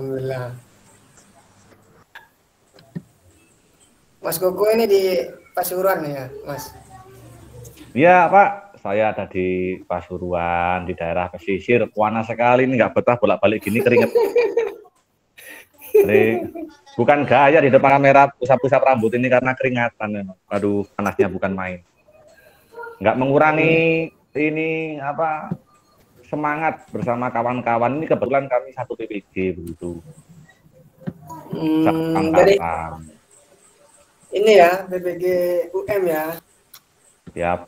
Alhamdulillah. Mas Koko ini di Pasuruan ya, Mas? Iya Pak, saya ada di Pasuruan, di daerah pesisir. Panas sekali ini, nggak betah bolak-balik gini keringet. Jadi, bukan gaya di depan kamera usap-usap rambut ini karena keringatan. Aduh, panasnya bukan main. Nggak mengurangi ini apa semangat bersama kawan-kawan. Ini kebetulan kami satu PPG begitu. Dari Angkatan. ini ya, BPG UM ya. Ya,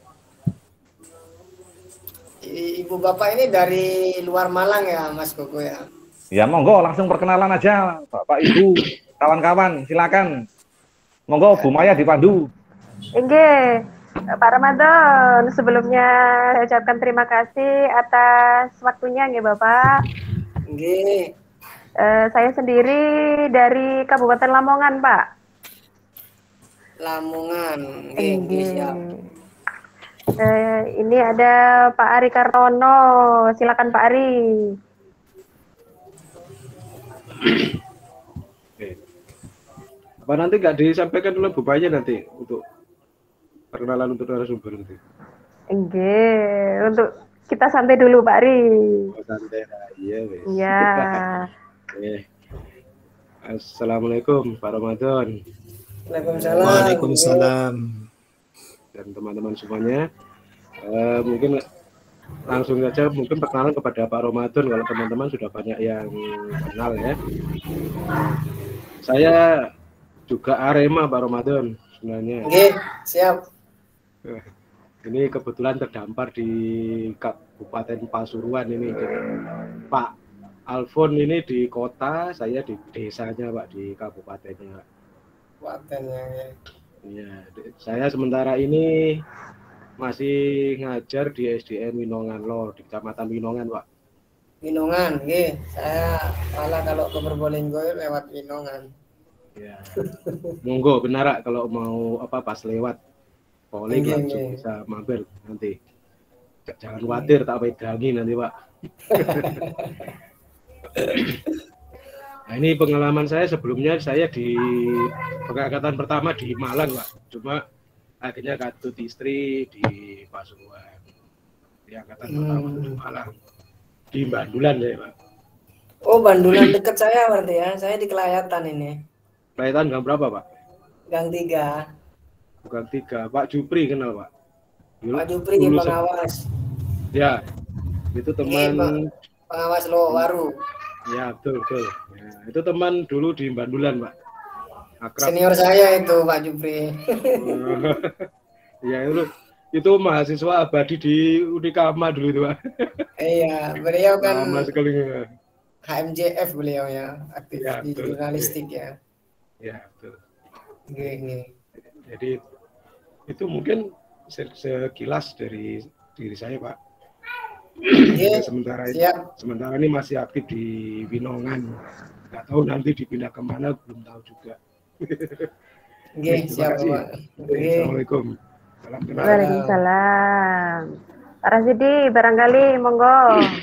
Ibu bapak ini dari luar Malang ya, Mas Koko ya. ya monggo langsung perkenalan aja, Bapak Ibu, kawan-kawan, silakan. Monggo Bu Maya dipandu. Oke, Pak Ramadan, sebelumnya saya ucapkan terima kasih atas waktunya nggih Bapak. Nggih. Saya sendiri dari Kabupaten Lamongan, Pak. Lamongan, nggih siap. Ini ada Pak Ari Kartono, silakan Pak Ari. Apa nanti nggak disampaikan dulu Bu Maya nanti untuk perkenalan untuk narasumber nanti? Enggak, untuk kita santai dulu Pak Ari. Oh, santai, iya wes. Iya. Assalamualaikum Pak Ramadan. Waalaikumsalam. Waalaikumsalam. Dan teman-teman semuanya. Mungkin langsung saja mungkin perkenalan kepada Pak Ramadan kalau teman-teman sudah banyak yang kenal ya. Saya juga Arema Pak Ramadan sebenarnya. Nggih, siap. Ini kebetulan terdampar di Kabupaten Pasuruan ini. Pak Alfon ini di kota, saya di desanya Pak, di kabupatennya. Kabupatennya ya. Iya, saya sementara ini masih ngajar di SDN Winongan Lor, di Kecamatan Winongan, Pak. Winongan, nggih. Saya malah kalau ke Probolinggo lewat Winongan. Ya. Monggo benar kalau mau apa pas lewat polling langsung bisa mampir nanti. Jangan khawatir tak pedangi nanti, Pak. Nah, ini pengalaman saya sebelumnya saya di pengangkatan pertama di Malang, Pak. Cuma akhirnya katut istri di Pasuruan. Di angkatan pertama di Malang. Di Bandulan ya, Pak. Oh, Bandulan dekat saya berarti ya. Saya di Kelayatan ini. Kelayatan gang berapa, Pak? Gang 3. Gang 3. Pak Jupri kenal, Pak? Pak Jupri di pengawas. Ya, itu teman pengawas Lowaru. Ya, betul. Ya, itu teman dulu di Bandulan, Pak. Akrab. Senior saya itu, Pak Jupri. Ya, itu mahasiswa abadi di Unikama dulu itu, Pak. Iya, beliau kan lama sekali. HMJF beliau ya, aktif Ya, di jurnalistik ya. Ya, betul. Gini. Jadi itu mungkin sekilas dari diri saya, Pak. Sementara ini masih aktif di Winongan. Nggak tahu nanti dipindah kemana, belum tahu juga. Siap, Pak. Assalamualaikum. Waalaikumsalam. Pak Rasidi, barangkali monggo.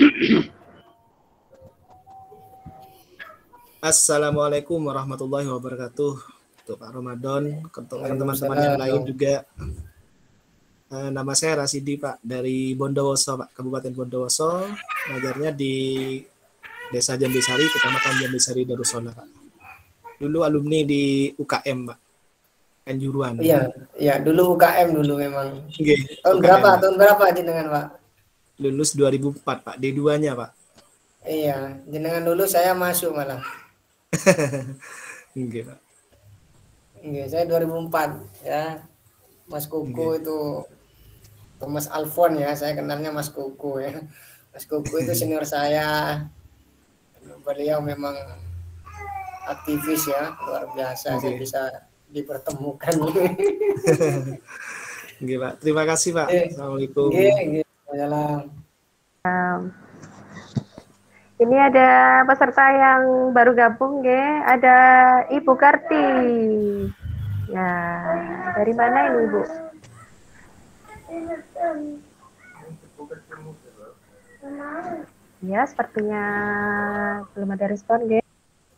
Assalamualaikum warahmatullahi wabarakatuh. Untuk Pak Ramadan, untuk teman-teman yang lain juga. Nama saya Rasidi, Pak, dari Bondowoso, Pak, Kabupaten Bondowoso. Ngajarnya di Desa Jambisari, Kecamatan Jambisari, Darussalam, Pak. Dulu alumni di UKM, Pak. Kanjuruan. Iya, dulu UKM dulu memang. Okay, Tahun berapa jenengan, Pak? Lulus 2004, Pak. D2-nya, Pak. Iya, jenengan dulu saya masuk malah. Enggak, Pak. Saya 2004 ya. Mas Koko itu Mas Alfon ya, saya kenalnya Mas Koko ya. Mas Koko itu senior saya. Beliau memang aktivis ya, luar biasa. Saya bisa dipertemukan. Oke, Pak. Terima kasih, Pak. Assalamualaikum. Ini ada peserta yang baru gabung, ada Ibu Karti. Ya, dari mana ini, Ibu? Ya, sepertinya belum ada respon,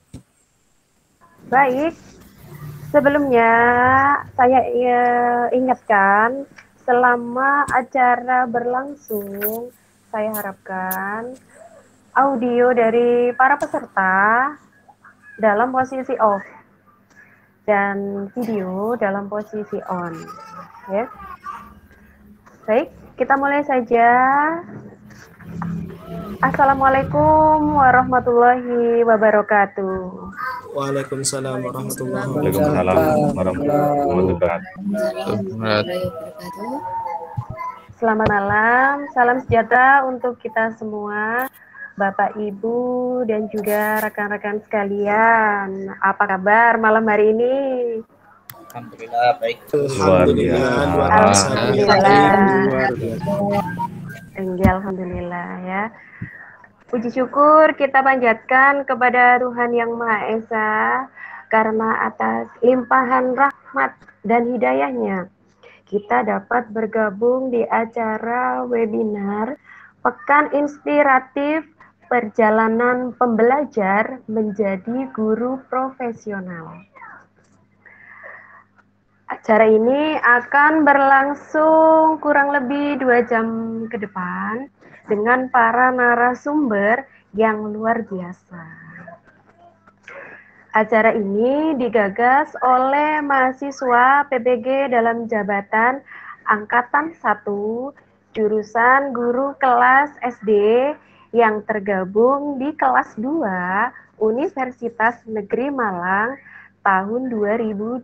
Baik, sebelumnya saya ingatkan selama acara berlangsung, saya harapkan audio dari para peserta dalam posisi off dan video dalam posisi on. Ya. Baik, kita mulai saja. Assalamualaikum warahmatullahi wabarakatuh. Waalaikumsalam warahmatullahi Waalaikumsalam warahmatullahi wabarakatuh. Selamat malam, salam sejahtera untuk kita semua, Bapak, Ibu, dan juga rekan-rekan sekalian. Apa kabar malam hari ini? Alhamdulillah baik. Alhamdulillah, luar biasa. Alhamdulillah ya. Puji syukur kita panjatkan kepada Tuhan Yang Maha Esa karena atas limpahan rahmat dan hidayahnya kita dapat bergabung di acara webinar Pekan Inspiratif Perjalanan Pembelajar Menjadi Guru Profesional. Acara ini akan berlangsung kurang lebih 2 jam ke depan dengan para narasumber yang luar biasa. Acara ini digagas oleh mahasiswa PPG dalam jabatan Angkatan 1, jurusan guru kelas SD yang tergabung di kelas 2 Universitas Negeri Malang tahun 2021.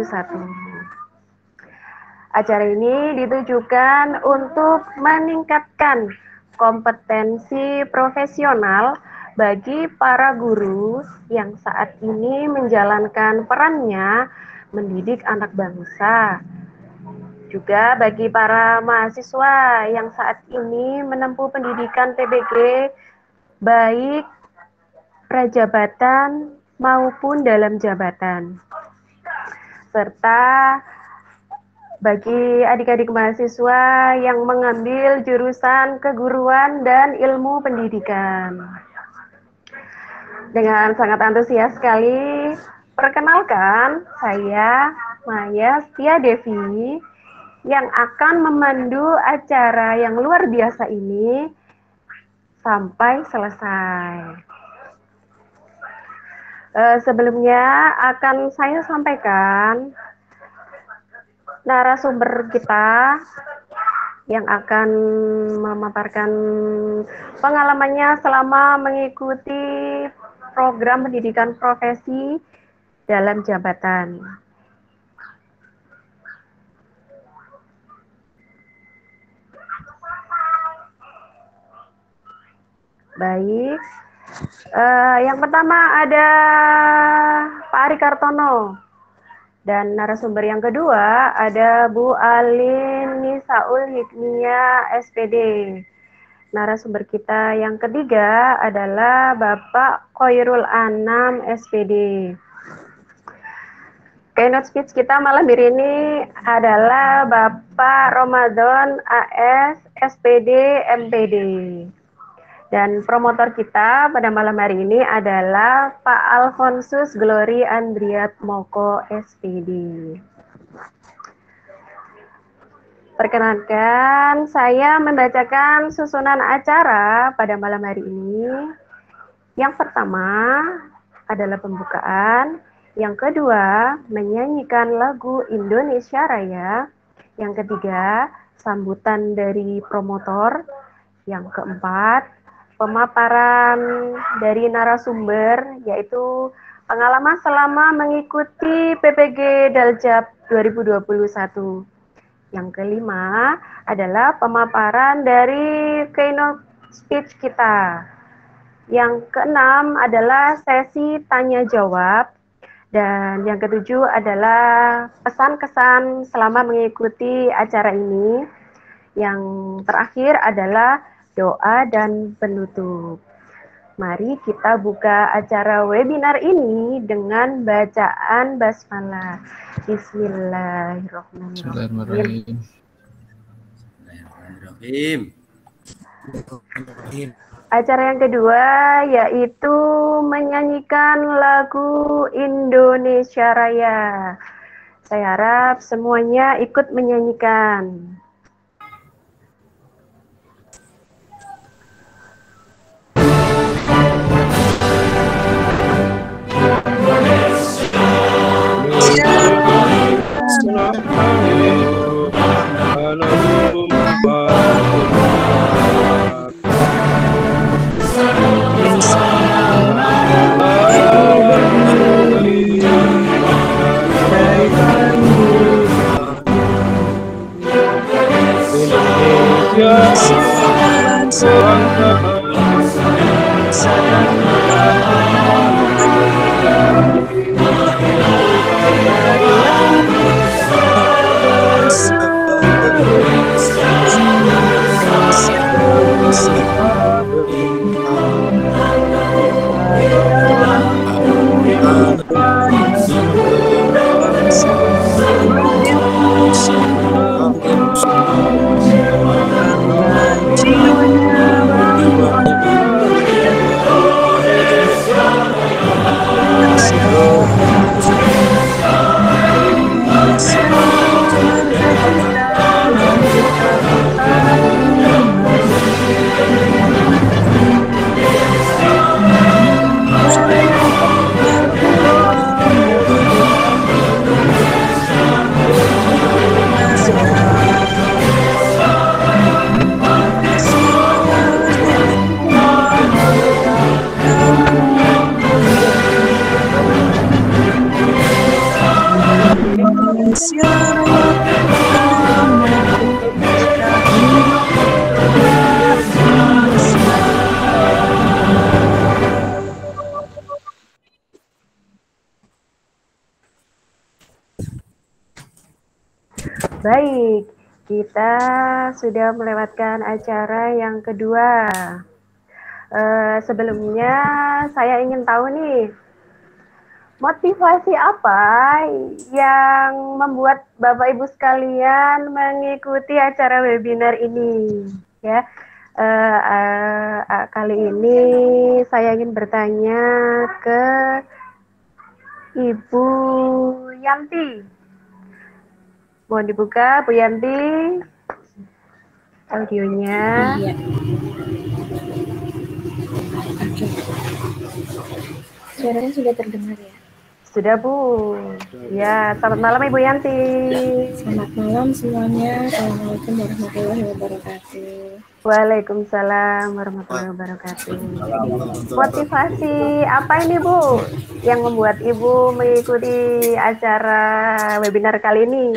Acara ini ditujukan untuk meningkatkan kompetensi profesional bagi para guru yang saat ini menjalankan perannya mendidik anak bangsa. Juga bagi para mahasiswa yang saat ini menempuh pendidikan PBG baik prajabatan maupun dalam jabatan. Serta bagi adik-adik mahasiswa yang mengambil jurusan keguruan dan ilmu pendidikan. Dengan sangat antusias sekali, perkenalkan saya Maya Setia Devi yang akan memandu acara yang luar biasa ini sampai selesai. Sebelumnya akan saya sampaikan narasumber kita yang akan memaparkan pengalamannya selama mengikuti program pendidikan profesi dalam jabatan. Baik, yang pertama ada Pak Ari Kartono. Dan narasumber yang kedua ada Bu Alin Nisaul Hikmia SPD. Narasumber kita yang ketiga adalah Bapak Khairul Anam SPD. Keynote speech kita malam hari ini adalah Bapak Ramadan AS SPD MPD. Dan promotor kita pada malam hari ini adalah Pak Alfonsus Glory Andriat Moko SPD. Perkenankan saya membacakan susunan acara pada malam hari ini. Yang pertama adalah pembukaan, yang kedua menyanyikan lagu Indonesia Raya, yang ketiga sambutan dari promotor, yang keempat pemaparan dari narasumber, yaitu pengalaman selama mengikuti PPG Daljab 2021. Yang kelima adalah pemaparan dari keynote speech kita. Yang keenam adalah sesi tanya jawab. Dan yang ketujuh adalah pesan-kesan selama mengikuti acara ini. Yang terakhir adalah doa dan penutup. Mari kita buka acara webinar ini dengan bacaan basmalah. Bismillahirrahmanirrahim. Bismillahirrahmanirrahim. Acara yang kedua yaitu menyanyikan lagu Indonesia Raya. Saya harap semuanya ikut menyanyikan. Baik, kita sudah melewatkan acara yang kedua. Sebelumnya saya ingin tahu nih, motivasi apa yang membuat Bapak Ibu sekalian mengikuti acara webinar ini? Ya, kali ini saya ingin bertanya ke Ibu Yanti. Mohon dibuka, Bu Yanti, audionya. Iya. Oke. Suaranya sudah terdengar ya? Sudah, Bu. Ya, selamat malam Ibu Yanti. Selamat malam semuanya. Assalamualaikum warahmatullahi wabarakatuh. Waalaikumsalam warahmatullahi wabarakatuh. Motivasi apa ini, Bu, yang membuat Ibu mengikuti acara webinar kali ini?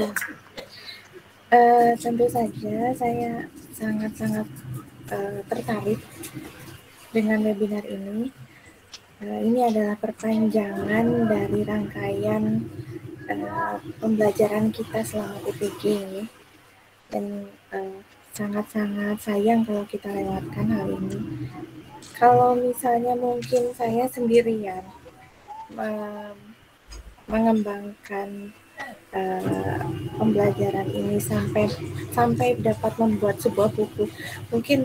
Tentu saja saya sangat-sangat tertarik dengan webinar ini. Ini adalah perpanjangan dari rangkaian pembelajaran kita selama PPG ini. Dan sangat-sangat sayang kalau kita lewatkan hal ini. Kalau misalnya mungkin saya sendirian mengembangkan pembelajaran ini sampai dapat membuat sebuah buku, mungkin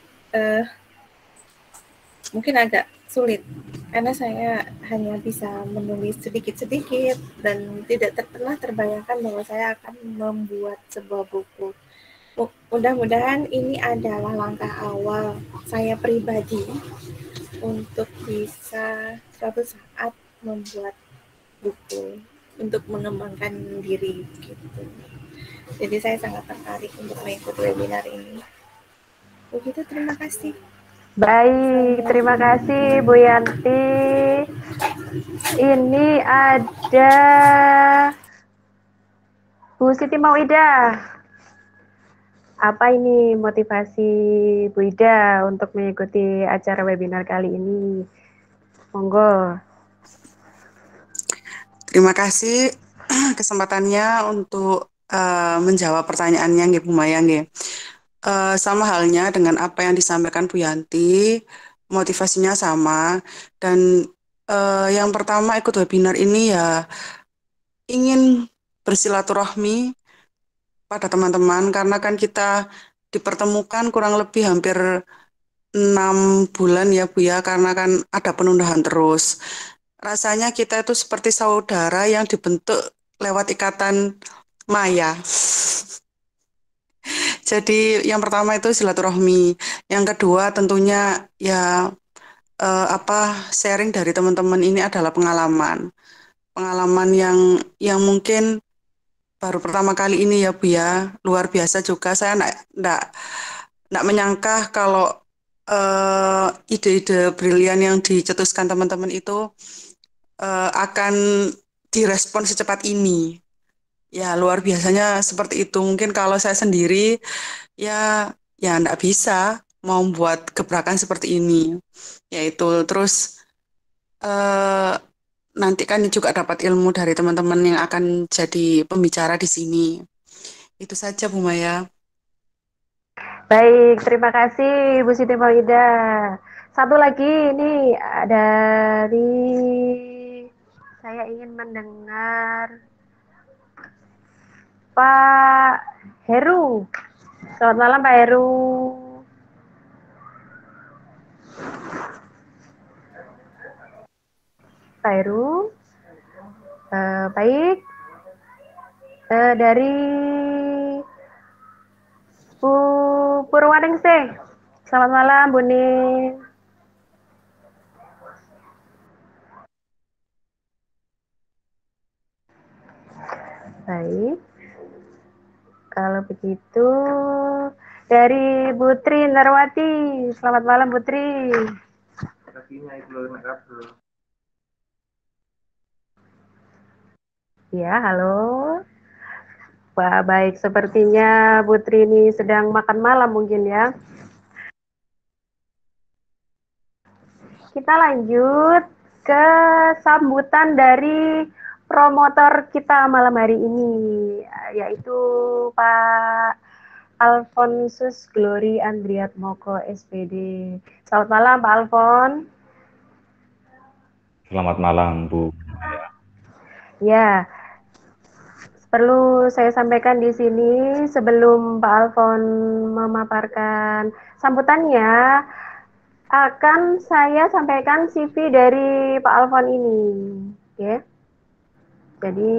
agak sulit karena saya hanya bisa menulis sedikit-sedikit dan tidak pernah terbayangkan bahwa saya akan membuat sebuah buku. Mudah-mudahan ini adalah langkah awal saya pribadi untuk bisa suatu saat membuat buku untuk mengembangkan diri gitu. Jadi saya sangat tertarik untuk mengikuti webinar ini. Begitu, terima kasih. Baik, terima kasih Bu Yanti. Ini ada Bu Siti Mauida. Apa ini motivasi Bu Ida untuk mengikuti acara webinar kali ini? Monggo. Terima kasih kesempatannya untuk menjawab pertanyaannya, Bu Maya. Sama halnya dengan apa yang disampaikan Bu Yanti, motivasinya sama. Dan yang pertama ikut webinar ini ya ingin bersilaturahmi pada teman-teman, karena kan kita dipertemukan kurang lebih hampir 6 bulan ya Bu ya, karena kan ada penundaan terus. Rasanya kita itu seperti saudara yang dibentuk lewat ikatan maya. Jadi yang pertama itu silaturahmi, yang kedua tentunya ya sharing dari teman-teman ini adalah pengalaman, pengalaman yang mungkin baru pertama kali ini ya Bu ya, luar biasa juga. Saya enggak menyangka kalau ide-ide brilian yang dicetuskan teman-teman itu akan direspon secepat ini. Ya luar biasanya seperti itu. Mungkin kalau saya sendiri ya enggak bisa mau buat gebrakan seperti ini. Yaitu terus eh, nanti kan juga dapat ilmu dari teman-teman yang akan jadi pembicara di sini. Itu saja Bu Maya. Baik, terima kasih Bu Siti Maida. Satu lagi ini dari saya ingin mendengar Pak Heru. Selamat malam Pak Heru. Pak Heru. Baik. Dari Bu Purwaningsih. Selamat malam Bu Ning. Baik. Kalau begitu dari Bu Tri Narwati. Selamat malam Bu Tri. Ya, halo. Wah, baik. Sepertinya Bu Tri ini sedang makan malam mungkin ya. Kita lanjut ke sambutan dari promotor kita malam hari ini, yaitu Pak Alfonsus Glory Andriat Moko SPD. Selamat malam Pak Alfon. Selamat malam Bu. Ya, perlu saya sampaikan di sini sebelum Pak Alfon memaparkan sambutannya, akan saya sampaikan CV dari Pak Alfon ini, ya. Jadi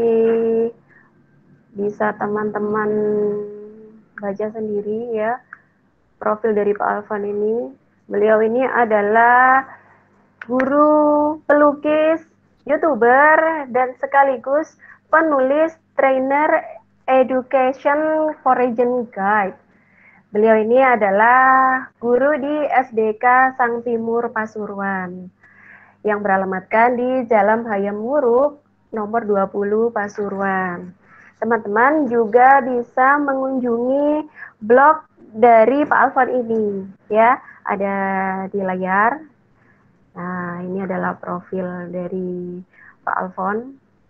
bisa teman-teman baca sendiri ya profil dari Pak Alfon ini. Beliau ini adalah guru pelukis, YouTuber, dan sekaligus penulis trainer education foreign guide. Beliau ini adalah guru di SDK Sang Timur Pasuruan yang beralamatkan di Jalan Hayam Wuruk nomor 20 Pasuruan. Teman-teman juga bisa mengunjungi blog dari Pak Alfon ini ya, ada di layar. Nah, ini adalah profil dari Pak Alfon.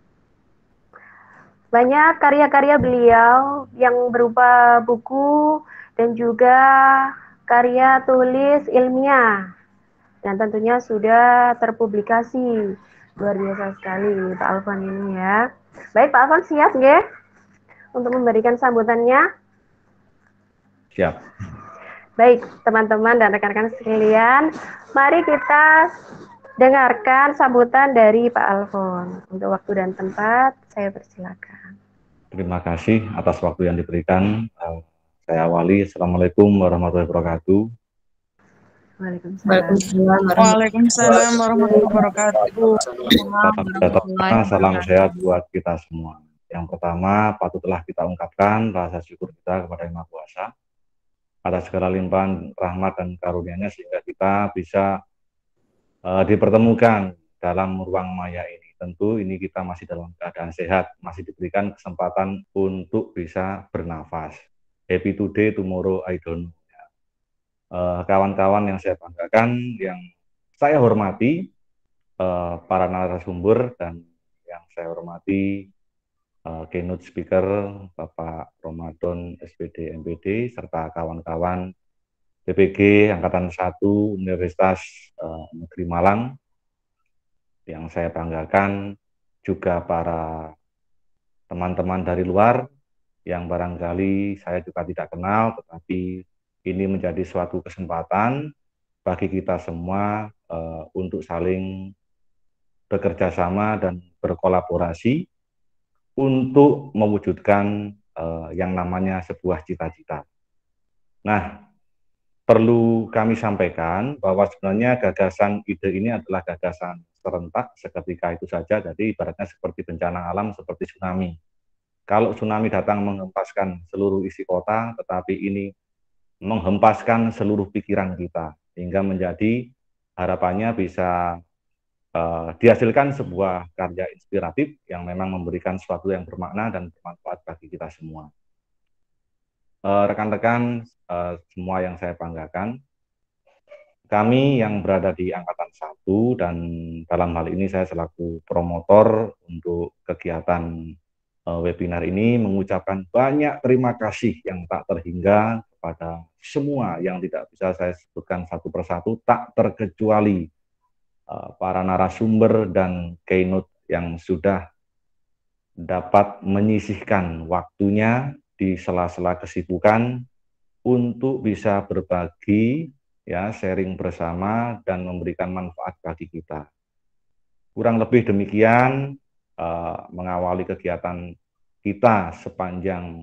Banyak karya-karya beliau yang berupa buku dan juga karya tulis ilmiah. Dan tentunya sudah terpublikasi. Luar biasa sekali Pak Alfon ini ya. Baik Pak Alfon, siap nggih untuk memberikan sambutannya? Siap. Baik teman-teman dan rekan-rekan sekalian, mari kita dengarkan sambutan dari Pak Alfon. Untuk waktu dan tempat, saya persilakan. Terima kasih atas waktu yang diberikan. Saya awali. Assalamualaikum warahmatullahi wabarakatuh. Waalaikumsalam warahmatullahi wabarakatuh. Salam sehat buat kita semua. Yang pertama, patutlah kita ungkapkan rasa syukur kita kepada Yang Maha Kuasa atas segala limpahan rahmat dan karunia-Nya sehingga kita bisa dipertemukan dalam ruang maya ini. Tentu ini kita masih dalam keadaan sehat, masih diberikan kesempatan untuk bisa bernafas. Happy today, tomorrow I don't know. Kawan-kawan yang saya banggakan, yang saya hormati, para narasumber, dan yang saya hormati keynote speaker Bapak Ramadan SPD MPD serta kawan-kawan BPG Angkatan 1 Universitas Negeri Malang yang saya banggakan, juga para teman-teman dari luar yang barangkali saya juga tidak kenal, tetapi ini menjadi suatu kesempatan bagi kita semua untuk saling bekerja sama dan berkolaborasi untuk mewujudkan yang namanya sebuah cita-cita. Nah, perlu kami sampaikan bahwa sebenarnya gagasan ide ini adalah gagasan serentak seketika itu saja, jadi ibaratnya seperti bencana alam seperti tsunami. Kalau tsunami datang menghempaskan seluruh isi kota, tetapi ini menghempaskan seluruh pikiran kita, hingga menjadi harapannya bisa dihasilkan sebuah karya inspiratif yang memang memberikan sesuatu yang bermakna dan bermanfaat bagi kita semua. Rekan-rekan semua yang saya banggakan, kami yang berada di Angkatan 1 dan dalam hal ini saya selaku promotor untuk kegiatan webinar ini mengucapkan banyak terima kasih yang tak terhingga kepada semua yang tidak bisa saya sebutkan satu persatu, tak terkecuali para narasumber dan keynote yang sudah dapat menyisihkan waktunya di sela-sela kesibukan untuk bisa berbagi, ya, sharing bersama dan memberikan manfaat bagi kita. Kurang lebih demikian mengawali kegiatan kita sepanjang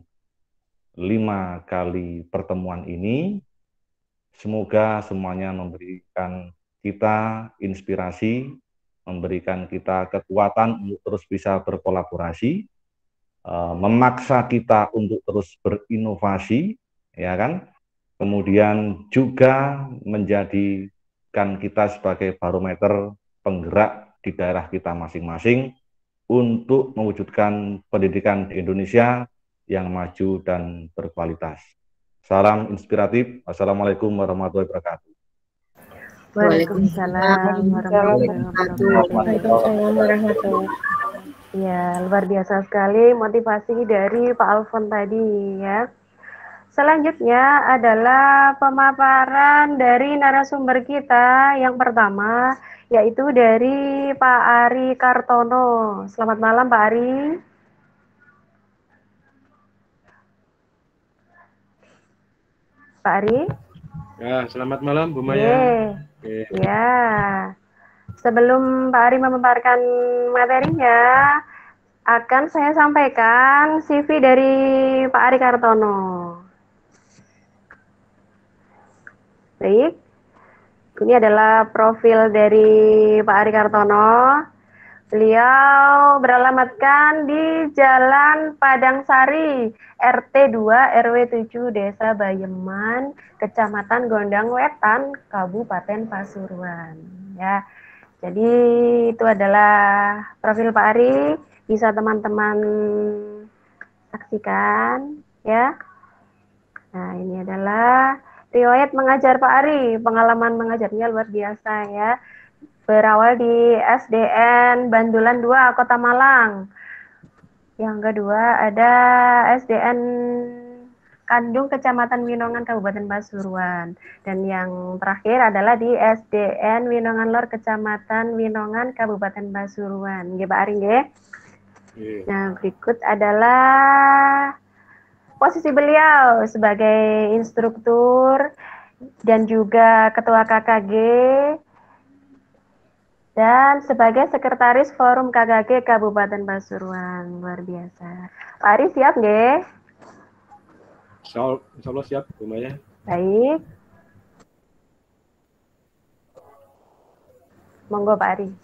5 kali pertemuan ini. Semoga semuanya memberikan kita inspirasi, memberikan kita kekuatan untuk terus bisa berkolaborasi, memaksa kita untuk terus berinovasi, ya kan? Kemudian juga menjadikan kita sebagai barometer penggerak di daerah kita masing-masing untuk mewujudkan pendidikan di Indonesia yang maju dan berkualitas. Salam inspiratif. Wassalamualaikum warahmatullahi wabarakatuh. Waalaikumsalam warahmatullahi wabarakatuh. Waalaikumsalam warahmatullahi. Ya, luar biasa sekali motivasi dari Pak Alfon tadi ya. Selanjutnya adalah pemaparan dari narasumber kita yang pertama, yaitu dari Pak Ari Kartono. Selamat malam Pak Ari. Pak Ari. Ya, selamat malam Bu Maya. Ya, sebelum Pak Ari memaparkan materinya, akan saya sampaikan CV dari Pak Ari Kartono. Baik, ini adalah profil dari Pak Ari Kartono. Beliau beralamatkan di Jalan Padang Sari, RT 2 RW 7 Desa Bayeman, Kecamatan Gondang Wetan, Kabupaten Pasuruan. Ya, jadi itu adalah profil Pak Ari. Bisa teman-teman saksikan, ya. Nah, ini adalah riwayat mengajar Pak Ari. Pengalaman mengajarnya luar biasa, ya. Berawal di SDN Bandulan 2, Kota Malang. Yang kedua ada SDN Kandung, Kecamatan Winongan, Kabupaten Pasuruan. Dan yang terakhir adalah di SDN Winongan Lor, Kecamatan Winongan, Kabupaten Pasuruan. Nggih, Pak Ari, nggih. Nah, berikut adalah posisi beliau sebagai instruktur dan juga ketua KKG dan sebagai sekretaris Forum KKG Kabupaten Pasuruan. Luar biasa. Pak Ari siap nggih? Insya Allah siap, Bu Maya. Baik. Monggo Pak Ari.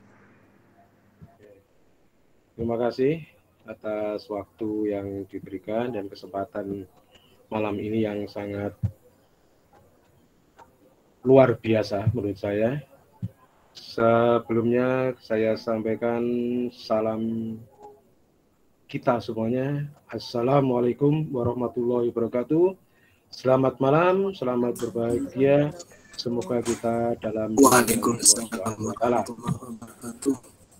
Terima kasih atas waktu yang diberikan dan kesempatan malam ini yang sangat luar biasa menurut saya. Sebelumnya saya sampaikan salam kita semuanya. Assalamualaikum warahmatullahi wabarakatuh. Selamat malam, selamat berbahagia. Semoga kita dalam Waalaikumsalam warahmatullahi wabarakatuh.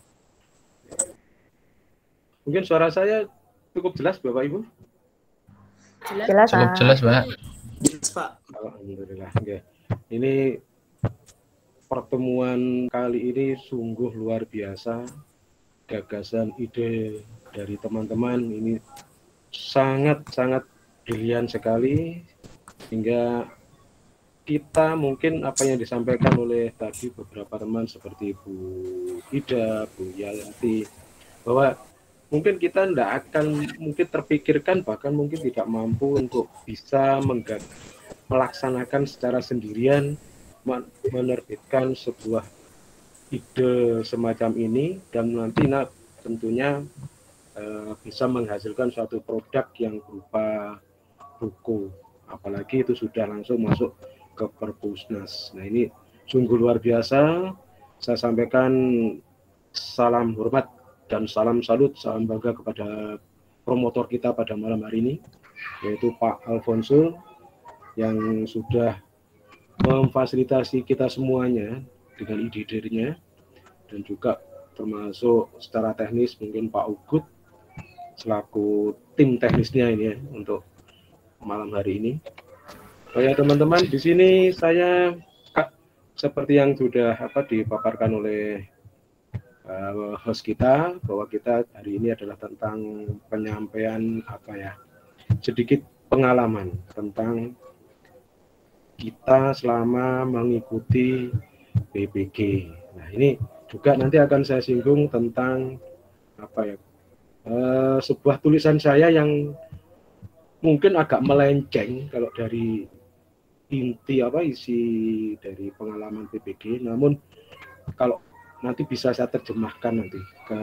Mungkin suara saya cukup jelas Bapak Ibu? Jelas, Cukup jelas, Pak. Jelas, Pak. Alhamdulillah. Oke. Ini pertemuan kali ini sungguh luar biasa. Gagasan ide dari teman-teman ini sangat-sangat brilian sekali, hingga kita mungkin apa yang disampaikan oleh tadi beberapa teman seperti Bu Ida, Bu Yanti, bahwa mungkin kita tidak akan mungkin terpikirkan, bahkan mungkin tidak mampu untuk bisa melaksanakan secara sendirian menerbitkan sebuah ide semacam ini, dan nanti tentunya bisa menghasilkan suatu produk yang berupa buku, apalagi itu sudah langsung masuk ke Perpusnas. Nah, ini sungguh luar biasa. Saya sampaikan salam hormat dan salam salut, salam bangga kepada promotor kita pada malam hari ini, yaitu Pak Alfonso, yang sudah memfasilitasi kita semuanya dengan ide-idenya, dan juga termasuk secara teknis mungkin Pak Ugut selaku tim teknisnya ini ya, untuk malam hari ini. Baik teman-teman, di sini saya seperti yang sudah dipaparkan oleh host kita, bahwa kita hari ini adalah tentang penyampaian sedikit pengalaman tentang kita selama mengikuti PPG. Nah, ini juga nanti akan saya singgung tentang sebuah tulisan saya yang mungkin agak melenceng kalau dari isi dari pengalaman PPG, namun kalau nanti bisa saya terjemahkan nanti ke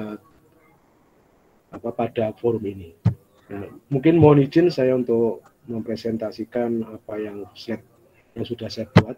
pada forum ini. Nah, mungkin mohon izin saya untuk mempresentasikan apa yang sudah saya buat.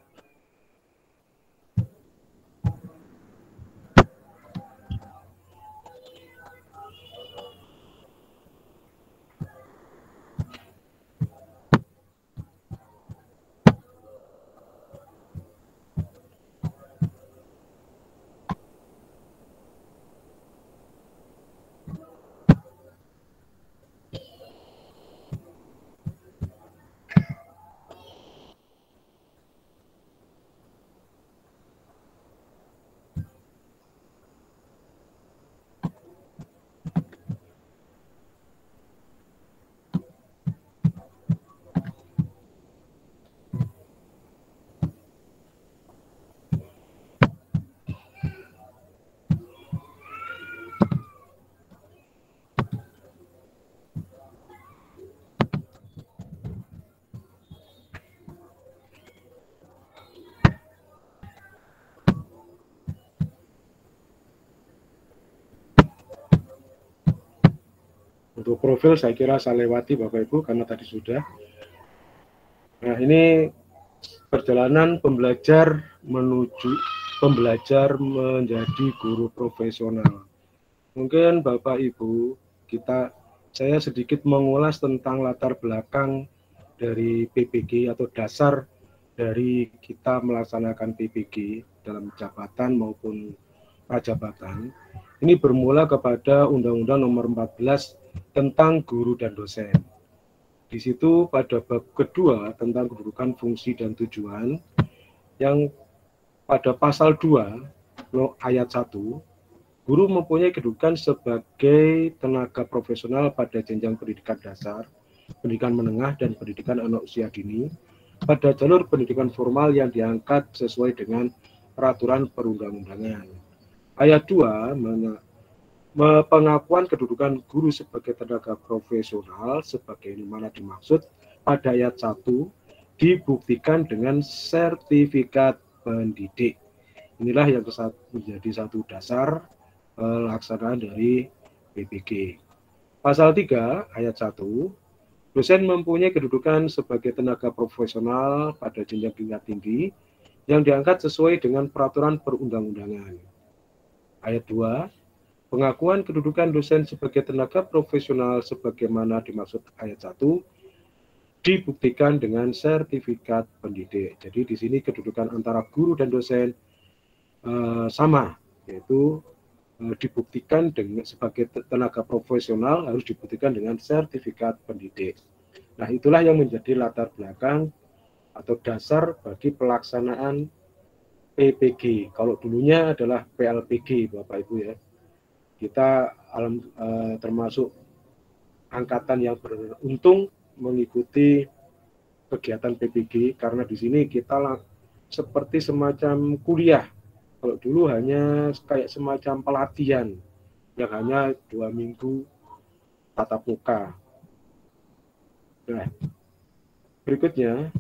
Untuk profil saya kira saya lewati Bapak Ibu karena tadi sudah. Nah, ini perjalanan pembelajar menjadi guru profesional. Mungkin Bapak Ibu, saya sedikit mengulas tentang latar belakang dari PPG atau dasar dari kita melaksanakan PPG dalam jabatan maupun prajabatan. Ini bermula kepada Undang-Undang Nomor 14 tentang guru dan dosen. Di situ pada bab kedua tentang kedudukan, fungsi, dan tujuan, yang pada pasal 2 ayat 1, guru mempunyai kedudukan sebagai tenaga profesional pada jenjang pendidikan dasar, pendidikan menengah, dan pendidikan anak usia dini, pada jalur pendidikan formal yang diangkat sesuai dengan peraturan perundang-undangan. Ayat 2 pengakuan kedudukan guru sebagai tenaga profesional sebagaimana dimaksud pada ayat 1 dibuktikan dengan sertifikat pendidik. Inilah yang menjadi satu dasar pelaksanaan dari PPG. Pasal 3 ayat 1, dosen mempunyai kedudukan sebagai tenaga profesional pada jenjang tingkat tinggi yang diangkat sesuai dengan peraturan perundang-undangan. Ayat 2, pengakuan kedudukan dosen sebagai tenaga profesional sebagaimana dimaksud ayat 1 dibuktikan dengan sertifikat pendidik. Jadi di sini kedudukan antara guru dan dosen sama, yaitu dibuktikan sebagai tenaga profesional harus dibuktikan dengan sertifikat pendidik. Nah, itulah yang menjadi latar belakang atau dasar bagi pelaksanaan PPG. Kalau dulunya adalah PLPG, Bapak Ibu ya. Kita termasuk angkatan yang beruntung mengikuti kegiatan PPG, karena di sini kita seperti semacam kuliah. Kalau dulu hanya kayak semacam pelatihan yang hanya 2 minggu tatap muka. Nah, berikutnya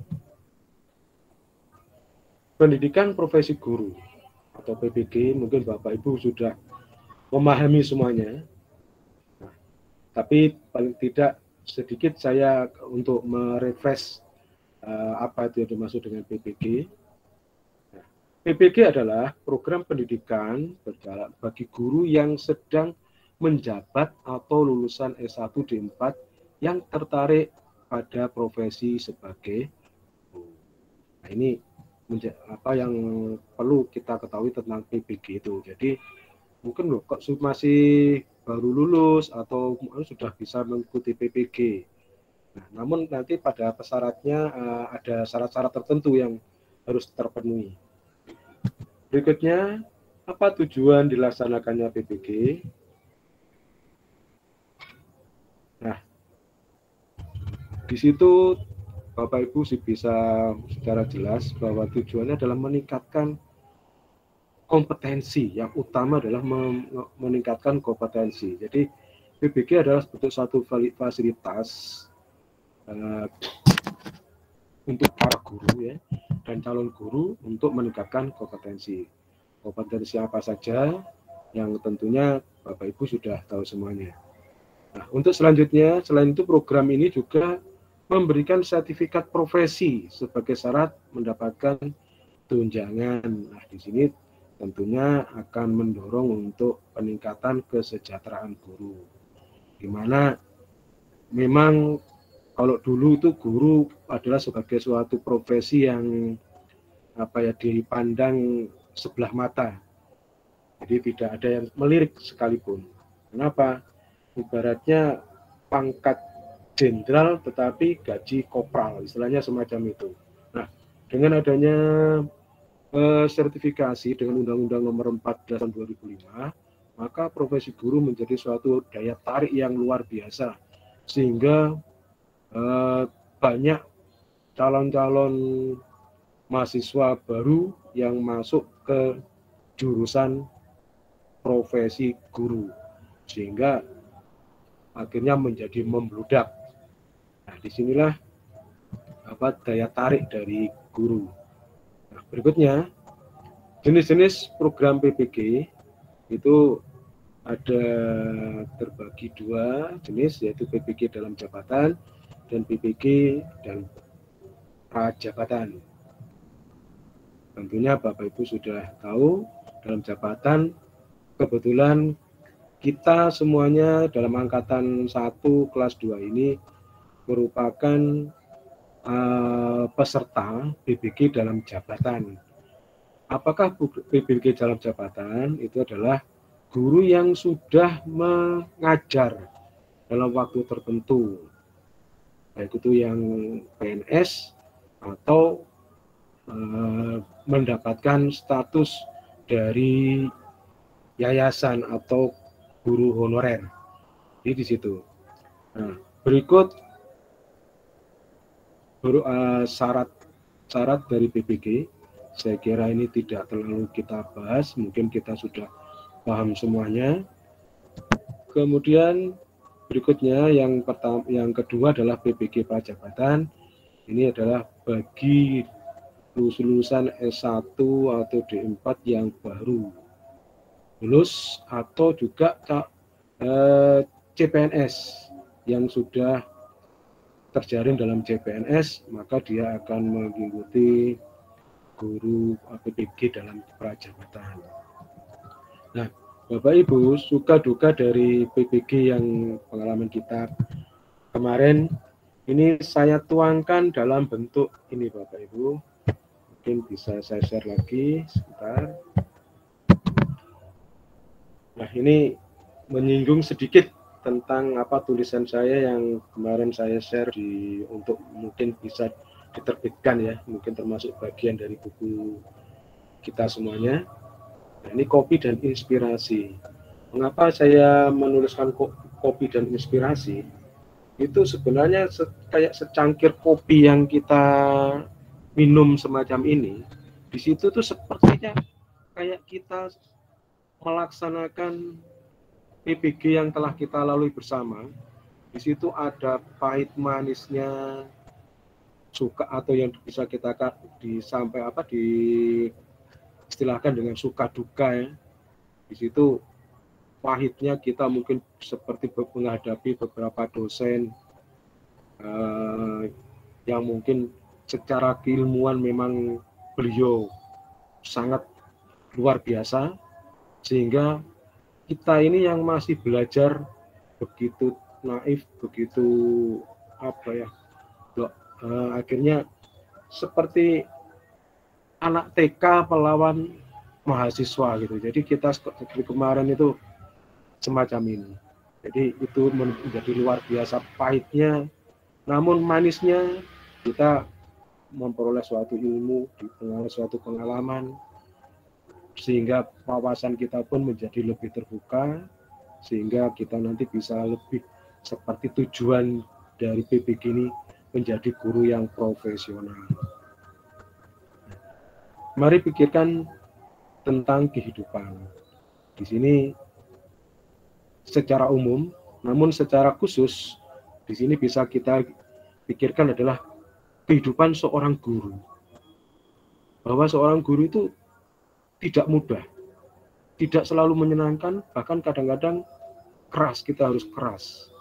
pendidikan profesi guru atau PPG, mungkin Bapak Ibu sudah memahami semuanya. Nah, tapi paling tidak sedikit saya untuk merefresh apa itu yang dimaksud dengan PPG. Nah, PPG adalah program pendidikan berjalan bagi guru yang sedang menjabat atau lulusan S1 D4 yang tertarik pada profesi sebagai guru. Nah, ini apa yang perlu kita ketahui tentang PPG itu. Jadi mungkin loh kok masih baru lulus atau sudah bisa mengikuti PPG. Nah, namun nanti pada syaratnya ada syarat-syarat tertentu yang harus terpenuhi. Berikutnya, apa tujuan dilaksanakannya PPG? Nah, di situ Bapak Ibu sih bisa secara jelas bahwa tujuannya adalah meningkatkan kompetensi. Yang utama adalah meningkatkan kompetensi. Jadi PPG adalah bentuk satu fasilitas untuk para guru ya dan calon guru untuk meningkatkan kompetensi. Kompetensi apa saja yang tentunya Bapak Ibu sudah tahu semuanya. Nah, untuk selanjutnya, selain itu program ini juga memberikan sertifikat profesi sebagai syarat mendapatkan tunjangan. Nah, di sini tentunya akan mendorong untuk peningkatan kesejahteraan guru. Di mana memang kalau dulu itu guru adalah sebagai suatu profesi yang dipandang sebelah mata. Jadi tidak ada yang melirik sekalipun. Kenapa? Ibaratnya pangkat jenderal tetapi gaji kopral, istilahnya semacam itu. Nah, dengan adanya sertifikasi dengan Undang-Undang Nomor 14 Tahun 2005, maka profesi guru menjadi suatu daya tarik yang luar biasa, sehingga banyak calon-calon mahasiswa baru yang masuk ke jurusan profesi guru, sehingga akhirnya menjadi membludak. Nah, disinilah daya tarik dari guru. Nah, berikutnya, jenis-jenis program PPG itu ada terbagi 2 jenis, yaitu PPG dalam jabatan dan PPG dan prajabatan. Tentunya Bapak Ibu sudah tahu, dalam jabatan kebetulan kita semuanya dalam angkatan 1 kelas 2 ini merupakan peserta PPG dalam jabatan. Apakah PPG dalam jabatan? Itu adalah guru yang sudah mengajar dalam waktu tertentu, baik itu yang PNS atau mendapatkan status dari yayasan atau guru honorer. Jadi di situ. Nah, berikut syarat dari PPG. Saya kira ini tidak terlalu kita bahas, mungkin kita sudah paham semuanya. Kemudian berikutnya yang kedua adalah PPG prajabatan. Ini adalah bagi lulusan S1 atau D4 yang baru lulus atau juga CPNS yang sudah terjaring dalam CPNS, maka dia akan mengikuti guru PPG dalam prajabatan. Nah, Bapak Ibu, suka duka dari PPG yang pengalaman kita kemarin ini saya tuangkan dalam bentuk ini, Bapak Ibu. Mungkin bisa saya share lagi sebentar. Nah, ini menyinggung sedikit tentang tulisan saya yang kemarin saya share untuk mungkin bisa diterbitkan ya, mungkin termasuk bagian dari buku kita semuanya. Nah, ini kopi dan inspirasi. Mengapa saya menuliskan kopi dan inspirasi? itu sebenarnya kayak secangkir kopi yang kita minum semacam ini. Di situ tuh sepertinya kayak kita melaksanakan PBG yang telah kita lalui bersama. Di situ ada pahit manisnya, suka atau yang bisa kita istilahkan dengan suka duka ya. Di situ pahitnya kita mungkin seperti menghadapi beberapa dosen yang mungkin secara keilmuan memang beliau sangat luar biasa, sehingga kita ini yang masih belajar begitu naif, begitu akhirnya seperti anak TK melawan mahasiswa gitu. Jadi kita seperti kemarin itu semacam ini. Jadi itu menjadi luar biasa pahitnya, namun manisnya kita memperoleh suatu ilmu, memperoleh suatu pengalaman, sehingga wawasan kita pun menjadi lebih terbuka, sehingga kita nanti bisa lebih seperti tujuan dari PBG ini menjadi guru yang profesional. Mari pikirkan tentang kehidupan. Di sini secara umum, namun secara khusus di sini bisa kita pikirkan adalah kehidupan seorang guru. Bahwa seorang guru itu tidak mudah, tidak selalu menyenangkan, bahkan kadang-kadang keras, kita harus keras.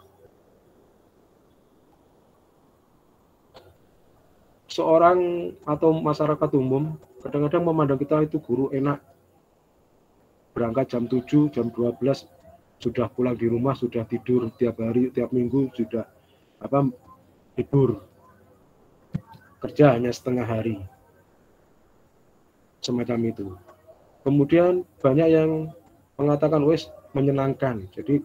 Seorang atau masyarakat umum kadang-kadang memandang kita itu guru enak, berangkat jam 7, jam 12 sudah pulang di rumah, sudah tidur tiap hari, tiap minggu sudah libur, kerja hanya setengah hari, semacam itu. Kemudian banyak yang mengatakan wes menyenangkan, jadi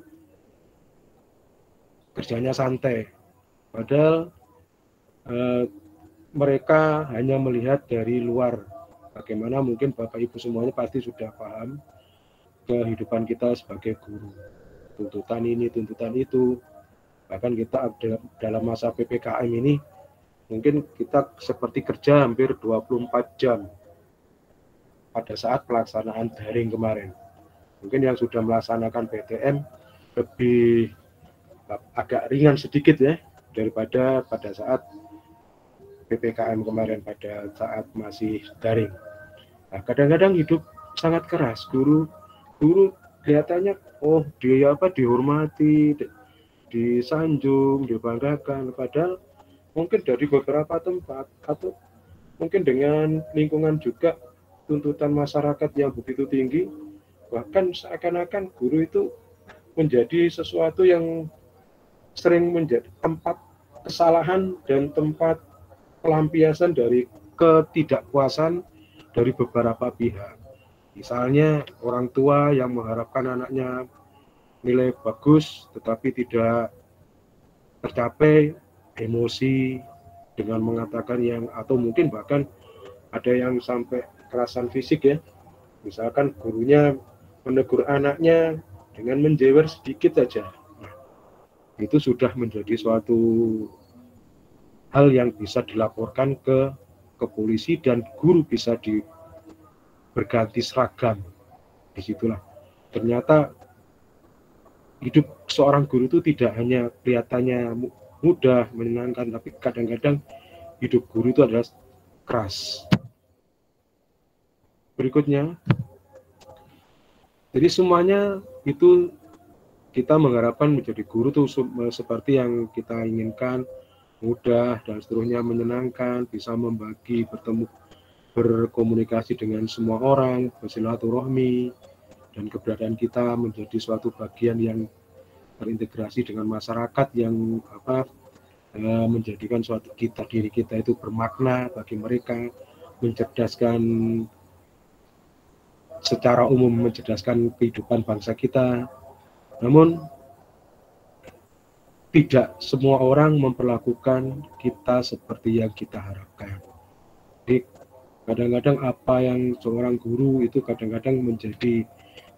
kerjanya santai, padahal mereka hanya melihat dari luar. Bagaimana mungkin Bapak Ibu semuanya pasti sudah paham kehidupan kita sebagai guru. Tuntutan ini, tuntutan itu. Bahkan kita dalam masa PPKM ini, mungkin kita seperti kerja hampir 24 jam pada saat pelaksanaan daring kemarin. Mungkin yang sudah melaksanakan PTM lebih agak ringan sedikit ya, daripada pada saat PPKM kemarin pada saat masih daring. Nah, kadang-kadang hidup sangat keras. Guru kelihatannya dia dihormati, disanjung, dibanggakan, padahal mungkin dari beberapa tempat atau mungkin dengan lingkungan juga tuntutan masyarakat yang begitu tinggi, bahkan seakan-akan guru itu menjadi sesuatu yang sering menjadi tempat kesalahan dan tempat pelampiasan dari ketidakpuasan dari beberapa pihak. Misalnya orang tua yang mengharapkan anaknya nilai bagus tetapi tidak tercapai, emosi dengan mengatakan yang, atau mungkin bahkan ada yang sampai kekerasan fisik ya. Misalkan gurunya menegur anaknya dengan menjewer sedikit saja. Nah, itu sudah menjadi suatu hal yang bisa dilaporkan ke polisi dan guru bisa berganti seragam. Disitulah ternyata hidup seorang guru itu tidak hanya kelihatannya mudah, menyenangkan, tapi kadang-kadang hidup guru itu adalah keras. Berikutnya, jadi semuanya itu kita mengharapkan menjadi guru itu seperti yang kita inginkan, mudah dan seterusnya, menyenangkan, bisa membagi, bertemu, berkomunikasi dengan semua orang, bersilaturahmi, dan keberadaan kita menjadi suatu bagian yang terintegrasi dengan masyarakat yang menjadikan suatu diri kita itu bermakna bagi mereka, mencerdaskan secara umum, mencerdaskan kehidupan bangsa kita. Namun tidak semua orang memperlakukan kita seperti yang kita harapkan. Jadi kadang-kadang apa yang seorang guru itu kadang-kadang menjadi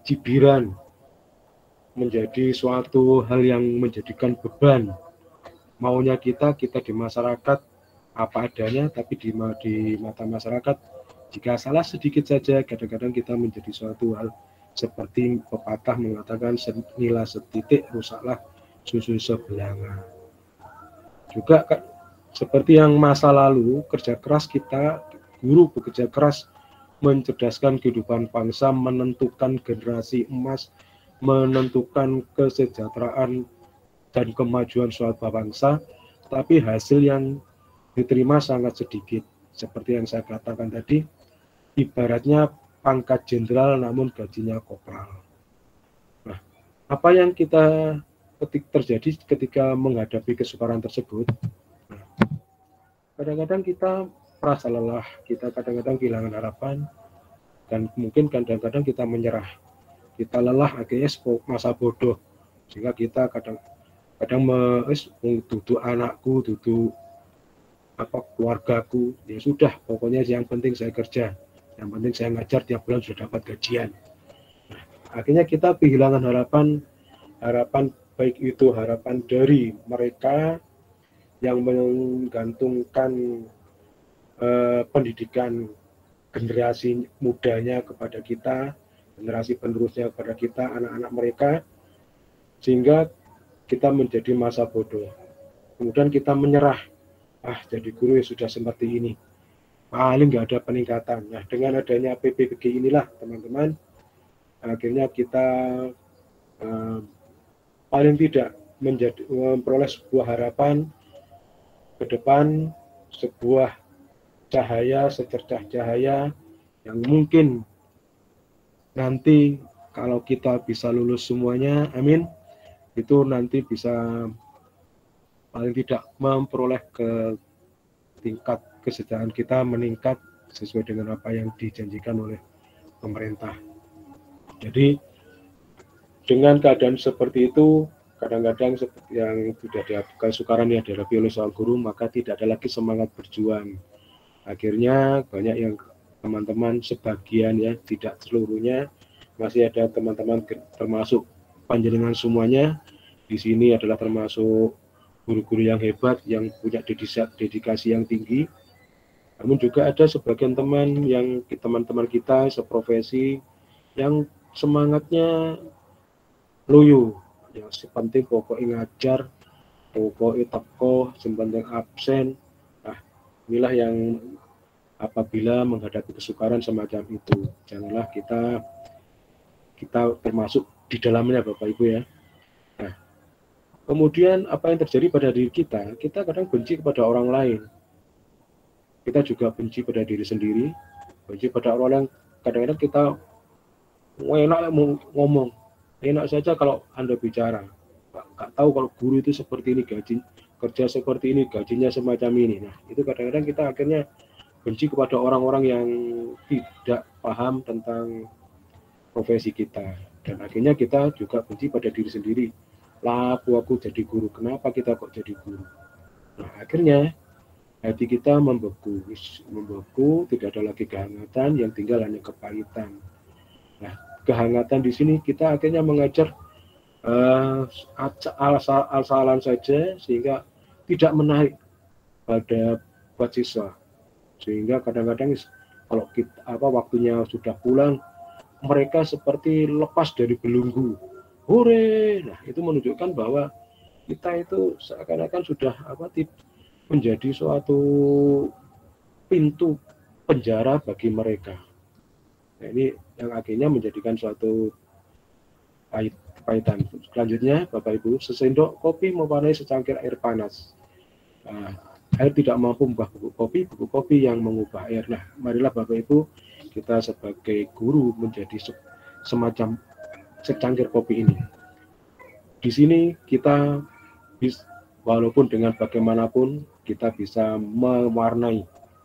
cibiran, menjadi suatu hal yang menjadikan beban maunya kita di masyarakat apa adanya, tapi di mata masyarakat jika salah sedikit saja kadang-kadang kita menjadi suatu hal seperti pepatah mengatakan nila setitik rusaklah susu sebelanga. Juga seperti yang masa lalu, kerja keras kita, guru bekerja keras mencerdaskan kehidupan bangsa, menentukan generasi emas, menentukan kesejahteraan dan kemajuan suatu bangsa, tapi hasil yang diterima sangat sedikit. Seperti yang saya katakan tadi, ibaratnya pangkat jenderal namun gajinya kopral. Nah, apa yang kita terjadi ketika menghadapi kesukaran tersebut? Nah, kadang-kadang kita merasa lelah, kita kadang-kadang kehilangan harapan, dan mungkin kadang-kadang kita menyerah. Kita lelah, akhirnya masa bodoh, sehingga kita kadang duduk anakku, duduk keluargaku, ya sudah, pokoknya yang penting saya kerja, yang penting saya ngajar, tiap bulan sudah dapat gajian. Nah, akhirnya kita kehilangan harapan baik itu harapan dari mereka yang menggantungkan pendidikan generasi mudanya kepada kita, generasi penerusnya kepada kita, anak-anak mereka, sehingga kita menjadi masa bodoh. Kemudian kita menyerah, jadi guru ya sudah seperti ini, paling nggak ada peningkatan. Nah, dengan adanya PPBG inilah teman-teman, akhirnya kita paling tidak memperoleh sebuah harapan ke depan, sebuah cahaya, secercah cahaya yang mungkin nanti kalau kita bisa lulus semuanya, amin, itu nanti bisa paling tidak memperoleh ke tingkat kesejahteraan kita meningkat sesuai dengan apa yang dijanjikan oleh pemerintah. Jadi dengan keadaan seperti itu, kadang-kadang seperti yang sudah kesukaran yang dihadapi oleh seorang guru, maka tidak ada lagi semangat berjuang. Akhirnya banyak yang teman-teman sebagian ya, tidak seluruhnya, masih ada teman-teman termasuk panjenengan semuanya di sini adalah termasuk guru-guru yang hebat, yang punya dedikasi yang tinggi. Namun juga ada sebagian teman-teman kita seprofesi yang semangatnya loyo, yang sepenting pokoknya ngajar, pokoknya teko, sepenting absen. Nah, inilah yang apabila menghadapi kesukaran semacam itu, janganlah kita termasuk di dalamnya, Bapak Ibu ya. Nah, kemudian apa yang terjadi pada diri kita kadang benci kepada orang lain. Kita juga benci pada diri sendiri, benci pada orang lain. Kadang-kadang kita enak ngomong, enak saja kalau Anda bicara. Nggak tahu kalau guru itu seperti ini, gaji kerja seperti ini, gajinya semacam ini. Nah, itu kadang-kadang kita akhirnya benci kepada orang-orang yang tidak paham tentang profesi kita. Dan akhirnya kita juga benci pada diri sendiri. Lah, aku jadi guru, kenapa kita kok jadi guru? Nah, akhirnya hati kita membeku, tidak ada lagi kehangatan, yang tinggal hanya kepahitan. Nah, kehangatan di sini kita akhirnya mengajar asal-asalan saja, sehingga tidak menarik pada buat siswa. Sehingga kadang-kadang kalau waktunya sudah pulang, mereka seperti lepas dari belenggu. Hore! Nah, itu menunjukkan bahwa kita itu seakan-akan sudah menjadi suatu pintu penjara bagi mereka. Nah, ini yang akhirnya menjadikan suatu pahitan. Selanjutnya, Bapak Ibu, sesendok kopi mewarnai secangkir air panas. Nah, air tidak mampu mengubah bubuk kopi yang mengubah air. Nah, marilah Bapak Ibu, kita sebagai guru menjadi semacam secangkir kopi ini. Di sini kita walaupun dengan bagaimanapun kita bisa mewarnai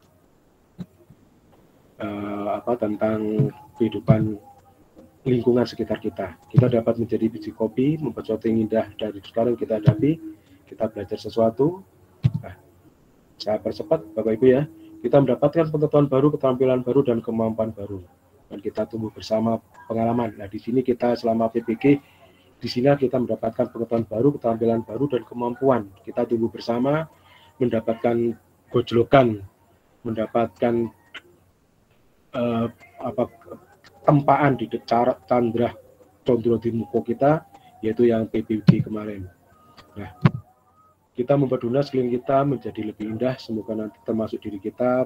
tentang kehidupan lingkungan sekitar kita. Kita dapat menjadi biji kopi, membuat sesuatu yang indah dari sekarang kita hadapi, kita belajar sesuatu. Nah, saya percepat Bapak Ibu ya, kita mendapatkan pengetahuan baru, keterampilan baru, dan kemampuan baru. Dan kita tumbuh bersama pengalaman. Nah, di sini kita selama PPG, Di sini kita mendapatkan pengetahuan baru, keterampilan baru, dan kemampuan. Kita tumbuh bersama, mendapatkan gojlokan, mendapatkan tempaan di candra condro di muka kita, yaitu yang PBG kemarin. Nah, kita membuat dunia sekeliling kita menjadi lebih indah. Semoga nanti termasuk diri kita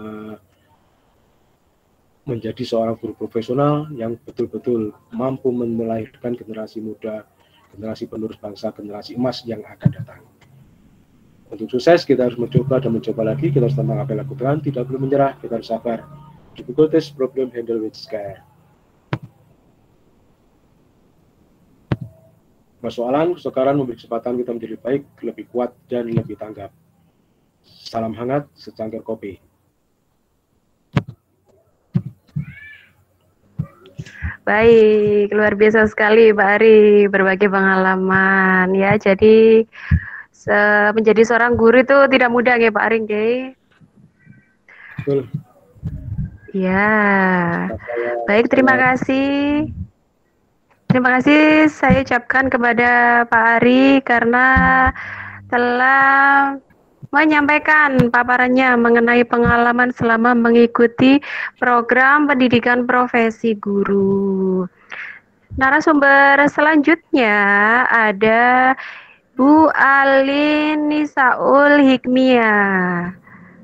menjadi seorang guru profesional yang betul-betul mampu melahirkan generasi muda, generasi penerus bangsa, generasi emas yang akan datang. Untuk sukses, kita harus mencoba dan mencoba lagi. Kita harus tentang apa yang lakukan, tidak perlu menyerah, kita harus sabar. Difficulties, problem, handle with care. Persoalan, sekarang memberi kesempatan kita menjadi baik, lebih kuat, dan lebih tanggap. Salam hangat, secangkir kopi. Baik, luar biasa sekali Pak Ari berbagi pengalaman ya. Jadi menjadi seorang guru itu tidak mudah ya Pak Ari, nggih. Betul. Ya. Baik, terima kasih. Terima kasih saya ucapkan kepada Pak Ari karena telah menyampaikan paparannya mengenai pengalaman selama mengikuti program pendidikan profesi guru. Narasumber selanjutnya ada Bu Alin Nisaul Hikmiyah.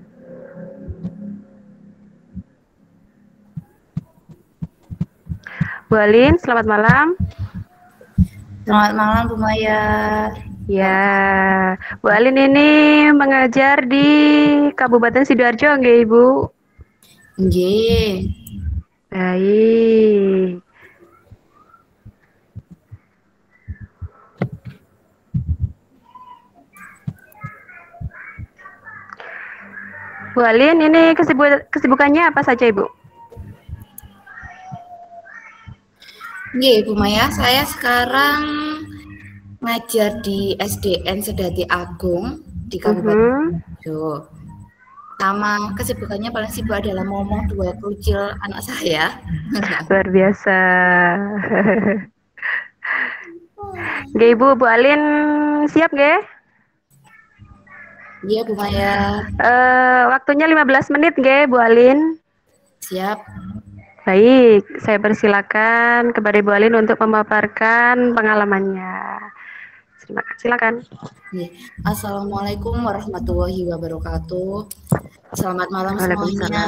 Bu Alin, selamat malam. Selamat malam Bu Maya. Ya, Bu Alin ini mengajar di Kabupaten Sidoarjo, nggih Ibu? Nggih. Baik. Bu Alin, ini kesibukannya apa saja Ibu? Nggih Bu Maya, saya sekarang ngajar di SDN Sedati Agung di Kabupaten Sidoarjo. Sama kesibukannya paling sibuk adalah ngomong 2 kucil anak saya. Luar biasa. Nggih Ibu, Bu Alin siap nggih? Iya Bu Maya. Waktunya 15 menit nggih Bu Alin? Siap. Baik, saya persilakan kepada Ibu Alin untuk memaparkan pengalamannya. Silakan. Assalamualaikum warahmatullahi wabarakatuh. Selamat malam semuanya.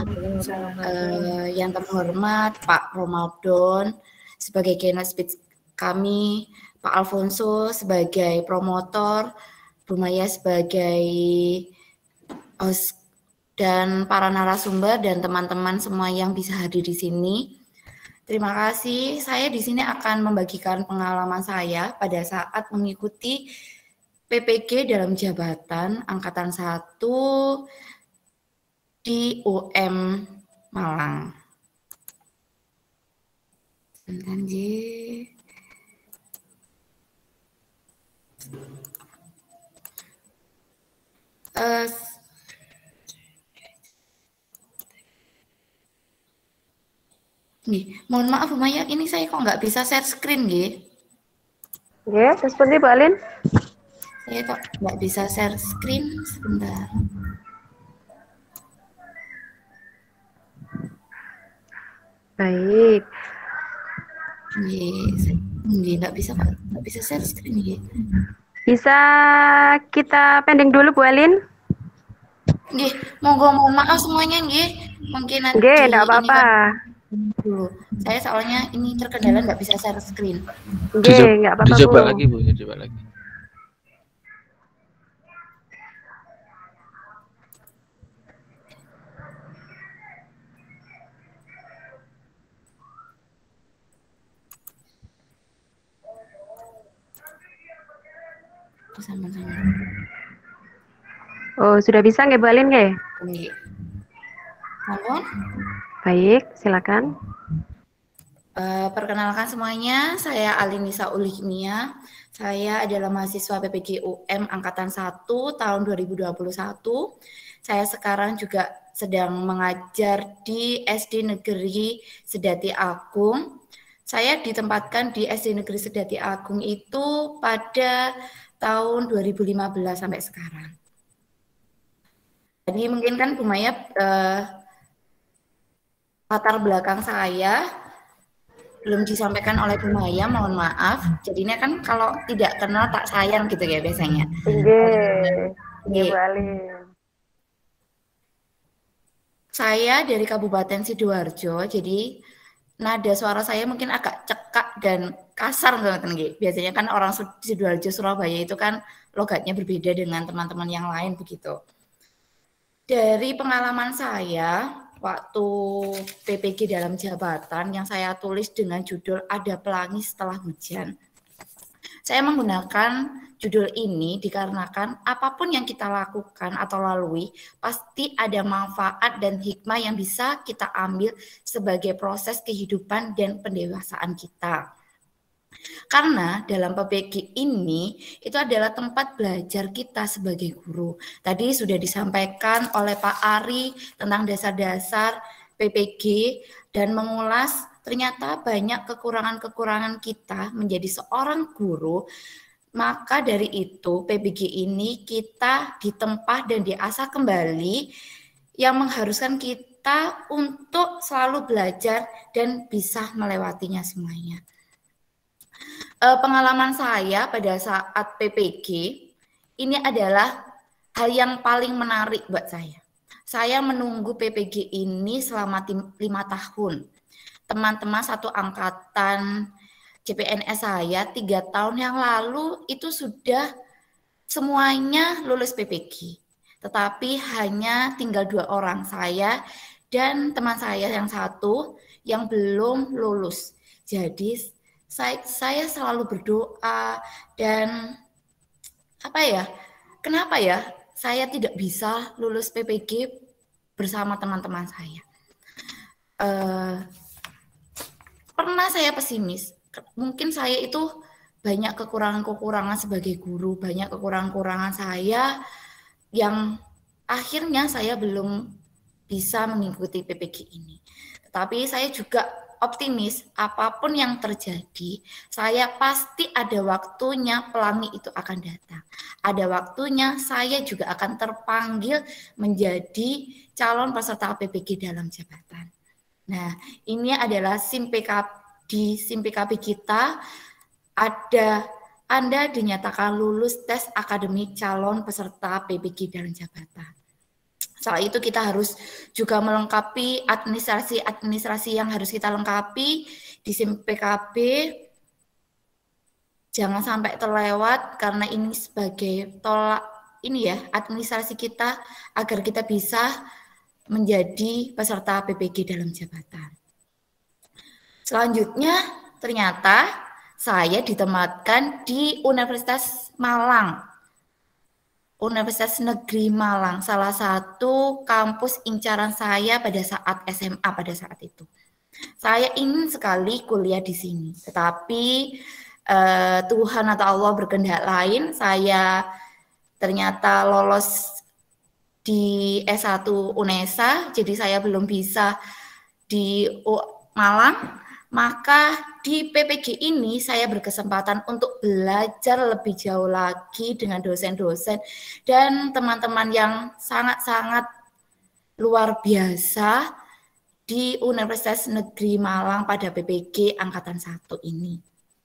Yang terhormat Pak Ramadan sebagai keynote speech kami, Pak Alfonso sebagai promotor, Bu Maya sebagai host, dan para narasumber dan teman-teman semua yang bisa hadir di sini. Terima kasih. Saya di sini akan membagikan pengalaman saya pada saat mengikuti PPG dalam jabatan Angkatan 1 di UM Malang. Mohon maaf Bu Maya, ini saya kok nggak bisa share screen nggih. Ya, seperti Bu Alin. Saya kok nggak bisa share screen, sebentar. Baik. Nggak bisa share screen nggih. Bisa kita pending dulu Bu Alin? Nggih, mohon maaf semuanya nggih. Mungkin nanti nggih, enggak apa-apa. Dulu. Saya soalnya ini terkendala nggak bisa share screen. Nggih, enggak apa-apa Bu. Dicoba lagi Bu, dicoba lagi. Sama-sama. Oh, sudah bisa nggih Bu Alin nggih? Nggih. Mohon. Baik, silakan. Perkenalkan semuanya, saya Alinisa Ulikmia. Saya adalah mahasiswa PPG UM Angkatan 1 tahun 2021. Saya sekarang juga sedang mengajar di SD Negeri Sedati Agung. Saya ditempatkan di SD Negeri Sedati Agung itu pada tahun 2015 sampai sekarang. Jadi mungkin kan Bu Maya latar belakang saya belum disampaikan oleh Bu Maya, mohon maaf. Jadinya kan kalau tidak kenal tak sayang gitu ya biasanya. Nggih, Bu Alim. Saya dari Kabupaten Sidoarjo, jadi nada suara saya mungkin agak cekak dan kasar teman-teman. Biasanya kan orang Sidoarjo, Surabaya itu kan logatnya berbeda dengan teman-teman yang lain begitu. Dari pengalaman saya waktu PPG dalam jabatan yang saya tulis dengan judul Ada Pelangi Setelah Hujan. Saya menggunakan judul ini dikarenakan apapun yang kita lakukan atau lalui pasti ada manfaat dan hikmah yang bisa kita ambil sebagai proses kehidupan dan pendewasaan kita. Karena dalam PPG ini itu adalah tempat belajar kita sebagai guru. Tadi sudah disampaikan oleh Pak Ari tentang dasar-dasar PPG dan mengulas ternyata banyak kekurangan-kekurangan kita menjadi seorang guru. Maka dari itu PPG ini kita ditempa dan diasah kembali yang mengharuskan kita untuk selalu belajar dan bisa melewatinya semuanya. Pengalaman saya pada saat PPG ini adalah hal yang paling menarik buat saya. Saya menunggu PPG ini selama 5 tahun. Teman-teman satu angkatan CPNS saya 3 tahun yang lalu itu sudah semuanya lulus PPG. Tetapi hanya tinggal 2 orang, saya dan teman saya yang satu yang belum lulus. Jadi saya selalu berdoa dan kenapa ya saya tidak bisa lulus PPG bersama teman-teman saya. Pernah saya pesimis, mungkin saya itu banyak kekurangan-kekurangan sebagai guru, banyak kekurangan-kekurangan saya yang akhirnya saya belum bisa mengikuti PPG ini. Tetapi saya juga optimis, apapun yang terjadi, saya pasti ada waktunya pelangi itu akan datang. Ada waktunya saya juga akan terpanggil menjadi calon peserta PPG dalam jabatan. Nah, ini adalah SIM PKB kita, Anda dinyatakan lulus tes akademik calon peserta PPG dalam jabatan. Setelah itu kita harus juga melengkapi administrasi yang harus kita lengkapi di SIM PKB. Jangan sampai terlewat karena ini sebagai tolak administrasi kita agar kita bisa menjadi peserta PPG dalam jabatan. Selanjutnya ternyata saya ditempatkan di Universitas Malang. Universitas Negeri Malang, salah satu kampus incaran saya pada saat SMA pada saat itu. Saya ingin sekali kuliah di sini, tetapi Tuhan atau Allah berkehendak lain, saya ternyata lolos di S1 UNESA, jadi saya belum bisa di Malang, maka di PPG ini saya berkesempatan untuk belajar lebih jauh lagi dengan dosen-dosen dan teman-teman yang sangat-sangat luar biasa di Universitas Negeri Malang pada PPG Angkatan 1 ini.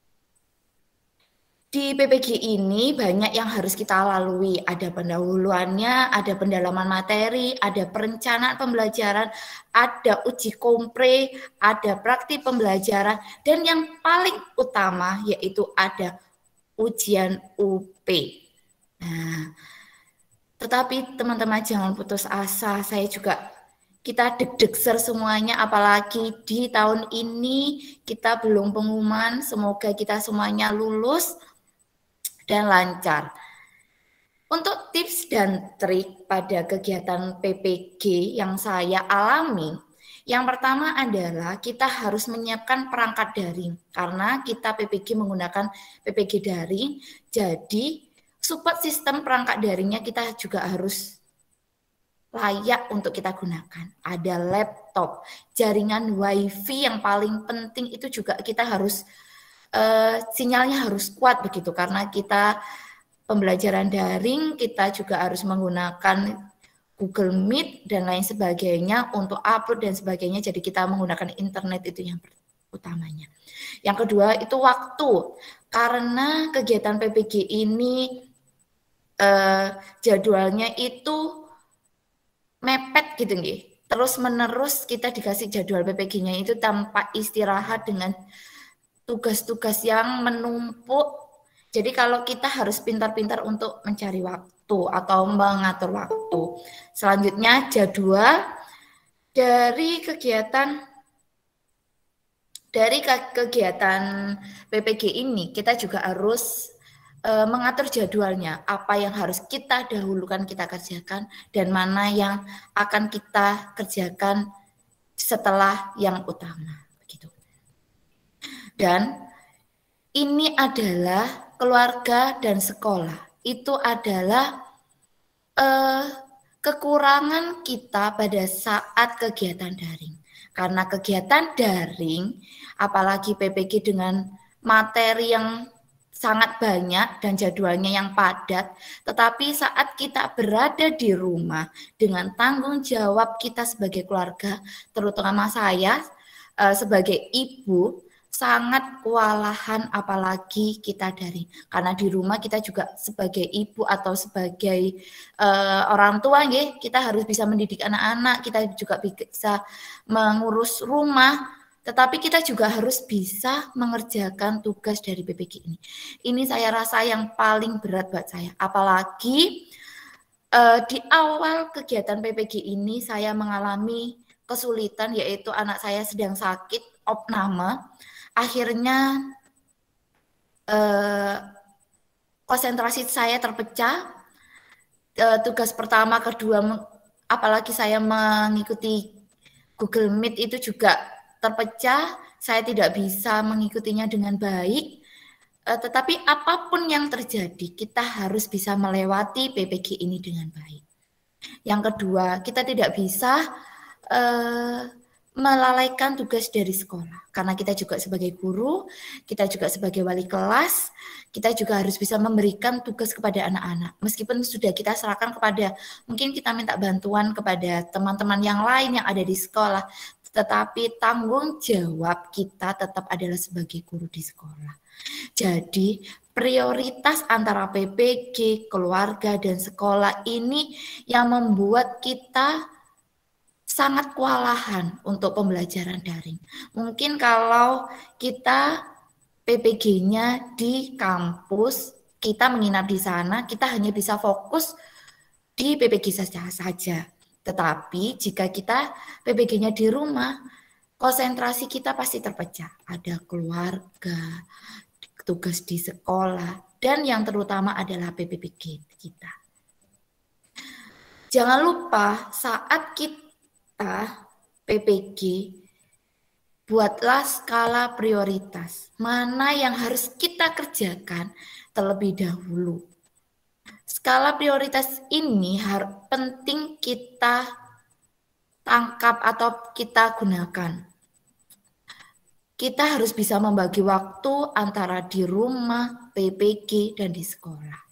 Di PPG ini banyak yang harus kita lalui, ada pendahuluannya, ada pendalaman materi, ada perencanaan pembelajaran, ada uji kompre, ada praktik pembelajaran, dan yang paling utama yaitu ada ujian UP. Nah, tetapi teman-teman jangan putus asa, kita deg-degser semuanya, apalagi di tahun ini kita belum pengumuman, semoga kita semuanya lulus dan lancar. Untuk tips dan trik pada kegiatan PPG yang saya alami, yang pertama adalah kita harus menyiapkan perangkat daring. Karena kita PPG menggunakan PPG daring, jadi support sistem perangkat daringnya kita juga harus layak untuk kita gunakan. Ada laptop, jaringan WiFi yang paling penting itu juga kita harus sinyalnya harus kuat begitu, karena kita pembelajaran daring, kita juga harus menggunakan Google Meet dan lain sebagainya untuk upload dan sebagainya. Jadi kita menggunakan internet itu yang utamanya. Yang kedua itu waktu, karena kegiatan PPG ini jadwalnya itu mepet gitu nggih. Terus menerus kita dikasih jadwal PPG-nya itu tanpa istirahat dengan tugas-tugas yang menumpuk. Jadi kalau kita harus pintar-pintar untuk mencari waktu atau mengatur waktu. Selanjutnya jadwal dari kegiatan PPG ini kita juga harus mengatur jadwalnya, apa yang harus kita dahulukan kita kerjakan dan mana yang akan kita kerjakan setelah yang utama begitu. Dan ini adalah keluarga dan sekolah, itu adalah kekurangan kita pada saat kegiatan daring. Karena kegiatan daring, apalagi PPG dengan materi yang sangat banyak dan jadwalnya yang padat, tetapi saat kita berada di rumah dengan tanggung jawab kita sebagai keluarga, terutama saya sebagai ibu, sangat kewalahan apalagi kita daring. Karena di rumah kita juga sebagai ibu atau sebagai orang tua ya, kita harus bisa mendidik anak-anak, kita juga bisa mengurus rumah, tetapi kita juga harus bisa mengerjakan tugas dari PPG ini. Ini saya rasa yang paling berat buat saya. Apalagi di awal kegiatan PPG ini saya mengalami kesulitan, yaitu anak saya sedang sakit opname. Akhirnya konsentrasi saya terpecah. Tugas pertama, kedua, apalagi saya mengikuti Google Meet itu juga terpecah. Saya tidak bisa mengikutinya dengan baik. Tetapi apapun yang terjadi, kita harus bisa melewati PPG ini dengan baik. Yang kedua, kita tidak bisa melalaikan tugas dari sekolah, karena kita juga sebagai guru, kita juga sebagai wali kelas, kita juga harus bisa memberikan tugas kepada anak-anak. Meskipun sudah kita serahkan kepada, mungkin kita minta bantuan kepada teman-teman yang lain yang ada di sekolah, tetapi tanggung jawab kita tetap adalah sebagai guru di sekolah. Jadi prioritas antara PPG, keluarga, dan sekolah ini yang membuat kita sangat kewalahan untuk pembelajaran daring. Mungkin kalau kita PPG-nya di kampus, kita menginap di sana, kita hanya bisa fokus di PPG saja. Tetapi jika kita PPG-nya di rumah, konsentrasi kita pasti terpecah. Ada keluarga, tugas di sekolah, dan yang terutama adalah PPG kita. Jangan lupa saat kita PPG, buatlah skala prioritas. Mana yang harus kita kerjakan terlebih dahulu. Skala prioritas ini penting kita tangkap atau kita gunakan. Kita harus bisa membagi waktu antara di rumah, PPG, dan di sekolah.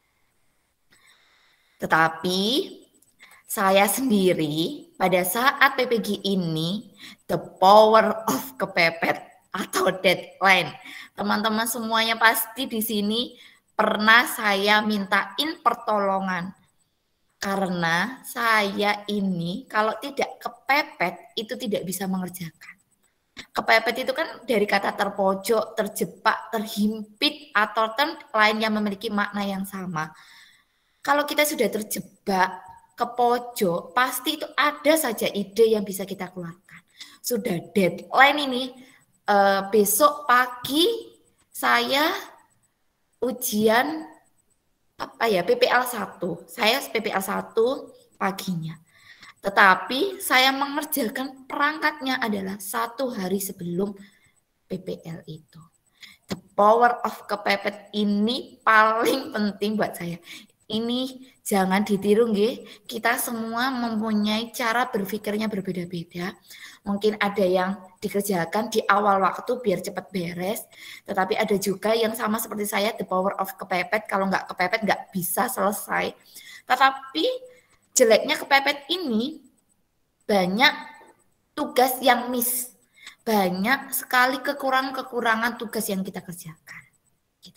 Tetapi saya sendiri pada saat PPG ini, the power of kepepet atau deadline. Teman-teman semuanya pasti di sini pernah saya mintain pertolongan. Karena saya ini kalau tidak kepepet itu tidak bisa mengerjakan. Kepepet itu kan dari kata terpojok, terjebak, terhimpit, atau lain yang memiliki makna yang sama. Kalau kita sudah terjebak ke pojok, pasti itu ada saja ide yang bisa kita keluarkan. Sudah deadline ini, besok pagi saya ujian PPL 1. Saya PPL 1 paginya. Tetapi saya mengerjakan perangkatnya adalah 1 hari sebelum PPL itu. The power of kepepet ini paling penting buat saya. ini jangan ditiru nggih. Kita semua mempunyai cara berpikirnya berbeda-beda. Mungkin ada yang dikerjakan di awal waktu biar cepat beres, tetapi ada juga yang sama seperti saya, the power of kepepet. Kalau nggak kepepet nggak bisa selesai. Tetapi jeleknya kepepet ini banyak tugas yang miss, banyak sekali kekurangan tugas yang kita kerjakan. Gitu.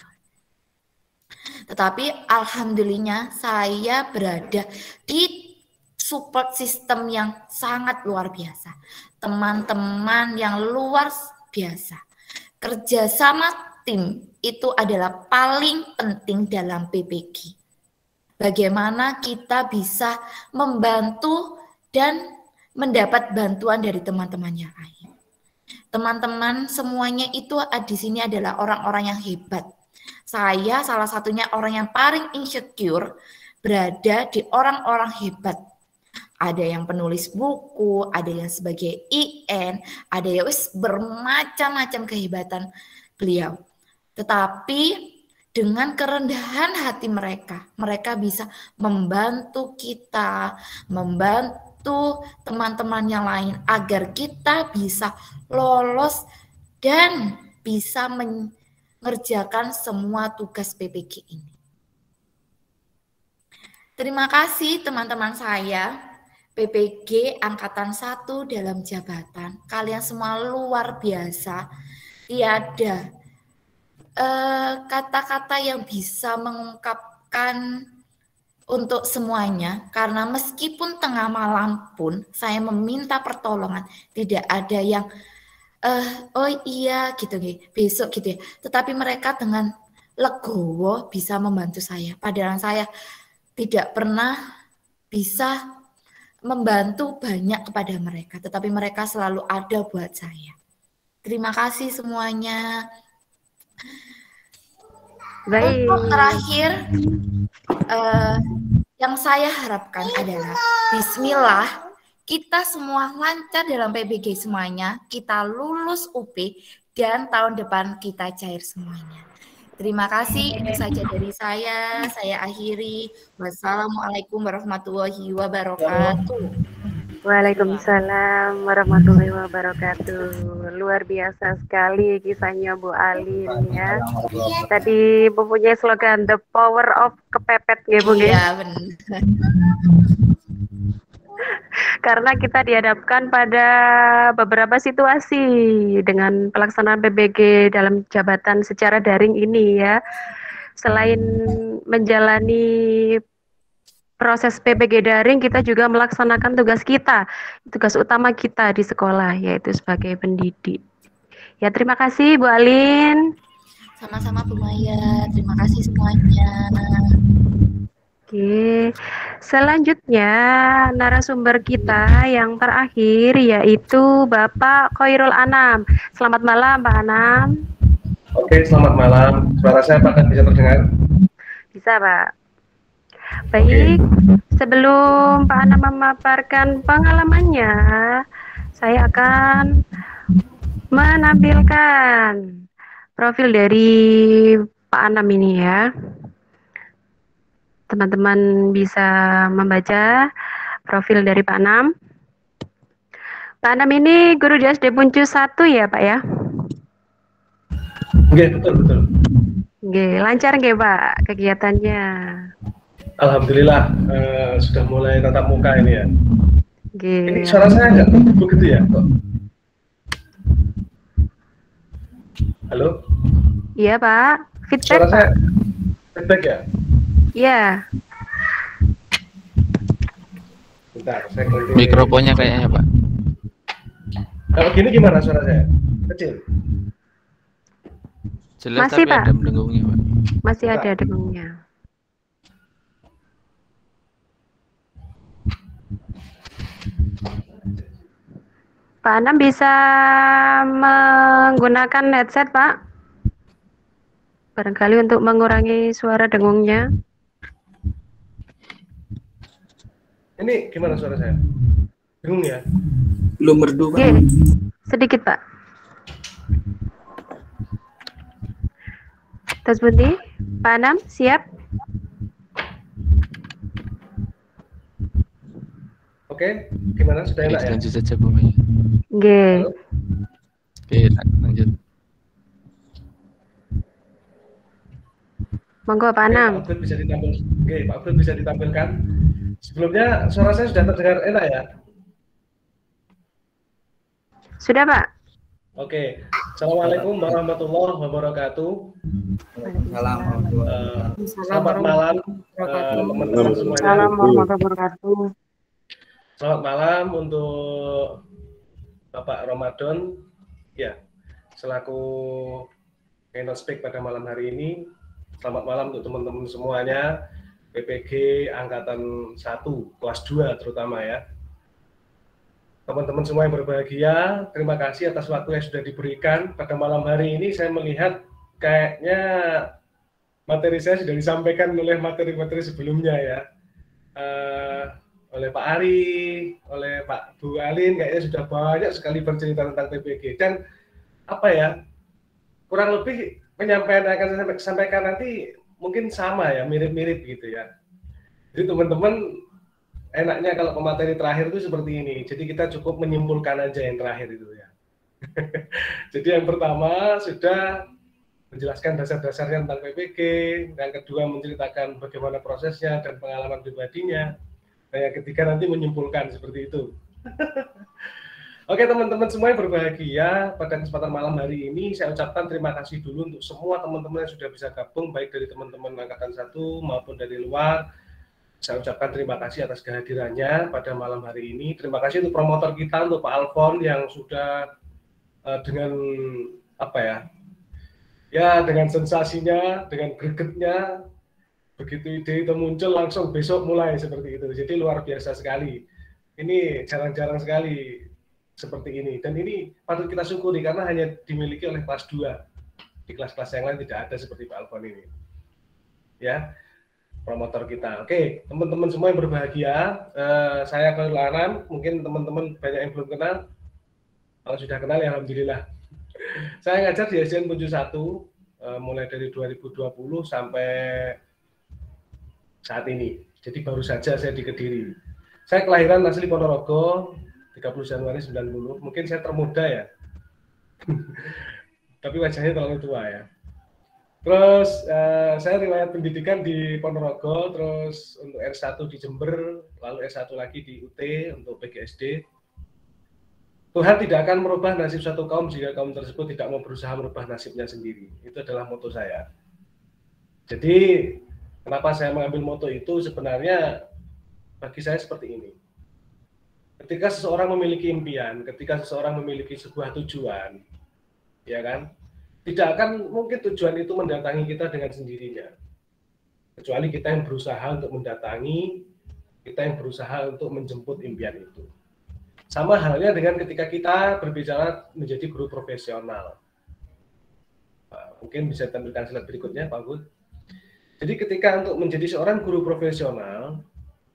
Tetapi alhamdulillah saya berada di support system yang sangat luar biasa. Teman-teman yang luar biasa. Kerjasama tim itu adalah paling penting dalam PPG. Bagaimana kita bisa membantu dan mendapat bantuan dari teman-teman yang lain. Teman-teman semuanya itu di sini adalah orang-orang yang hebat. Saya salah satunya orang yang paling insecure berada di orang-orang hebat. Ada yang penulis buku, ada yang sebagai IN, ada yang bermacam-macam kehebatan beliau. Tetapi dengan kerendahan hati mereka, mereka bisa membantu kita, membantu teman-teman yang lain agar kita bisa lolos dan bisa mengerjakan semua tugas PPG ini. Terima kasih teman-teman saya, PPG Angkatan 1 dalam jabatan. Kalian semua luar biasa. Tiada kata-kata yang bisa mengungkapkan untuk semuanya, karena meskipun tengah malam pun saya meminta pertolongan, tidak ada yang oh iya gitu besok gitu ya, tetapi mereka dengan legowo bisa membantu saya, padahal saya tidak pernah bisa membantu banyak kepada mereka, tetapi mereka selalu ada buat saya. Terima kasih semuanya. Baik. Untuk terakhir, yang saya harapkan adalah bismillah, kita semua lancar dalam PPG semuanya, kita lulus UP, dan tahun depan kita cair semuanya. Terima kasih, itu saja dari saya akhiri. Wassalamualaikum warahmatullahi wabarakatuh. Waalaikumsalam warahmatullahi wabarakatuh. Luar biasa sekali kisahnya Bu Alin ya. Tadi mempunyai slogan the power of kepepet ya Bu. Iya benar. Karena kita dihadapkan pada beberapa situasi dengan pelaksanaan PPG dalam jabatan secara daring ini ya. Selain menjalani proses PPG daring, kita juga melaksanakan tugas kita, tugas utama kita di sekolah, yaitu sebagai pendidik. Ya, terima kasih Bu Alin. Sama-sama Bu Maya, terima kasih semuanya. Oke, selanjutnya narasumber kita yang terakhir yaitu Bapak Khairul Anam. Selamat malam Pak Anam. Oke, selamat malam. Suara saya Pak bisa terdengar? Bisa Pak. Baik, sebelum Pak Anam memaparkan pengalamannya, saya akan menampilkan profil dari Pak Anam ini ya. Teman-teman bisa membaca profil dari Pak Anam. Pak Anam ini guru di SD Puncu 1 ya Pak ya? Oke, betul. Oke, lancar nggih Pak kegiatannya? Alhamdulillah sudah mulai tatap muka ini ya. Oke. Ini suara saya nggak begitu ya kok? Halo? Iya Pak, feedback Suara Pak. saya feedback ya? Iya. Bentar, saya ganti Mikrofonnya kayaknya Pak. Kalau gini gimana suara saya? Kecil? Jelas Masih, tapi Pak. ada dengungnya Pak. Masih ada dengungnya. Pak Anam bisa menggunakan headset, Pak? Barangkali untuk mengurangi suara dengungnya. Ini gimana suara saya? Dengung ya? Belum merdu, Pak. Oke, sedikit, Pak. Tes Bunti, Pak Anam, siap? Oke, gimana? Sudah enak ya? Lanjut saja Bu Maya. G. Oke, lanjut. Monggo Pak Oke, Anam. Pak Abdul bisa ditampilkan. Oke, Pak Abdul bisa ditampilkan. Sebelumnya suara saya sudah terdengar enak ya? Sudah Pak? Oke, Assalamualaikum warahmatullahi wabarakatuh. Selamat malam teman-teman semuanya. Assalamualaikum warahmatullahi wabarakatuh. Selamat malam untuk Bapak Ramadan, ya, selaku keynote speak pada malam hari ini. Selamat malam untuk teman-teman semuanya, PPG Angkatan 1, kelas 2 terutama ya. Teman-teman semua yang berbahagia, terima kasih atas waktu yang sudah diberikan. Pada malam hari ini saya melihat kayaknya materi saya sudah disampaikan oleh materi-materi sebelumnya ya. Oleh Pak Ari, oleh Pak Bu Alin, kayaknya sudah banyak sekali bercerita tentang PPG. Dan apa ya, kurang lebih penyampaian yang akan saya sampaikan nanti mungkin sama ya, mirip-mirip gitu ya. Jadi teman-teman, enaknya kalau pemateri terakhir itu seperti ini. Jadi kita cukup menyimpulkan aja yang terakhir itu ya. Jadi yang pertama sudah menjelaskan dasar-dasarnya tentang PPG, yang kedua menceritakan bagaimana prosesnya dan pengalaman pribadinya, dan yang ketiga nanti menyimpulkan seperti itu. Oke teman-teman semua yang berbahagia, pada kesempatan malam hari ini saya ucapkan terima kasih dulu untuk semua teman-teman yang sudah bisa gabung, baik dari teman-teman Angkatan 1 maupun dari luar. Saya ucapkan terima kasih atas kehadirannya pada malam hari ini. Terima kasih untuk promotor kita, untuk Pak Alfon yang sudah dengan apa ya, ya dengan sensasinya, dengan gregetnya, begitu ide itu muncul langsung besok mulai seperti itu. Jadi luar biasa sekali. Ini jarang-jarang sekali seperti ini. Dan ini patut kita syukuri karena hanya dimiliki oleh kelas 2. Di kelas-kelas yang lain tidak ada seperti Pak Alfon ini. Ya. Promotor kita. Oke, teman-teman semua yang berbahagia, saya Khalil Anam, mungkin teman-teman banyak yang belum kenal. Kalau sudah kenal ya alhamdulillah. Saya ngajar di SDN Kunjung 1 mulai dari 2020 sampai saat ini. Jadi baru saja saya di Kediri. Saya kelahiran asli Ponorogo 30 Januari 90. Mungkin saya termuda ya. Tapi wajahnya terlalu tua ya. Terus saya riwayat pendidikan di Ponorogo, terus untuk R1 di Jember, lalu S1 lagi di UT untuk PGSD. Tuhan tidak akan merubah nasib suatu kaum jika kaum tersebut tidak mau berusaha merubah nasibnya sendiri. Itu adalah moto saya. Jadi kenapa saya mengambil moto itu sebenarnya bagi saya seperti ini. Ketika seseorang memiliki impian, ketika seseorang memiliki sebuah tujuan, ya kan? Tidak akan mungkin tujuan itu mendatangi kita dengan sendirinya. Kecuali kita yang berusaha untuk mendatangi, kita yang berusaha untuk menjemput impian itu. Sama halnya dengan ketika kita berbicara menjadi guru profesional. Mungkin bisa ditampilkan slide berikutnya, Pak Bud. Jadi ketika untuk menjadi seorang guru profesional,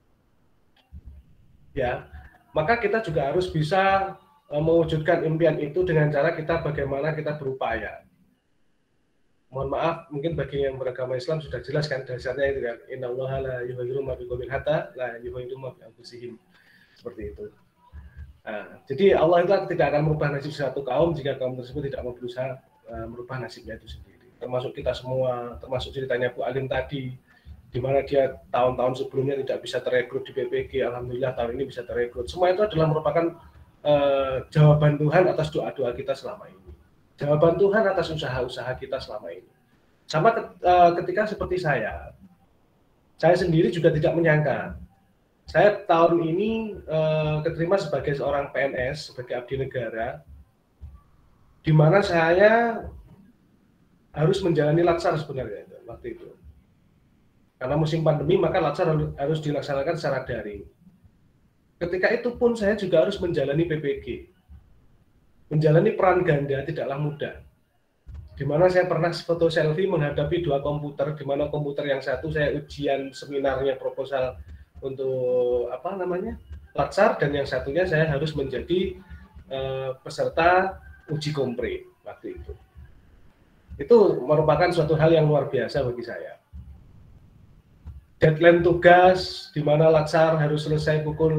ya, maka kita juga harus bisa mewujudkan impian itu dengan cara kita bagaimana kita berupaya. Mohon maaf, mungkin bagi yang beragama Islam sudah jelas kan dasarnya itu kan, innallaha la yughayyiru ma biqaumin hatta la yughayyiru ma bi anfusihim. Seperti itu. Nah, jadi Allah itu tidak akan merubah nasib suatu kaum jika kaum tersebut tidak mau berusaha merubah nasibnya itu sendiri. Termasuk kita semua, termasuk ceritanya Bu Alim tadi, di mana dia tahun-tahun sebelumnya tidak bisa terekrut di PPG, alhamdulillah tahun ini bisa terekrut. Semua itu adalah merupakan jawaban Tuhan atas doa-doa kita selama ini. Jawaban Tuhan atas usaha-usaha kita selama ini. Sama ketika seperti saya sendiri juga tidak menyangka. Saya tahun ini keterima sebagai seorang PNS, sebagai abdi negara, di mana saya harus menjalani latsar sebenarnya waktu itu. Karena musim pandemi, maka latsar harus dilaksanakan secara daring. Ketika itu pun saya juga harus menjalani PPG. Menjalani peran ganda tidaklah mudah. Di mana saya pernah foto selfie menghadapi dua komputer, di mana komputer yang satu saya ujian seminarnya proposal untuk apa namanya latsar, dan yang satunya saya harus menjadi peserta uji kompre waktu itu. Itu merupakan suatu hal yang luar biasa bagi saya. Deadline tugas di mana latsar harus selesai pukul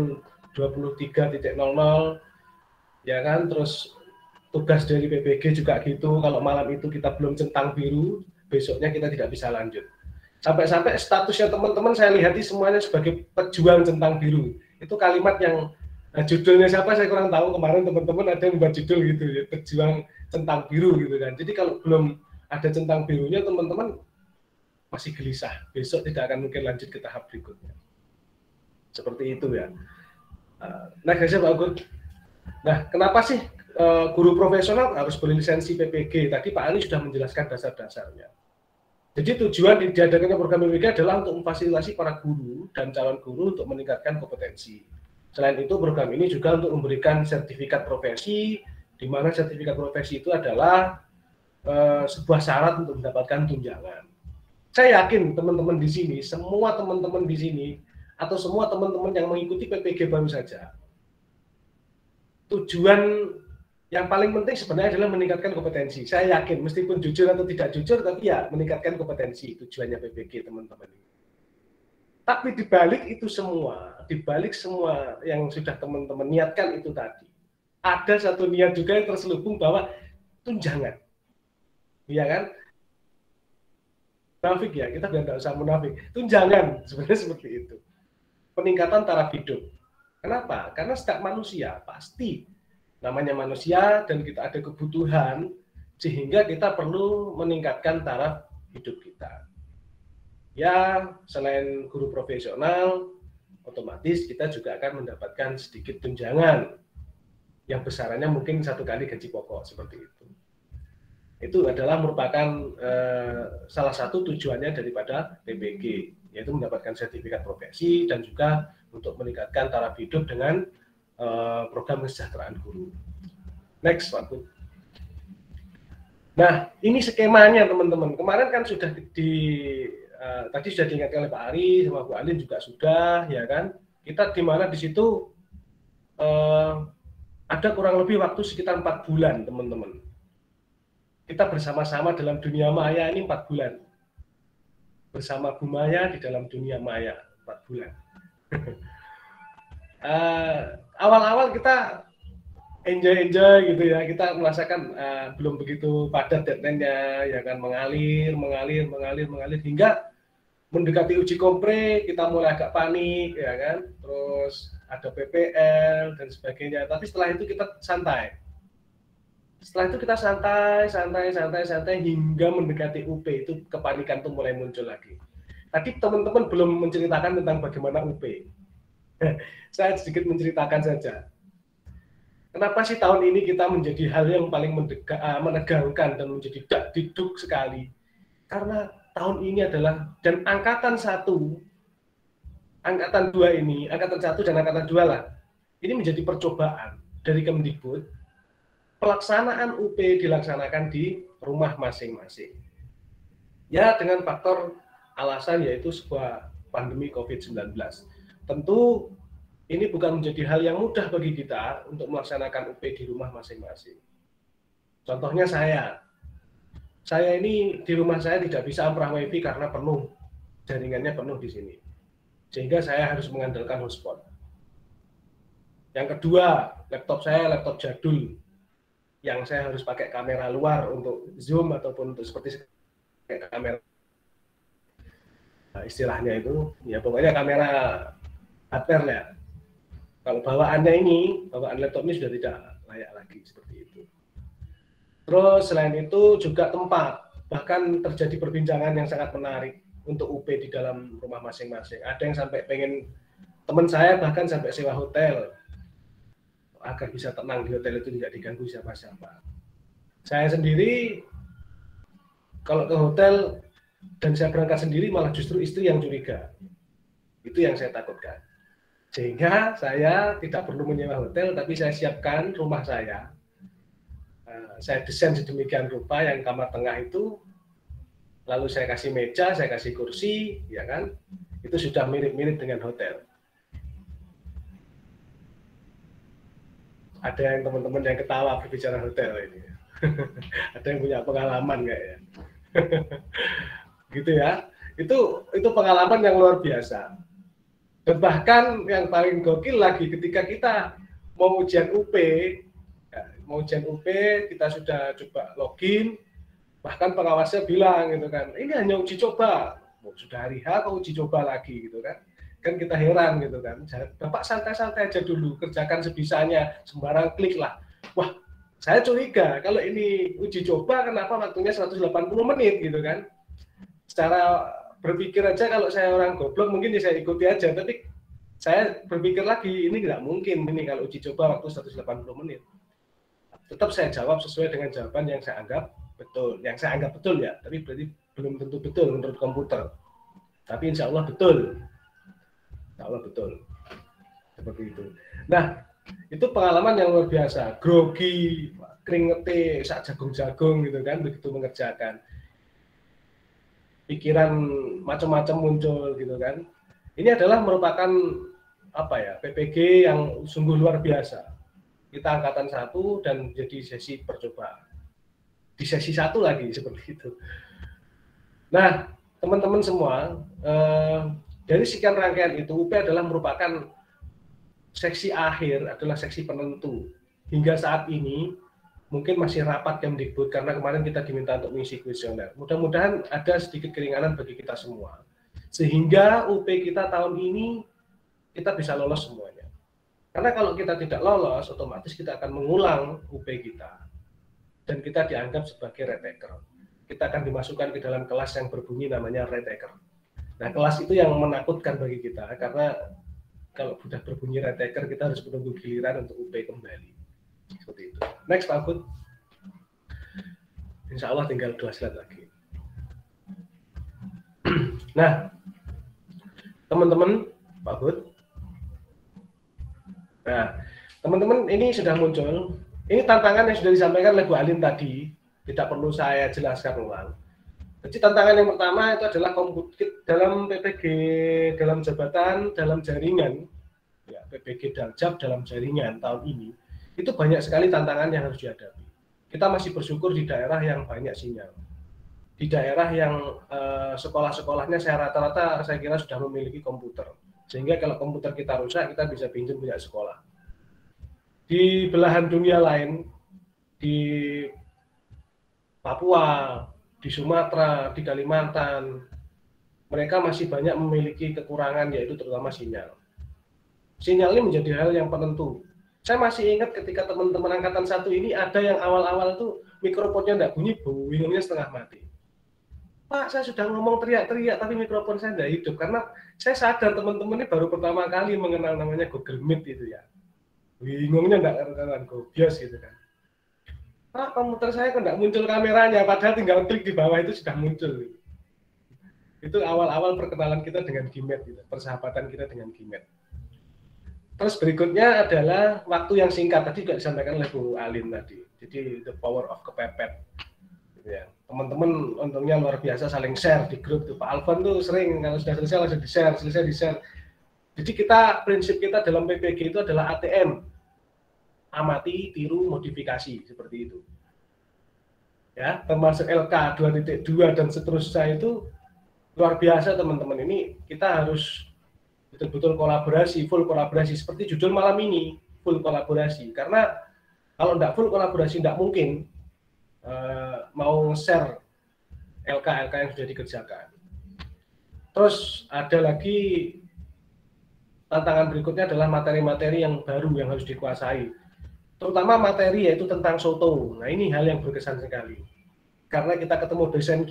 23.00 ya kan, terus tugas dari PPG juga gitu, kalau malam itu kita belum centang biru, besoknya kita tidak bisa lanjut. Sampai-sampai statusnya teman-teman saya lihat ini semuanya sebagai pejuang centang biru. Itu kalimat yang judulnya siapa saya kurang tahu, kemarin teman-teman ada yang buat judul gitu ya, pejuang centang biru gitu kan. Jadi kalau belum ada centang birunya teman-teman masih gelisah, besok tidak akan mungkin lanjut ke tahap berikutnya. Seperti itu ya. Next aja Pak Agun. Nah, kenapa sih guru profesional harus berlisensi PPG? Tadi Pak Ali sudah menjelaskan dasar-dasarnya. Jadi tujuan diadakannya program PPG adalah untuk memfasilitasi para guru dan calon guru untuk meningkatkan kompetensi. Selain itu, program ini juga untuk memberikan sertifikat profesi, di mana sertifikat profesi itu adalah sebuah syarat untuk mendapatkan tunjangan. Saya yakin teman-teman di sini, semua teman-teman di sini, atau semua teman-teman yang mengikuti PPG baru saja, tujuan yang paling penting sebenarnya adalah meningkatkan kompetensi. Saya yakin, meskipun jujur atau tidak jujur, tapi ya meningkatkan kompetensi tujuannya PPG teman-teman. Tapi dibalik itu semua, dibalik semua yang sudah teman-teman niatkan itu tadi, ada satu niat juga yang terselubung bahwa tunjangan, ya kan? Munafik ya, kita biar nggak usah munafik. Tunjangan sebenarnya seperti itu. Peningkatan taraf hidup. Kenapa? Karena setiap manusia pasti namanya manusia dan kita ada kebutuhan sehingga kita perlu meningkatkan taraf hidup kita. Ya, selain guru profesional, otomatis kita juga akan mendapatkan sedikit tunjangan yang besarannya mungkin 1 kali gaji pokok seperti itu. Itu adalah merupakan salah satu tujuannya daripada PPG, yaitu mendapatkan sertifikat profesi dan juga untuk meningkatkan taraf hidup dengan program kesejahteraan guru. Next, Pak Bu. Nah, ini skemanya teman-teman. Kemarin kan sudah tadi sudah diingatkan oleh Pak Ari sama Bu Alin juga sudah, ya kan? Kita di mana di situ ada kurang lebih waktu sekitar 4 bulan, teman-teman. Kita bersama-sama dalam dunia maya ini 4 bulan. Bersama Bu Maya di dalam dunia maya 4 bulan. Awal-awal kita enjoy gitu ya, kita merasakan belum begitu padat deadline-nya, ya kan, mengalir hingga mendekati uji kompre kita mulai agak panik, ya kan, terus ada PPL dan sebagainya. Tapi setelah itu kita santai. Setelah itu kita santai hingga mendekati UP, itu kepanikan tuh mulai muncul lagi. Tadi teman-teman belum menceritakan tentang bagaimana UP. Saya sedikit menceritakan saja. Kenapa sih tahun ini kita menjadi hal yang paling menegangkan dan menjadi dak-diduk sekali? Karena tahun ini adalah, dan angkatan 1, angkatan 2 ini, angkatan 1 dan angkatan 2 lah, ini menjadi percobaan dari Kemdikbud. Pelaksanaan UP dilaksanakan di rumah masing-masing. Ya, dengan faktor alasan yaitu sebuah pandemi COVID-19. Tentu ini bukan menjadi hal yang mudah bagi kita untuk melaksanakan UP di rumah masing-masing. Contohnya saya ini di rumah saya tidak bisa amprah wifi karena penuh, jaringannya penuh di sini. Sehingga saya harus mengandalkan hotspot. Yang kedua, laptop saya laptop jadul, yang saya harus pakai kamera luar untuk Zoom ataupun untuk seperti kamera, nah, istilahnya itu ya pokoknya kamera HPR ya. Kalau bawaan laptop ini sudah tidak layak lagi seperti itu. Terus selain itu juga tempat, bahkan terjadi perbincangan yang sangat menarik untuk UP di dalam rumah masing-masing. Ada yang sampai pengen, teman saya bahkan sampai sewa hotel agar bisa tenang di hotel itu, tidak diganggu siapa-siapa. Saya sendiri kalau ke hotel dan saya berangkat sendiri malah justru istri yang curiga. Itu yang saya takutkan. Sehingga saya tidak perlu menyewa hotel, tapi saya siapkan rumah saya. Saya desain sedemikian rupa yang kamar tengah itu, lalu saya kasih meja, saya kasih kursi, ya kan? Itu sudah mirip-mirip dengan hotel. Ada yang teman-teman yang ketawa berbicara hotel ini. Ada yang punya pengalaman kayaknya. Gitu ya. Itu pengalaman yang luar biasa. Dan bahkan yang paling gokil lagi ketika kita mau ujian UP, kita sudah coba login, bahkan pengawasnya bilang gitu kan, ini hanya uji coba. Sudah hari H kok uji coba lagi gitu kan. Kan kita heran gitu kan. Bapak santai-santai aja dulu, kerjakan sebisanya, sembarang klik lah. Wah, saya curiga kalau ini uji coba kenapa waktunya 180 menit gitu kan. Secara berpikir aja kalau saya orang goblok mungkin ya saya ikuti aja, tapi saya berpikir lagi ini nggak mungkin ini kalau uji coba waktu 180 menit. Tetap saya jawab sesuai dengan jawaban yang saya anggap betul. Yang saya anggap betul ya, tapi berarti belum tentu betul menurut komputer. Tapi insya Allah betul. Insya Allah betul. Seperti itu. Nah, itu pengalaman yang luar biasa. Grogi, keringetnya, sak jagung-jagung gitu kan, begitu mengerjakan. Pikiran macam-macam muncul gitu kan. Ini adalah merupakan PPG yang sungguh luar biasa. Kita angkatan 1 dan jadi sesi percobaan. Di sesi 1 lagi seperti itu. Nah, teman-teman semua, dari sekian rangkaian itu UP adalah merupakan seksi akhir, adalah seksi penentu. Hingga saat ini mungkin masih rapat Kemdikbud karena kemarin kita diminta untuk mengisi kuesioner. Mudah-mudahan ada sedikit keringanan bagi kita semua. Sehingga UP kita tahun ini kita bisa lolos semuanya. Karena kalau kita tidak lolos, otomatis kita akan mengulang UP kita. Dan kita dianggap sebagai retaker. Kita akan dimasukkan ke dalam kelas yang berbunyi namanya retaker. Nah, kelas itu yang menakutkan bagi kita, karena kalau sudah berbunyi retaker, kita harus menunggu giliran untuk UP kembali. Seperti itu. Next, Pak Bud. Insya Allah tinggal 2 slide lagi. Nah, teman-teman, Pak Bud. Nah, teman-teman ini sudah muncul. Ini tantangan yang sudah disampaikan oleh Bu Alin tadi. Tidak perlu saya jelaskan ulang. Jadi tantangan yang pertama itu adalah dalam PPG, dalam jabatan, dalam jaringan, ya, PPG Daljab dalam jaringan tahun ini, itu banyak sekali tantangan yang harus dihadapi. Kita masih bersyukur di daerah yang banyak sinyal. Di daerah yang sekolah-sekolahnya rata-rata saya kira sudah memiliki komputer. Sehingga kalau komputer kita rusak, kita bisa pinjam punya sekolah. Di belahan dunia lain, di Papua, di Sumatera, di Kalimantan, mereka masih banyak memiliki kekurangan, yaitu terutama sinyal. Sinyal ini menjadi hal yang penentu. Saya masih ingat ketika teman-teman angkatan 1 ini ada yang awal-awal itu mikrofonnya tidak bunyi, bingungnya setengah mati. Pak, saya sudah ngomong teriak-teriak, tapi mikrofon saya tidak hidup. Karena saya sadar teman-teman ini baru pertama kali mengenal namanya Google Meet itu ya. Bingungnya tidak karuan gobios gitu kan. Pak, komputer saya kok tidak muncul kameranya, padahal tinggal klik di bawah itu sudah muncul. Itu awal-awal perkenalan kita dengan Gmail, gitu, persahabatan kita dengan Gmail. Terus berikutnya adalah waktu yang singkat, tadi juga disampaikan oleh Bu Alin tadi. Jadi the power of kepepet. Gitu ya. Teman-teman untungnya luar biasa saling share di grup tuh. Pak Alvan tuh sering kalau sudah selesai langsung di-share, selesai di-share. Jadi prinsip kita dalam PPG itu adalah ATM. Amati, tiru, modifikasi, seperti itu. Ya, termasuk LK 2.2 dan seterusnya itu luar biasa teman-teman. Ini kita harus betul-betul kolaborasi, full kolaborasi seperti judul malam ini, full kolaborasi. Karena kalau tidak full kolaborasi tidak mungkin mau share LK yang sudah dikerjakan. Terus ada lagi tantangan berikutnya adalah materi-materi yang baru yang harus dikuasai. Terutama materi yaitu tentang soto. Nah, ini hal yang berkesan sekali. Karena kita ketemu dosen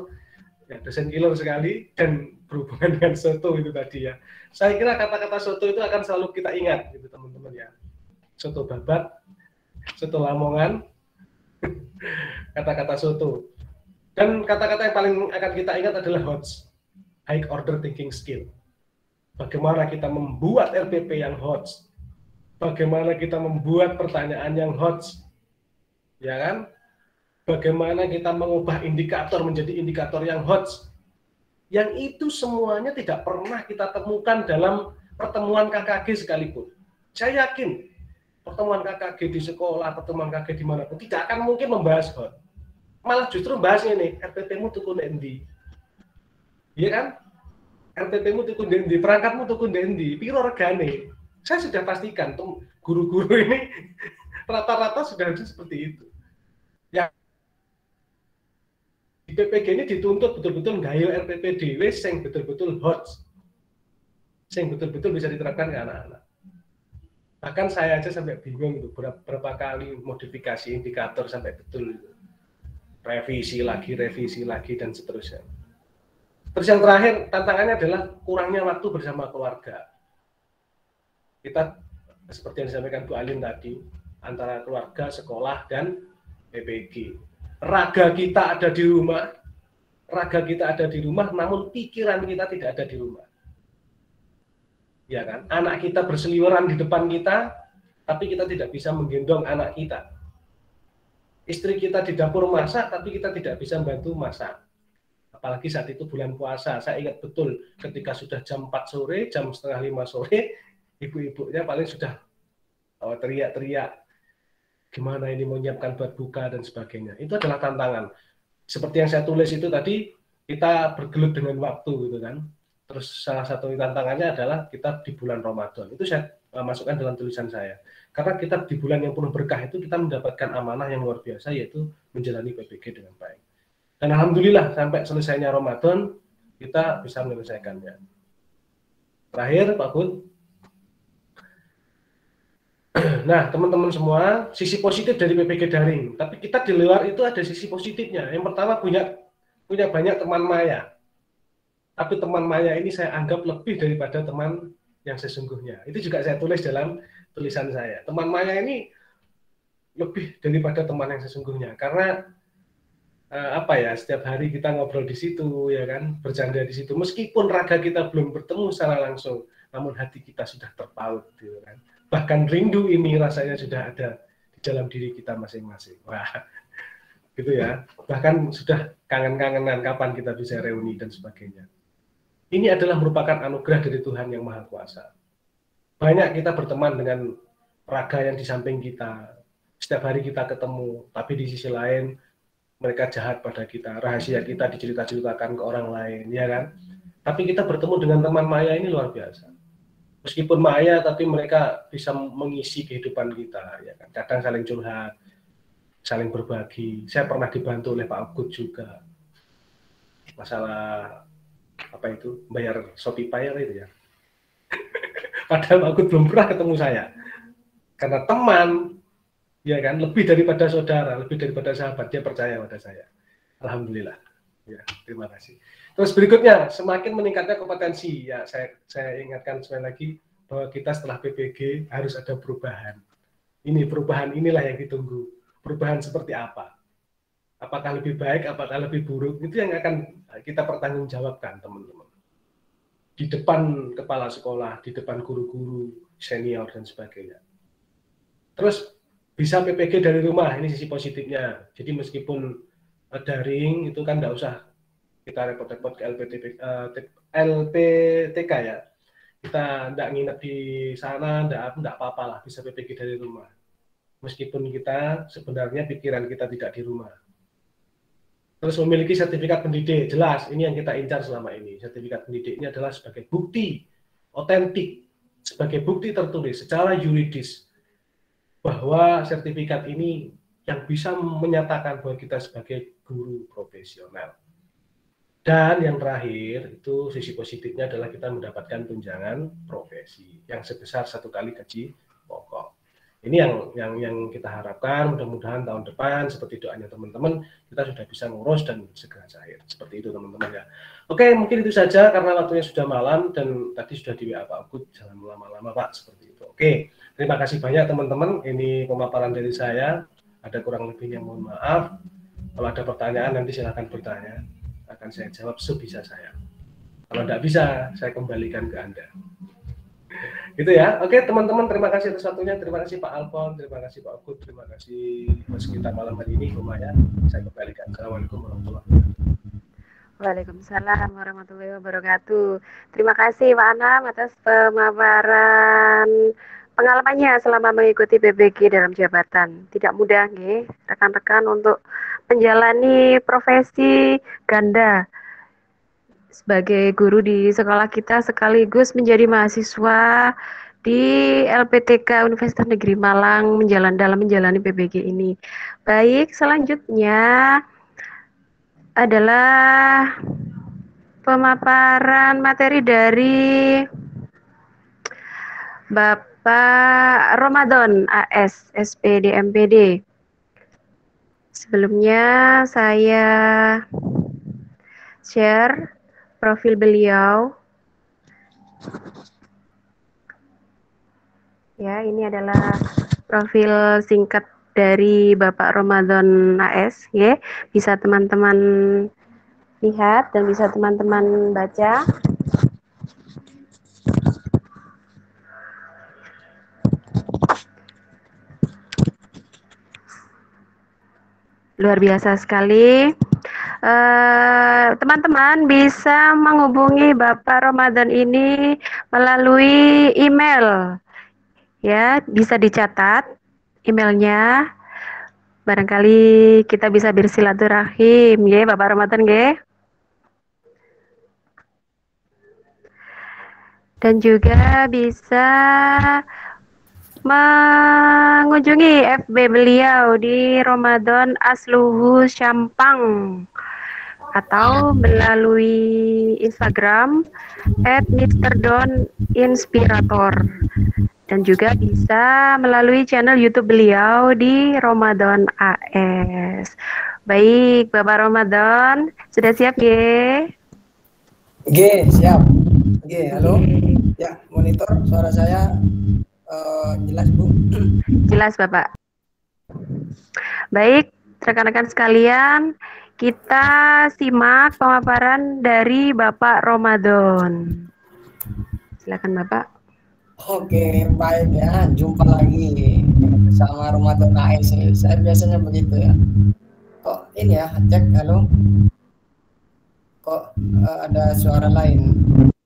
killer sekali dan berhubungan dengan soto itu tadi ya. Saya kira kata-kata soto itu akan selalu kita ingat gitu teman-teman ya. Soto babat, soto lamongan, kata-kata soto. Dan kata-kata yang paling akan kita ingat adalah HOTS, high order thinking skill. Bagaimana kita membuat RPP yang HOTS. Bagaimana kita membuat pertanyaan yang HOTS. Ya kan? Bagaimana kita mengubah indikator menjadi indikator yang HOTS. Yang itu semuanya tidak pernah kita temukan dalam pertemuan KKG sekalipun. Saya yakin pertemuan KKG di sekolah, pertemuan KKG dimanapun tidak akan mungkin membahas HOTS. Malah justru bahasnya nih, RPP-mu tuku endi. Iya kan? RTP-mu tuku ndendi, perangkatmu tuku ndendi, piro regane? Saya sudah pastikan tuh guru-guru ini rata-rata sudah ada seperti itu. Ya, di PPG ini dituntut betul-betul gayo RTP dhewe sing betul-betul hot, sing betul-betul bisa diterapkan ke anak-anak. Bahkan saya aja sampai bingung itu berapa kali modifikasi indikator sampai betul revisi lagi dan seterusnya. Terus yang terakhir tantangannya adalah kurangnya waktu bersama keluarga. Kita seperti yang disampaikan Bu Alin tadi, antara keluarga, sekolah, dan PPG. Raga kita ada di rumah, namun pikiran kita tidak ada di rumah. Ya kan? Anak kita berseliweran di depan kita, tapi kita tidak bisa menggendong anak kita. Istri kita di dapur masak, tapi kita tidak bisa membantu masak. Apalagi saat itu bulan puasa. Saya ingat betul ketika sudah jam 4 sore, jam setengah 5 sore, ibu-ibunya paling sudah teriak-teriak, gimana ini mau menyiapkan buat buka dan sebagainya. Itu adalah tantangan. Seperti yang saya tulis itu tadi, kita bergelut dengan waktu gitu kan. Terus salah satu tantangannya adalah kita di bulan Ramadan. Itu saya masukkan dalam tulisan saya. Karena kita di bulan yang penuh berkah itu kita mendapatkan amanah yang luar biasa, yaitu menjalani PPG dengan baik. Dan alhamdulillah sampai selesainya Ramadan kita bisa menyelesaikannya. Terakhir Pak Gun. Nah teman-teman semua, sisi positif dari PPG daring. Tapi kita di luar itu ada sisi positifnya. Yang pertama punya banyak teman maya. Tapi teman maya ini saya anggap lebih daripada teman yang sesungguhnya. Itu juga saya tulis dalam tulisan saya. Teman maya ini lebih daripada teman yang sesungguhnya. Karena setiap hari kita ngobrol di situ, ya kan, bercanda di situ. Meskipun raga kita belum bertemu secara langsung, namun hati kita sudah terpaut, gitu kan. Bahkan rindu ini rasanya sudah ada di dalam diri kita masing-masing. Wah, gitu ya. Bahkan sudah kangen-kangenan kapan kita bisa reuni dan sebagainya. Ini adalah merupakan anugerah dari Tuhan yang Maha Kuasa. Banyak kita berteman dengan raga yang di samping kita. Setiap hari kita ketemu, tapi di sisi lain mereka jahat pada kita, rahasia kita dicerita-ceritakan ke orang lain, ya kan? Tapi kita bertemu dengan teman maya ini luar biasa. Meskipun maya, tapi mereka bisa mengisi kehidupan kita, ya kan? Kadang saling curhat, saling berbagi. Saya pernah dibantu oleh Pak Agut juga. Masalah apa itu? Bayar Shopee Pay itu ya. Padahal Pak Agut belum pernah ketemu saya. Karena teman, ya kan, lebih daripada saudara, lebih daripada sahabat, dia percaya pada saya. Alhamdulillah. Ya, terima kasih. Terus berikutnya, semakin meningkatnya kompetensi. Ya, saya ingatkan sekali lagi bahwa kita setelah PPG harus ada perubahan. Ini perubahan inilah yang ditunggu. Perubahan seperti apa? Apakah lebih baik, apakah lebih buruk? Itu yang akan kita pertanggungjawabkan, teman-teman. Di depan kepala sekolah, di depan guru-guru, senior dan sebagainya. Terus bisa PPG dari rumah, ini sisi positifnya. Jadi meskipun daring itu kan nggak usah kita repot-repot ke LPTK ya. Kita nggak nginep di sana, nggak apa-apa lah, bisa PPG dari rumah. Meskipun kita sebenarnya pikiran kita tidak di rumah. Terus memiliki sertifikat pendidik, jelas ini yang kita incar selama ini. Sertifikat pendidik ini adalah sebagai bukti otentik, sebagai bukti tertulis secara yuridis bahwa sertifikat ini yang bisa menyatakan bahwa kita sebagai guru profesional. Dan yang terakhir itu sisi positifnya adalah kita mendapatkan tunjangan profesi yang sebesar 1 kali gaji pokok. Ini yang kita harapkan, mudah-mudahan tahun depan seperti doanya teman-teman kita sudah bisa ngurus dan segera cair. Seperti itu teman-teman ya. Oke, mungkin itu saja karena waktunya sudah malam dan tadi sudah di WA Pak Agut, jangan lama-lama Pak, seperti itu. Oke, terima kasih banyak teman-teman. Ini pemaparan dari saya. Ada kurang lebihnya mohon maaf. Kalau ada pertanyaan nanti silahkan bertanya. Akan saya jawab sebisa saya. Kalau tidak bisa, saya kembalikan ke Anda. Gitu ya. Oke teman-teman, terima kasih atas waktunya. Terima kasih Pak Alfon, terima kasih Pak Agut, terima kasih host kita malam hari ini lumayan. Saya kembalikan. Assalamualaikum warahmatullahi wabarakatuh. Waalaikumsalam warahmatullahi wabarakatuh. Terima kasih Pak Anam atas pemaparan pengalamannya selama mengikuti PPG dalam jabatan. Tidak mudah nih rekan-rekan untuk menjalani profesi ganda sebagai guru di sekolah kita sekaligus menjadi mahasiswa di LPTK Universitas Negeri Malang dalam menjalani PBG ini. Baik, selanjutnya adalah pemaparan materi dari Bapak Ramadan AS SPD MPD. Sebelumnya saya share profil beliau. Ya, ini adalah profil singkat dari Bapak Ramadan AS, ya. Bisa teman-teman lihat dan bisa teman-teman baca. Luar biasa sekali. Teman-teman bisa menghubungi Bapak Ramadan ini melalui email. Ya, bisa dicatat emailnya. Barangkali kita bisa bersilaturahim, ya Bapak Ramadan, ya. Dan juga bisa mengunjungi FB beliau di Ramadan Asluhu Syampang atau melalui Instagram @mrdon_inspirator dan juga bisa melalui channel YouTube beliau di Ramadan AS. Baik, Bapak Ramadan, sudah siap, G? G, siap. G, halo. Ya, monitor suara saya jelas, Bu? Jelas, Bapak. Baik, rekan-rekan sekalian, kita simak pemaparan dari Bapak Ramadan. Silakan, Bapak. Oke, baik ya. Jumpa lagi bersama Ramadan AS. Saya biasanya begitu ya. Kok ini ya, cek, halo. Kok ada suara lain?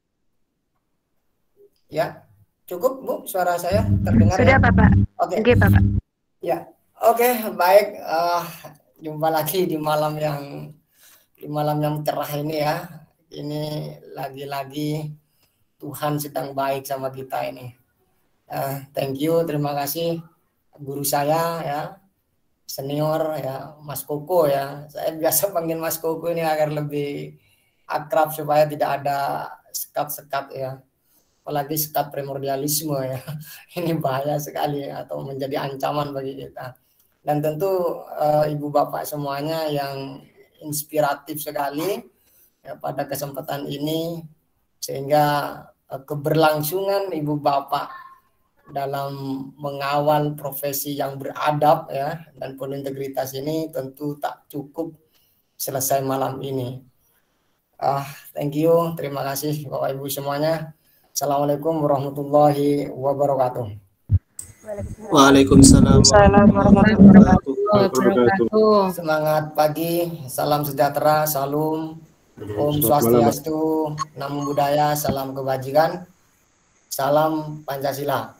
Ya. Cukup, Bu, suara saya terdengar? Sudah, ya? Bapak. Oke, Bapak. Ya, oke, baik. Jumpa lagi di malam yang cerah ini ya. Ini lagi-lagi Tuhan sedang baik sama kita ini. Thank you, terima kasih guru saya ya, senior ya, Mas Koko ya. Saya biasa panggil Mas Koko ini agar lebih akrab supaya tidak ada sekat-sekat ya. Apalagi sekat primordialisme ya, ini bahaya sekali atau menjadi ancaman bagi kita. Dan tentu ibu bapak semuanya yang inspiratif sekali ya, pada kesempatan ini, sehingga keberlangsungan ibu bapak dalam mengawal profesi yang beradab ya dan penuh integritas ini tentu tak cukup selesai malam ini. Thank you, terima kasih bapak ibu semuanya. Assalamualaikum warahmatullahi wabarakatuh. Waalaikumsalam warahmatullahi wabarakatuh. Semangat pagi, salam sejahtera, salam, Om Swastiastu, Namo Buddhaya, salam kebajikan, salam Pancasila.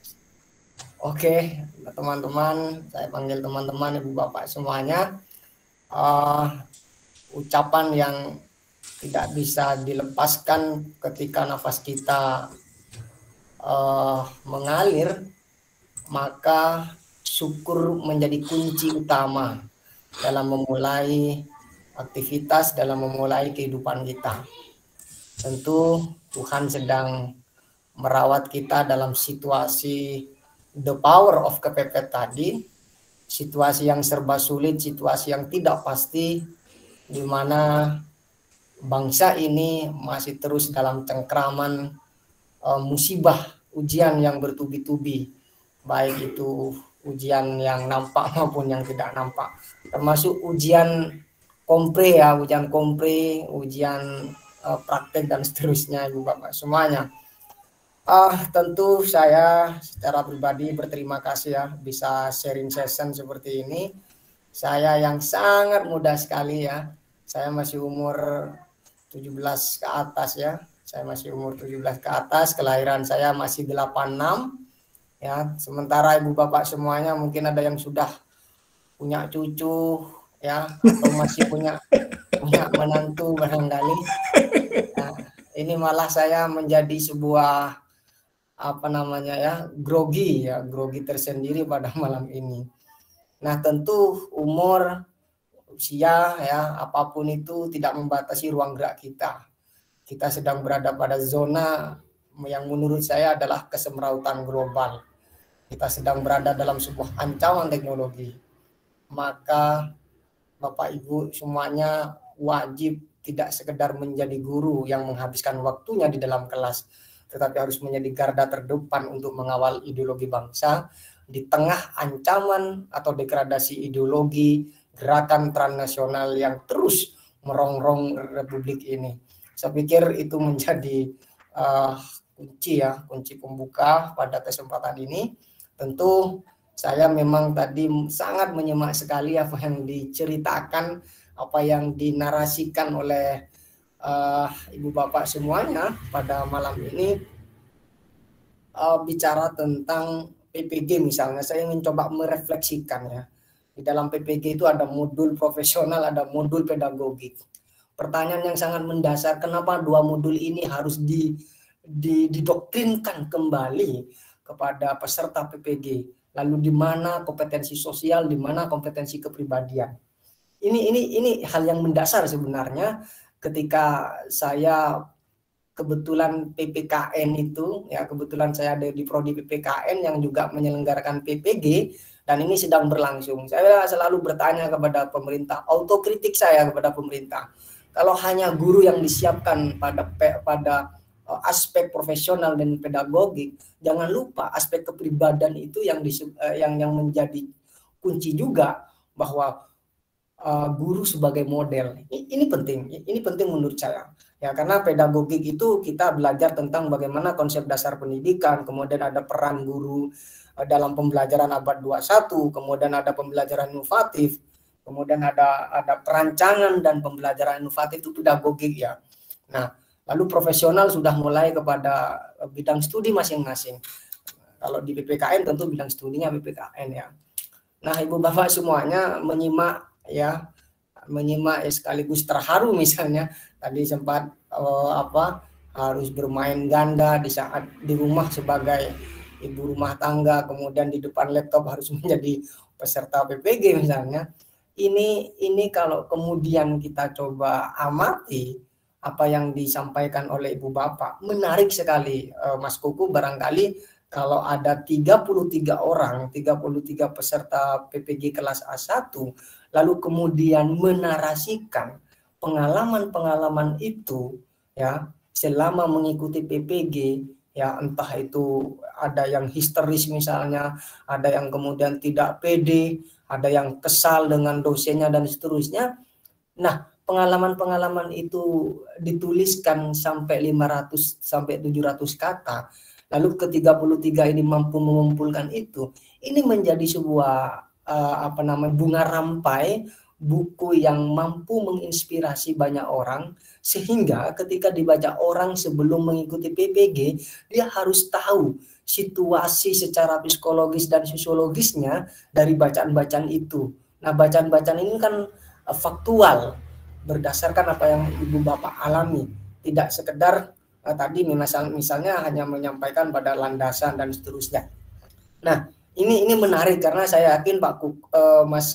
Oke, teman-teman, saya panggil teman-teman, ibu bapak semuanya. Ucapan yang tidak bisa dilepaskan ketika nafas kita mengalir, maka syukur menjadi kunci utama dalam memulai aktivitas, dalam memulai kehidupan kita. Tentu Tuhan sedang merawat kita dalam situasi the power of kepepet tadi, situasi yang serba sulit, situasi yang tidak pasti, di mana bangsa ini masih terus dalam cengkraman musibah, ujian yang bertubi-tubi, baik itu ujian yang nampak maupun yang tidak nampak, termasuk ujian kompre ya, ujian praktek dan seterusnya, ibu bapak semuanya. Tentu saya secara pribadi berterima kasih ya bisa sharing session seperti ini. Saya yang sangat muda sekali ya, saya masih umur 17 ke atas ya. Saya masih umur 17 ke atas, kelahiran saya masih 86 ya. Sementara ibu bapak semuanya mungkin ada yang sudah punya cucu ya, atau masih punya menantu barangkali. ini malah saya menjadi sebuah apa namanya ya, grogi tersendiri pada malam ini. Nah, tentu umur, usia ya, apapun itu tidak membatasi ruang gerak kita. Kita sedang berada pada zona yang menurut saya adalah kesemrautan global. Kita sedang berada dalam sebuah ancaman teknologi. Maka Bapak Ibu semuanya wajib tidak sekedar menjadi guru yang menghabiskan waktunya di dalam kelas, tetapi harus menjadi garda terdepan untuk mengawal ideologi bangsa di tengah ancaman atau degradasi ideologi gerakan transnasional yang terus merongrong Republik ini. Saya pikir itu menjadi kunci pembuka pada kesempatan ini. Tentu saya memang tadi sangat menyimak sekali apa yang diceritakan, apa yang dinarasikan oleh Ibu Bapak semuanya pada malam ini. Bicara tentang PPG misalnya, saya ingin coba merefleksikan ya. Di dalam PPG itu ada modul profesional, ada modul pedagogik. Pertanyaan yang sangat mendasar, kenapa dua modul ini harus didoktrinkan kembali kepada peserta PPG? Lalu di mana kompetensi sosial, di mana kompetensi kepribadian? Ini hal yang mendasar sebenarnya. Ketika saya kebetulan PPKN itu, ya kebetulan saya ada di prodi PPKN yang juga menyelenggarakan PPG, dan ini sedang berlangsung. Saya selalu bertanya kepada pemerintah, autokritik saya kepada pemerintah. Kalau hanya guru yang disiapkan pada aspek profesional dan pedagogik, jangan lupa aspek kepribadian itu yang menjadi kunci juga, bahwa guru sebagai model. Ini penting menurut saya. Ya, karena pedagogik itu kita belajar tentang bagaimana konsep dasar pendidikan, kemudian ada peran guru dalam pembelajaran abad 21, kemudian ada pembelajaran inovatif, kemudian ada perancangan dan pembelajaran inovatif itu pedagogik ya. Nah, lalu profesional sudah mulai kepada bidang studi masing-masing. Kalau di PPKN tentu bidang studinya PPKN ya. Nah, Ibu Bapak semuanya menyimak sekaligus terharu misalnya tadi sempat harus bermain ganda di saat di rumah sebagai ibu rumah tangga, kemudian di depan laptop harus menjadi peserta PPG misalnya. Ini kalau kemudian kita coba amati apa yang disampaikan oleh Ibu Bapak, menarik sekali Mas Kuku. Barangkali kalau ada 33 peserta PPG kelas A1, lalu kemudian menarasikan pengalaman-pengalaman itu ya selama mengikuti PPG, ya entah itu ada yang histeris misalnya, ada yang kemudian tidak pede, ada yang kesal dengan dosennya dan seterusnya. Nah, pengalaman-pengalaman itu dituliskan sampai 500 sampai 700 kata. Lalu ke-33 ini mampu mengumpulkan itu. Ini menjadi sebuah bunga rampai, buku yang mampu menginspirasi banyak orang, sehingga ketika dibaca orang sebelum mengikuti PPG, dia harus tahu situasi secara psikologis dan sosiologisnya dari bacaan-bacaan itu. Nah, bacaan-bacaan ini kan faktual, berdasarkan apa yang Ibu Bapak alami, tidak sekedar tadi misalnya hanya menyampaikan pada landasan dan seterusnya. Nah, ini menarik karena saya yakin Mas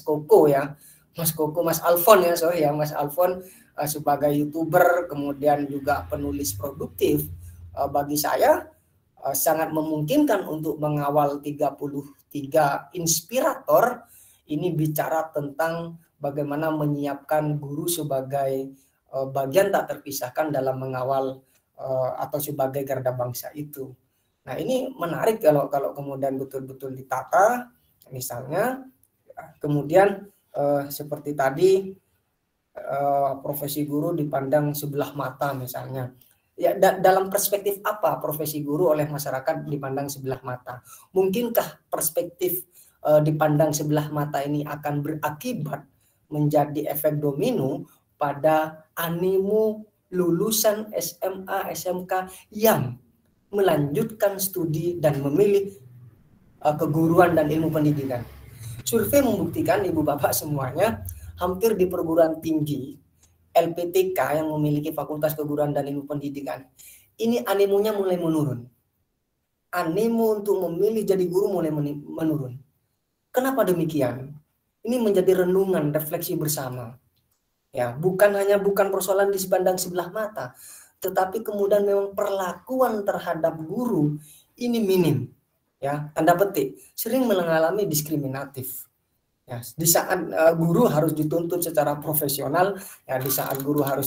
Alfon sebagai YouTuber, kemudian juga penulis produktif, bagi saya sangat memungkinkan untuk mengawal 33 inspirator ini bicara tentang bagaimana menyiapkan guru sebagai bagian tak terpisahkan dalam mengawal atau sebagai garda bangsa itu. Nah, ini menarik kalau kemudian betul-betul ditata, misalnya kemudian seperti tadi profesi guru dipandang sebelah mata misalnya. Ya, dalam perspektif apa profesi guru oleh masyarakat dipandang sebelah mata? Mungkinkah perspektif dipandang sebelah mata ini akan berakibat menjadi efek domino pada animo lulusan SMA, SMK yang melanjutkan studi dan memilih keguruan dan ilmu pendidikan? Survei membuktikan Ibu Bapak semuanya, hampir di perguruan tinggi LPTK yang memiliki Fakultas Keguruan dan Ilmu Pendidikan, ini animonya mulai menurun. Animo untuk memilih jadi guru mulai menurun. Kenapa demikian? Ini menjadi renungan, refleksi bersama. Ya, bukan persoalan dipandang sebelah mata, tetapi kemudian memang perlakuan terhadap guru ini minim. Ya, tanda petik, sering mengalami diskriminatif. Ya, di saat guru harus dituntut secara profesional, ya di saat guru harus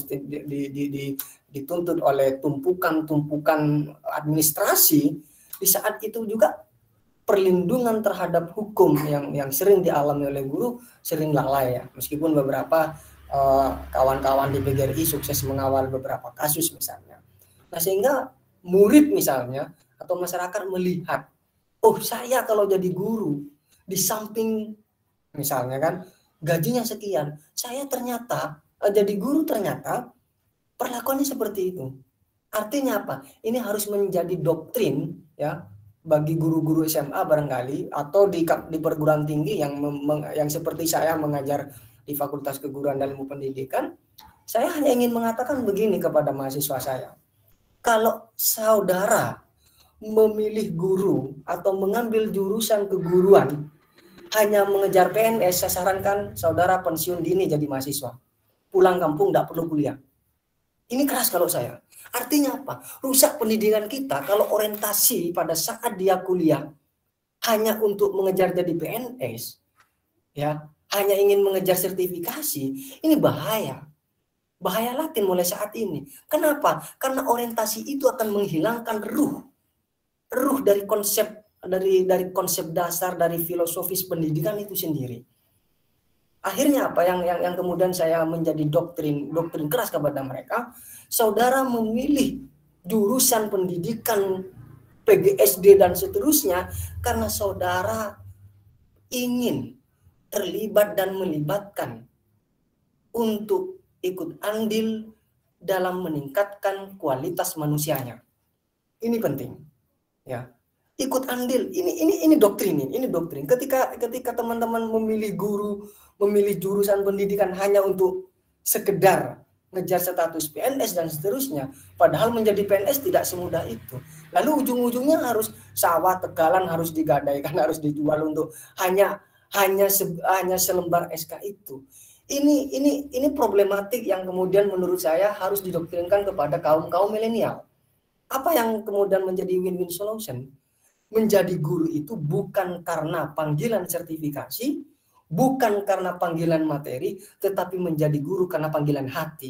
dituntut oleh tumpukan administrasi, di saat itu juga perlindungan terhadap hukum yang sering dialami oleh guru sering lalai ya. Meskipun beberapa kawan-kawan di PGRI sukses mengawal beberapa kasus misalnya. Nah, sehingga murid misalnya atau masyarakat melihat, oh saya kalau jadi guru di samping misalnya kan gajinya sekian, saya ternyata jadi guru ternyata perlakuannya seperti itu. Artinya apa? Ini harus menjadi doktrin ya bagi guru-guru SMA barangkali atau di perguruan tinggi yang seperti saya mengajar di Fakultas Keguruan dan Ilmu Pendidikan. Saya hanya ingin mengatakan begini kepada mahasiswa saya. Kalau saudara memilih guru atau mengambil jurusan keguruan hanya mengejar PNS, saya sarankan saudara pensiun dini jadi mahasiswa. Pulang kampung tidak perlu kuliah. Ini keras kalau saya. Artinya apa? Rusak pendidikan kita kalau orientasi pada saat dia kuliah hanya untuk mengejar jadi PNS, ya, hanya ingin mengejar sertifikasi, ini bahaya. Bahaya latin mulai saat ini. Kenapa? Karena orientasi itu akan menghilangkan ruh dari konsep dasar dari filosofis pendidikan itu sendiri. Akhirnya apa yang kemudian saya menjadi doktrin keras kepada mereka, saudara memilih jurusan pendidikan PGSD dan seterusnya karena saudara ingin terlibat dan melibatkan untuk ikut andil dalam meningkatkan kualitas manusianya. Ini penting. Ya. Ikut andil, ini doktrin. Ketika teman-teman memilih guru, memilih jurusan pendidikan hanya untuk sekedar ngejar status PNS dan seterusnya, padahal menjadi PNS tidak semudah itu. Lalu ujung-ujungnya harus sawah Tegalan harus digadaikan, harus dijual untuk hanya selembar SK itu. Ini problematik yang kemudian menurut saya harus didoktrinkan kepada kaum milenial. Apa yang kemudian menjadi win-win solution? Menjadi guru itu bukan karena panggilan sertifikasi, bukan karena panggilan materi, tetapi menjadi guru karena panggilan hati.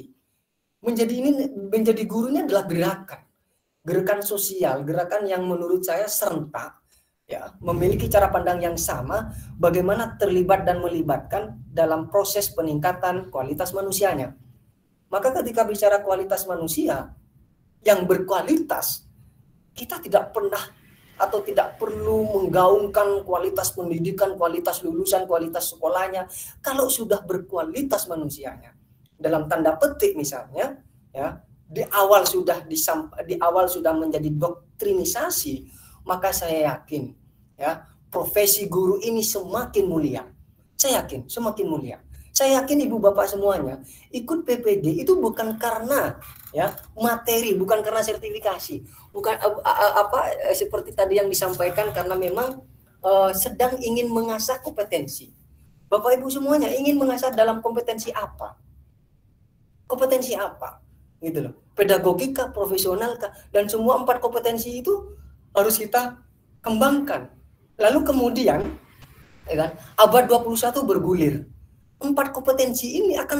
Menjadi guru ini adalah gerakan sosial, gerakan yang menurut saya serentak, ya, memiliki cara pandang yang sama, bagaimana terlibat dan melibatkan dalam proses peningkatan kualitas manusianya. Maka ketika bicara kualitas manusia yang berkualitas, kita tidak pernah atau tidak perlu menggaungkan kualitas pendidikan, kualitas lulusan, kualitas sekolahnya. Kalau sudah berkualitas manusianya, dalam tanda petik misalnya, ya, di awal sudah menjadi doktrinisasi, maka saya yakin, ya, profesi guru ini semakin mulia. Saya yakin semakin mulia. Saya yakin ibu bapak semuanya ikut PPG itu bukan karena ya materi, bukan karena sertifikasi, bukan seperti tadi yang disampaikan karena memang sedang ingin mengasah kompetensi. Bapak ibu semuanya ingin mengasah dalam kompetensi apa? Kompetensi apa? Gitu loh. Pedagogika, profesionalkah, dan semua 4 kompetensi itu harus kita kembangkan. Lalu kemudian ya kan, abad 21 bergulir. 4 kompetensi ini akan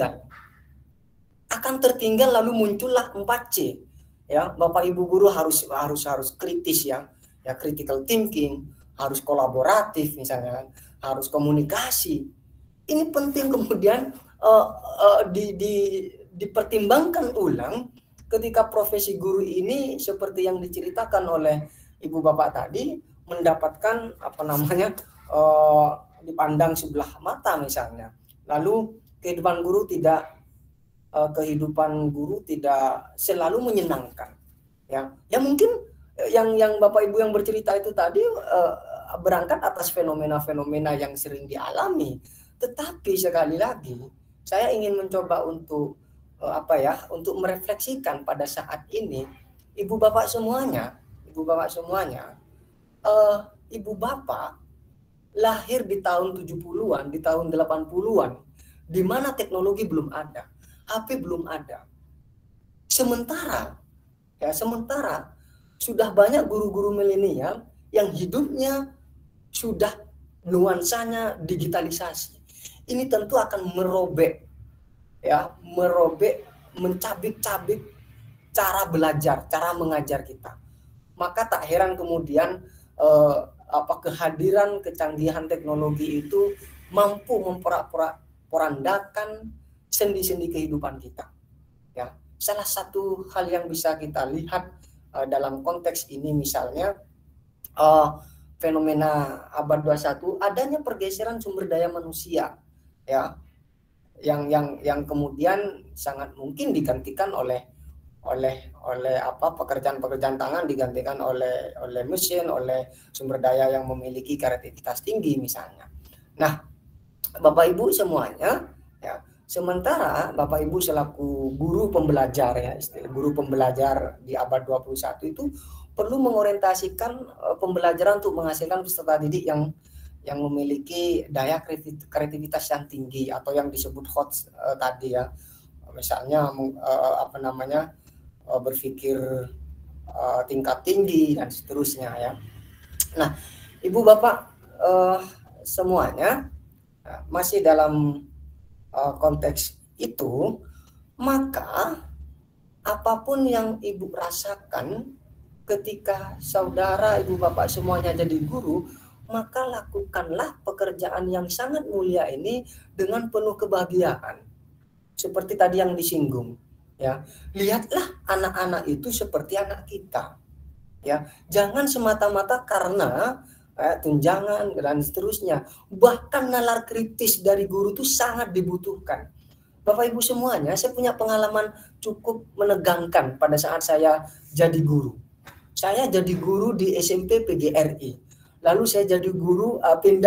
tertinggal lalu muncullah 4C. Ya, Bapak Ibu guru harus kritis ya, critical thinking, harus kolaboratif misalnya, harus komunikasi. Ini penting kemudian dipertimbangkan ulang ketika profesi guru ini seperti yang diceritakan oleh Ibu Bapak tadi mendapatkan dipandang sebelah mata misalnya. Lalu kehidupan guru tidak selalu menyenangkan. Ya mungkin yang Bapak Ibu yang bercerita itu tadi berangkat atas fenomena-fenomena yang sering dialami. Tetapi sekali lagi saya ingin mencoba untuk untuk merefleksikan pada saat ini, ibu bapak semuanya, ibu bapak lahir di tahun 70-an, di tahun 80-an, di mana teknologi belum ada, HP belum ada. Sementara sudah banyak guru-guru milenial yang hidupnya sudah nuansanya digitalisasi. Ini tentu akan merobek, mencabik-cabik cara belajar, cara mengajar kita. Maka tak heran kemudian kehadiran kecanggihan teknologi itu mampu memporak-porandakan sendi-sendi kehidupan kita. Ya, salah satu hal yang bisa kita lihat dalam konteks ini misalnya fenomena abad 21, adanya pergeseran sumber daya manusia, ya, yang kemudian sangat mungkin digantikan oleh pekerjaan-pekerjaan tangan, digantikan oleh mesin, oleh sumber daya yang memiliki kreativitas tinggi misalnya. Nah, Bapak Ibu semuanya, ya, sementara Bapak Ibu selaku guru pembelajar, ya, istilah guru pembelajar di abad 21 itu perlu mengorientasikan pembelajaran untuk menghasilkan peserta didik yang memiliki daya kreativitas yang tinggi atau yang disebut hot tadi, ya, misalnya berpikir tingkat tinggi dan seterusnya, ya. Nah, Ibu Bapak semuanya masih dalam konteks itu, maka apapun yang Ibu rasakan ketika saudara, Ibu Bapak semuanya jadi guru, maka lakukanlah pekerjaan yang sangat mulia ini dengan penuh kebahagiaan. Seperti tadi yang disinggung, ya. Lihatlah anak-anak itu seperti anak kita. Ya, jangan semata-mata karena tunjangan dan seterusnya. Bahkan nalar kritis dari guru itu sangat dibutuhkan. Bapak Ibu semuanya, saya punya pengalaman cukup menegangkan pada saat saya jadi guru. Saya jadi guru di SMP PGRI. Lalu saya jadi guru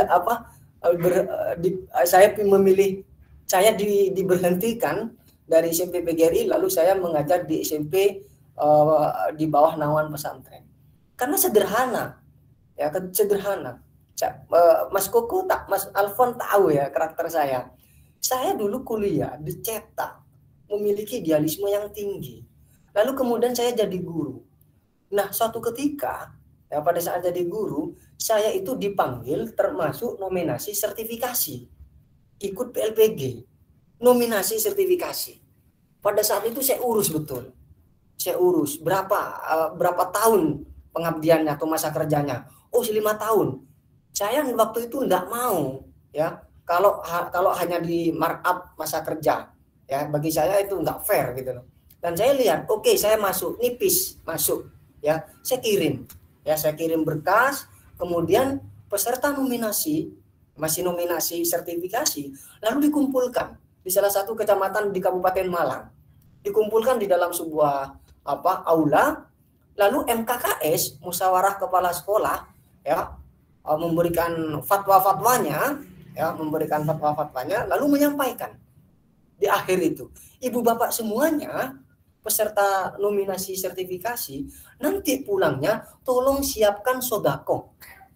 saya diberhentikan dari SMP PGRI, lalu saya mengajar di SMP di bawah naungan pesantren. Karena sederhana, ya, sederhana. Mas Alfon tahu ya karakter saya. Saya dulu kuliah dicetak memiliki idealisme yang tinggi. Lalu kemudian saya jadi guru. Nah, suatu ketika, ya, pada saat jadi guru, saya itu dipanggil termasuk nominasi sertifikasi. Ikut PLPG, nominasi sertifikasi. Pada saat itu saya urus betul. Saya urus berapa tahun pengabdiannya atau masa kerjanya. Oh, 5 tahun. Saya waktu itu enggak mau, ya. Kalau hanya di markup masa kerja, ya, bagi saya itu enggak fair gitu loh. Dan saya lihat, oke, saya masuk, nipis masuk. Ya, saya kirim berkas, kemudian peserta nominasi, masih nominasi sertifikasi, lalu dikumpulkan di salah satu kecamatan di Kabupaten Malang, dikumpulkan di dalam sebuah aula, lalu MKKS, musyawarah kepala sekolah, ya, memberikan fatwa-fatwanya, lalu menyampaikan di akhir itu, Ibu Bapak semuanya peserta nominasi sertifikasi, nanti pulangnya tolong siapkan sodako.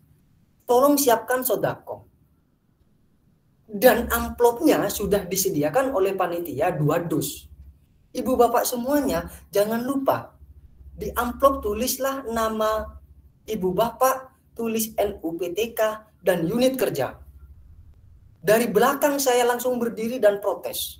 Dan amplopnya sudah disediakan oleh panitia 2 dus. Ibu Bapak semuanya jangan lupa, di amplop tulislah nama Ibu Bapak, tulis NUPTK dan unit kerja. Dari belakang saya langsung berdiri dan protes.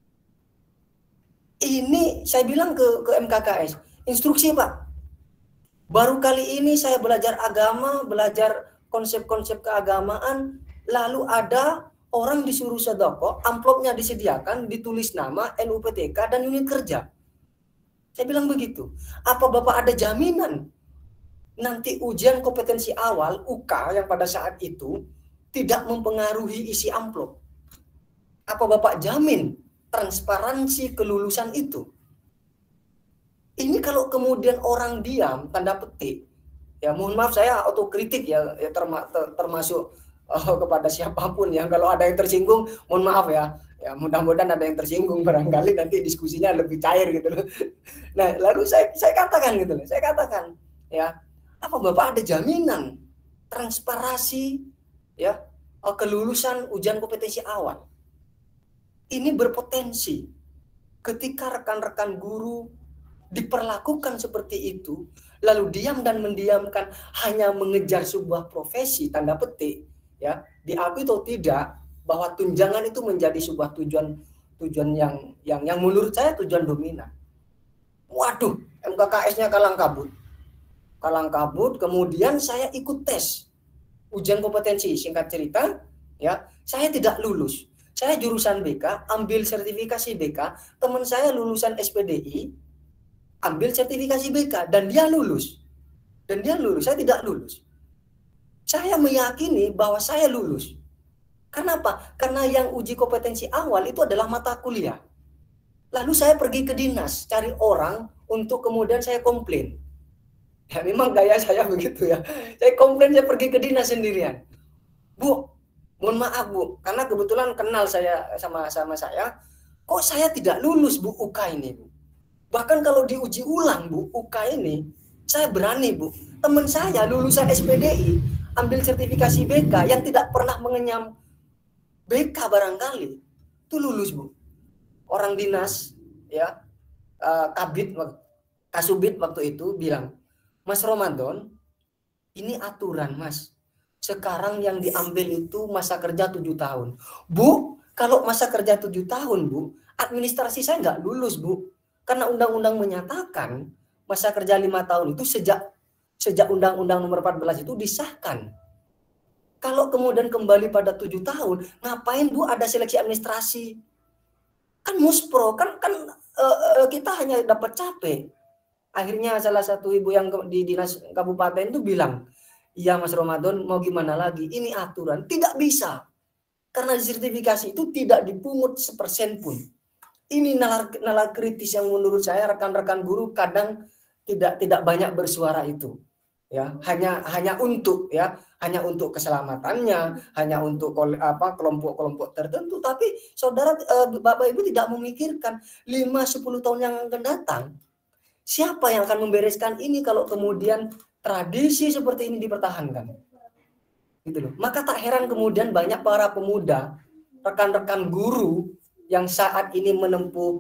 Ini saya bilang ke MKKS, instruksi Pak. Baru kali ini saya belajar agama, belajar konsep-konsep keagamaan, lalu ada orang disuruh sedekah, amplopnya disediakan, ditulis nama, NUPTK dan unit kerja. Saya bilang begitu. Apa Bapak ada jaminan nanti ujian kompetensi awal UK yang pada saat itu tidak mempengaruhi isi amplop? Apa Bapak jamin transparansi kelulusan itu? Ini kalau kemudian orang diam, tanda petik, ya mohon maaf saya otokritik ya termasuk kepada siapapun ya, kalau ada yang tersinggung mohon maaf ya Ya, mudah-mudahan ada yang tersinggung, barangkali nanti diskusinya lebih cair gitu loh. Nah, lalu saya katakan gitu loh. Saya katakan, ya, apa Bapak ada jaminan transparansi ya kelulusan ujian kompetensi awal? Ini berpotensi ketika rekan-rekan guru diperlakukan seperti itu, lalu diam dan mendiamkan hanya mengejar sebuah profesi tanda petik, ya, diakui atau tidak bahwa tunjangan itu menjadi sebuah tujuan yang menurut saya tujuan dominan. Waduh, MKKS-nya kalang kabut, kemudian saya ikut tes ujian kompetensi, singkat cerita, ya, saya tidak lulus. Saya jurusan BK, ambil sertifikasi BK, teman saya lulusan SPDI, ambil sertifikasi BK, dan dia lulus. Saya tidak lulus. Saya meyakini bahwa saya lulus. Kenapa? Karena yang uji kompetensi awal itu adalah mata kuliah. Lalu saya pergi ke dinas, cari orang untuk kemudian saya komplain. Ya memang gaya saya begitu ya. Saya komplain, saya pergi ke dinas sendirian. Bu, mohon maaf Bu, karena kebetulan kenal saya sama saya, kok saya tidak lulus Bu UK ini Bu. Bahkan kalau diuji ulang Bu UK ini, saya berani Bu. Teman saya lulusan SPDI, ambil sertifikasi BK yang tidak pernah mengenyam BK barangkali, itu lulus Bu. Orang dinas, ya, Kasubit waktu itu bilang, Mas Ramadan, ini aturan Mas. Sekarang yang diambil itu masa kerja 7 tahun. Bu, kalau masa kerja 7 tahun Bu, administrasi saya nggak lulus Bu. Karena undang-undang menyatakan masa kerja 5 tahun itu sejak Undang-Undang Nomor 14 itu disahkan. Kalau kemudian kembali pada 7 tahun, ngapain Bu ada seleksi administrasi? Kan muspro, kan kita hanya dapat capek. Akhirnya salah satu ibu yang di dinas kabupaten itu bilang, iya Mas Ramadan, mau gimana lagi? Ini aturan, tidak bisa. Karena sertifikasi itu tidak dipungut sepersen pun. Ini nalar kritis yang menurut saya rekan-rekan guru kadang tidak banyak bersuara itu. Ya, hanya untuk keselamatannya, hanya untuk kelompok-kelompok tertentu, tapi saudara Bapak Ibu tidak memikirkan 5-10 tahun yang akan datang, siapa yang akan membereskan ini kalau kemudian tradisi seperti ini dipertahankan. Gitu loh. Maka tak heran kemudian banyak para pemuda, rekan-rekan guru yang saat ini menempuh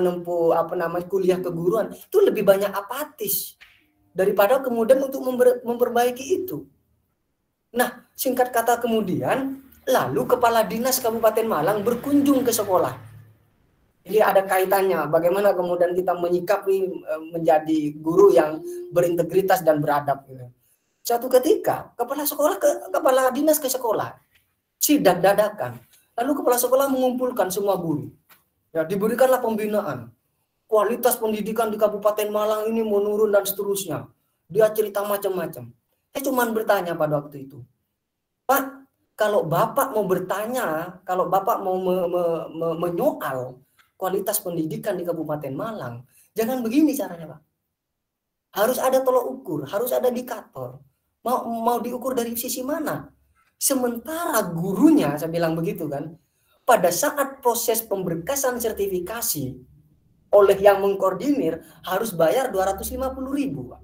kuliah keguruan itu lebih banyak apatis daripada kemudian untuk memperbaiki itu. Nah, singkat kata kemudian, lalu Kepala Dinas Kabupaten Malang berkunjung ke sekolah. Jadi ada kaitannya bagaimana kemudian kita menyikapi menjadi guru yang berintegritas dan beradab. Suatu ketika, Kepala Dinas ke sekolah, sidak dadakan. Lalu Kepala Sekolah mengumpulkan semua guru. Ya, diberikanlah pembinaan. Kualitas pendidikan di Kabupaten Malang ini menurun dan seterusnya. Dia cerita macam-macam. Saya cuma bertanya pada waktu itu, Pak, kalau Bapak mau bertanya, kalau Bapak mau menyoal kualitas pendidikan di Kabupaten Malang, jangan begini caranya Pak. Harus ada tolok ukur, harus ada indikator. Mau diukur dari sisi mana? Sementara gurunya, saya bilang begitu kan, pada saat proses pemberkasan sertifikasi oleh yang mengkoordinir harus bayar 250.000 Pak.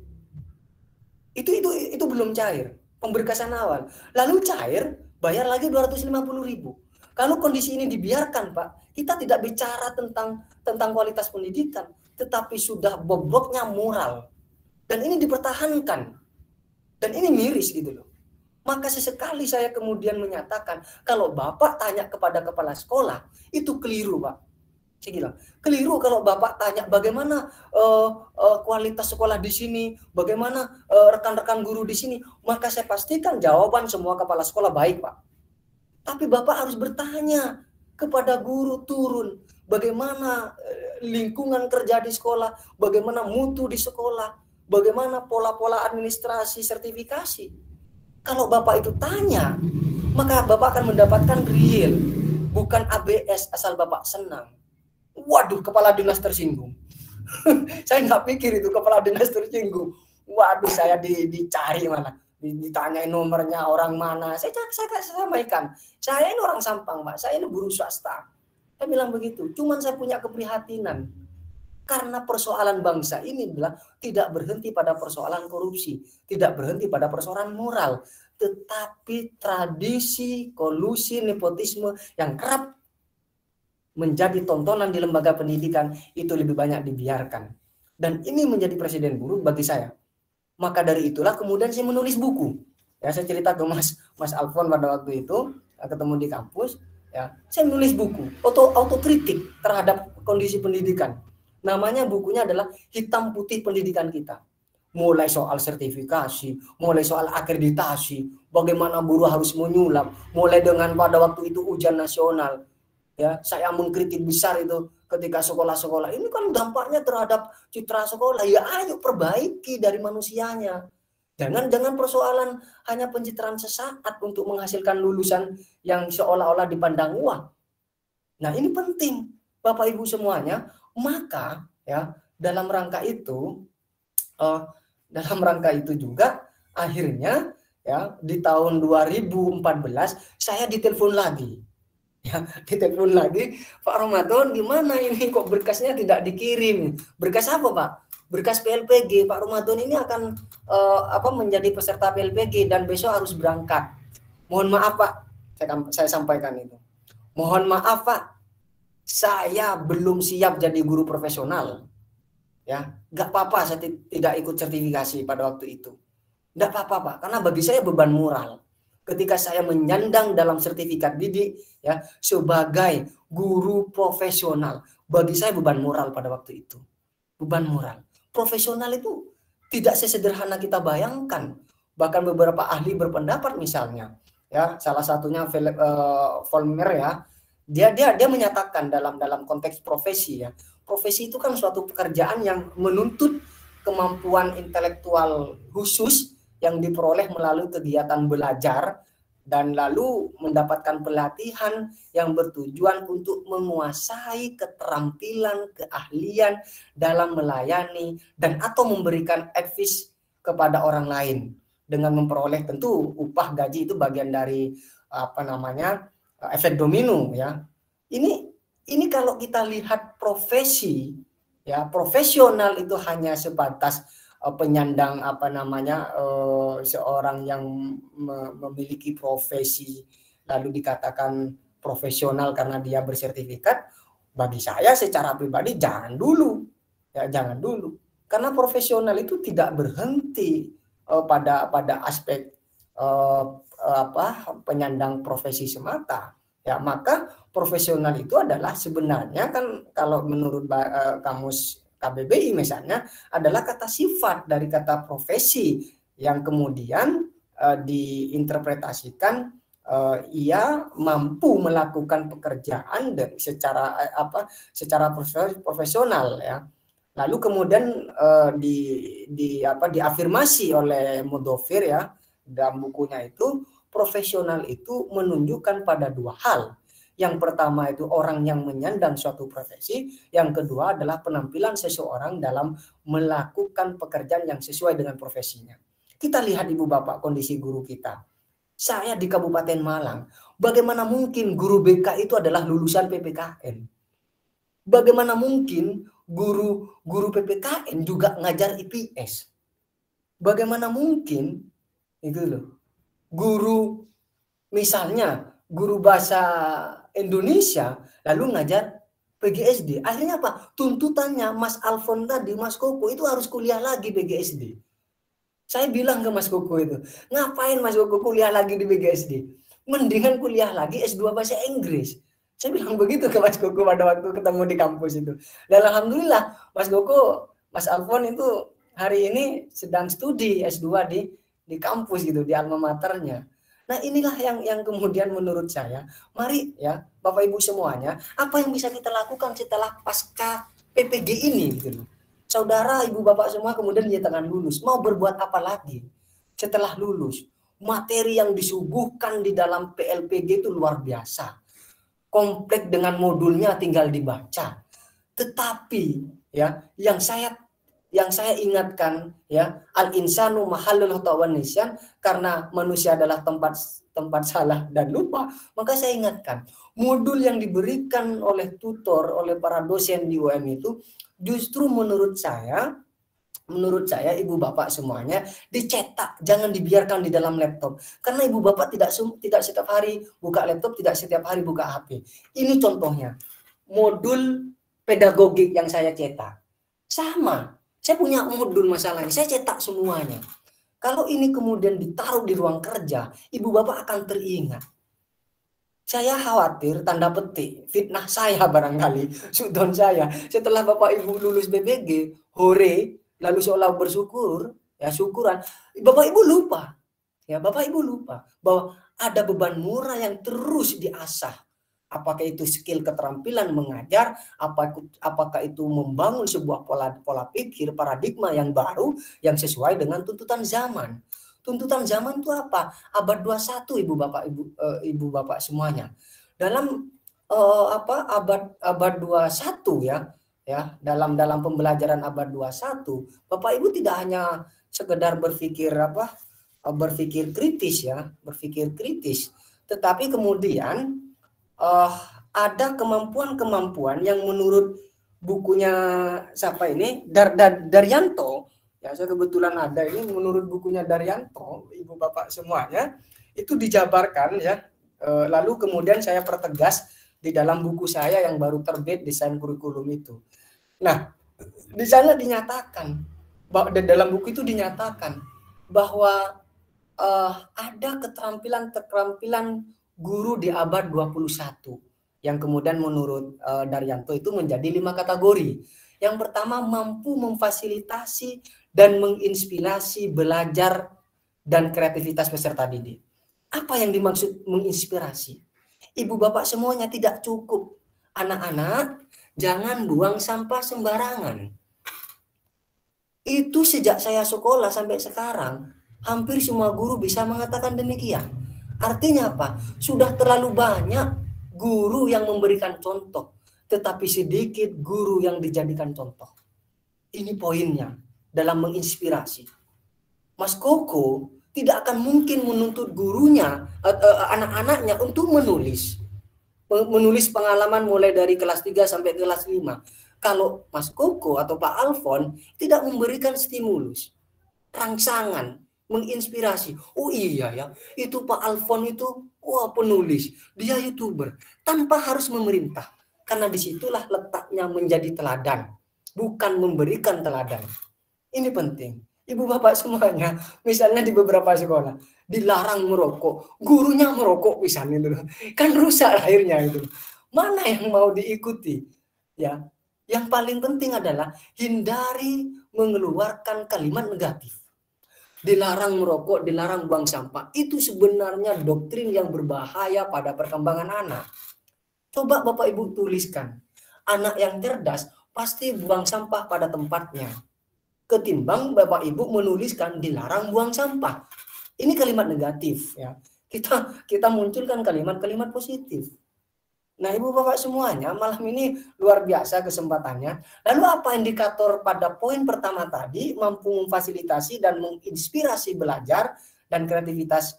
Itu belum cair, pemberkasan awal. Lalu cair, bayar lagi 250.000. Kalau kondisi ini dibiarkan Pak, kita tidak bicara tentang kualitas pendidikan, tetapi sudah bobroknya moral. Dan ini dipertahankan. Dan ini miris gitu loh. Maka sesekali saya kemudian menyatakan, kalau Bapak tanya kepada kepala sekolah, itu keliru Pak. Saya bilang, keliru kalau Bapak tanya bagaimana kualitas sekolah di sini, bagaimana rekan-rekan guru di sini, maka saya pastikan jawaban semua kepala sekolah baik Pak. Tapi Bapak harus bertanya kepada guru turun, bagaimana lingkungan kerja di sekolah, bagaimana mutu di sekolah, bagaimana pola-pola administrasi sertifikasi. Kalau Bapak itu tanya, maka Bapak akan mendapatkan real, bukan ABS asal Bapak senang. Waduh, kepala dinas tersinggung. Saya nggak pikir itu kepala dinas tersinggung. Waduh, saya dicari mana, ditanyain nomornya orang mana. Saya sampaikan, saya ini orang Sampang Pak, saya ini guru swasta. Saya bilang begitu. Cuman saya punya keprihatinan. Karena persoalan bangsa ini adalah tidak berhenti pada persoalan korupsi, tidak berhenti pada persoalan moral, tetapi tradisi, kolusi, nepotisme yang kerap menjadi tontonan di lembaga pendidikan itu lebih banyak dibiarkan. Dan ini menjadi presiden buruk bagi saya. Maka dari itulah kemudian saya menulis buku. Ya, saya cerita ke Mas Alfon pada waktu itu, ketemu di kampus, ya, saya menulis buku, autokritik terhadap kondisi pendidikan. Namanya bukunya adalah Hitam Putih Pendidikan Kita. Mulai soal sertifikasi, mulai soal akreditasi, bagaimana buruh harus menyulap, mulai dengan pada waktu itu ujian nasional. Ya, saya mengkritik besar itu ketika sekolah-sekolah ini kan dampaknya terhadap citra sekolah. Ya, ayo perbaiki dari manusianya. Jangan persoalan hanya pencitraan sesaat untuk menghasilkan lulusan yang seolah-olah dipandang wah. Nah, ini penting Bapak Ibu semuanya. Maka ya dalam rangka itu juga akhirnya ya di tahun 2014 saya ditelepon lagi. Ya, ditelepon lagi, Pak Ramadan, gimana ini kok berkasnya tidak dikirim? Berkas apa, Pak? Berkas PLPG. Pak Ramadan ini akan menjadi peserta PLPG dan besok harus berangkat. Mohon maaf, Pak. Saya sampaikan itu. Mohon maaf, Pak. Saya belum siap jadi guru profesional. Ya, nggak apa-apa saya tidak ikut sertifikasi pada waktu itu. Nggak apa-apa, Pak, karena bagi saya beban moral. Ketika saya menyandang dalam sertifikat didik ya sebagai guru profesional, bagi saya beban moral pada waktu itu. Beban moral. Profesional itu tidak sesederhana kita bayangkan. Bahkan beberapa ahli berpendapat misalnya, ya salah satunya Vollmer ya. Dia menyatakan dalam konteks profesi ya. Profesi itu kan suatu pekerjaan yang menuntut kemampuan intelektual khusus yang diperoleh melalui kegiatan belajar dan lalu mendapatkan pelatihan yang bertujuan untuk menguasai keterampilan, keahlian dalam melayani dan atau memberikan advice kepada orang lain dengan memperoleh tentu upah gaji itu bagian dari efek domino ya. Ini kalau kita lihat profesi ya, profesional itu hanya sebatas penyandang seorang yang memiliki profesi lalu dikatakan profesional karena dia bersertifikat. Bagi saya secara pribadi jangan dulu karena profesional itu tidak berhenti pada aspek penyandang profesi semata. Ya, maka profesional itu adalah sebenarnya kan kalau menurut kamus KBBI misalnya adalah kata sifat dari kata profesi yang kemudian diinterpretasikan ia mampu melakukan pekerjaan secara profesional ya. Lalu kemudian diafirmasi oleh Mudofir ya dalam bukunya itu. Profesional itu menunjukkan pada dua hal. Yang pertama itu orang yang menyandang suatu profesi. Yang kedua adalah penampilan seseorang dalam melakukan pekerjaan yang sesuai dengan profesinya. Kita lihat Ibu Bapak kondisi guru kita. Saya di Kabupaten Malang. Bagaimana mungkin guru BK itu adalah lulusan PPKN? Bagaimana mungkin guru PPKN juga ngajar IPS? Bagaimana mungkin itu loh. Guru misalnya guru bahasa Indonesia lalu ngajar PGSD. Akhirnya apa? Tuntutannya Mas Alfon tadi, Mas Koko itu harus kuliah lagi PGSD. Saya bilang ke Mas Koko itu, ngapain Mas Koko kuliah lagi di PGSD? Mendingan kuliah lagi S2 bahasa Inggris. Saya bilang begitu ke Mas Koko pada waktu ketemu di kampus itu. Dan alhamdulillah Mas Koko, Mas Alfon itu hari ini sedang studi S2 di kampus gitu, di alma maternya. Nah, inilah yang kemudian menurut saya, mari ya Bapak Ibu semuanya, apa yang bisa kita lakukan setelah pasca PPG ini gitu loh. Saudara, Ibu Bapak semua kemudian dinyatakan lulus, mau berbuat apa lagi setelah lulus? Materi yang disuguhkan di dalam PLPG itu luar biasa. Kompleks dengan modulnya tinggal dibaca. Tetapi ya, yang saya yang saya ingatkan ya, al insanu mahallul khata' wan nisyan, karena manusia adalah tempat salah dan lupa, maka saya ingatkan modul yang diberikan oleh tutor, oleh para dosen di UM itu justru menurut saya ibu bapak semuanya dicetak, jangan dibiarkan di dalam laptop, karena ibu bapak tidak setiap hari buka laptop, tidak setiap hari buka HP. Ini contohnya modul pedagogik yang saya cetak, sama saya punya modul masalahnya, saya cetak semuanya. Kalau ini kemudian ditaruh di ruang kerja, ibu bapak akan teringat. Saya khawatir, tanda petik, fitnah saya barangkali, sudon saya, setelah bapak ibu lulus BBG, hore, lalu seolah bersyukur, ya syukuran, bapak ibu lupa, bahwa ada beban moral yang terus diasah. Apakah itu skill keterampilan mengajar, apakah itu membangun sebuah pola pikir, paradigma yang baru, yang sesuai dengan tuntutan zaman. Tuntutan zaman itu apa? Abad 21 ibu bapak semuanya. Dalam abad 21 ya, dalam pembelajaran abad 21, bapak ibu tidak hanya sekedar berpikir kritis, tetapi kemudian ada kemampuan-kemampuan yang menurut bukunya siapa ini, Daryanto, ya saya kebetulan ada ini, menurut bukunya Daryanto, ibu bapak semuanya, itu dijabarkan ya, lalu kemudian saya pertegas di dalam buku saya yang baru terbit, desain kurikulum itu. Nah, di sana dinyatakan, dalam buku itu dinyatakan bahwa ada keterampilan guru di abad 21 yang kemudian menurut Daryanto itu menjadi 5 kategori. Yang pertama, mampu memfasilitasi dan menginspirasi belajar dan kreativitas peserta didik. Apa yang dimaksud menginspirasi? Ibu bapak semuanya tidak cukup. Anak-anak, jangan buang sampah sembarangan. Itu sejak saya sekolah sampai sekarang, hampir semua guru bisa mengatakan demikian. Artinya apa? Sudah terlalu banyak guru yang memberikan contoh, tetapi sedikit guru yang dijadikan contoh. Ini poinnya dalam menginspirasi. Mas Koko tidak akan mungkin menuntut gurunya, anak-anaknya untuk menulis pengalaman mulai dari kelas 3 sampai kelas 5. Kalau Mas Koko atau Pak Alfon tidak memberikan stimulus, rangsangan, menginspirasi. Oh iya ya, itu Pak Alfon itu penulis, dia YouTuber, tanpa harus memerintah. Karena disitulah letaknya menjadi teladan, bukan memberikan teladan. Ini penting. Ibu bapak semuanya, misalnya di beberapa sekolah dilarang merokok, gurunya merokok misalnya itu, kan rusak akhirnya itu. Mana yang mau diikuti? Ya, yang paling penting adalah hindari mengeluarkan kalimat negatif. Dilarang merokok, dilarang buang sampah. Itu sebenarnya doktrin yang berbahaya pada perkembangan anak. Coba Bapak Ibu tuliskan. Anak yang cerdas pasti buang sampah pada tempatnya. Ketimbang Bapak Ibu menuliskan dilarang buang sampah. Ini kalimat negatif ya. Kita munculkan kalimat-kalimat positif. Nah, Ibu Bapak semuanya, malam ini luar biasa kesempatannya. Lalu apa indikator pada poin pertama tadi, mampu memfasilitasi dan menginspirasi belajar dan kreativitas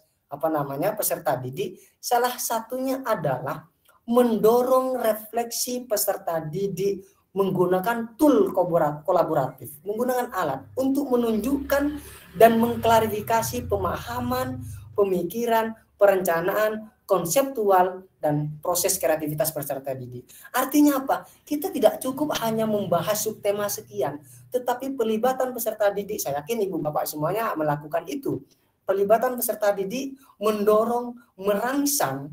peserta didik? Salah satunya adalah mendorong refleksi peserta didik menggunakan tool kolaboratif, menggunakan alat untuk menunjukkan dan mengklarifikasi pemahaman, pemikiran, perencanaan, konseptual, dan proses kreativitas peserta didik. Artinya apa? Kita tidak cukup hanya membahas subtema sekian, tetapi pelibatan peserta didik, saya yakin Ibu Bapak semuanya melakukan itu. Pelibatan peserta didik mendorong, merangsang,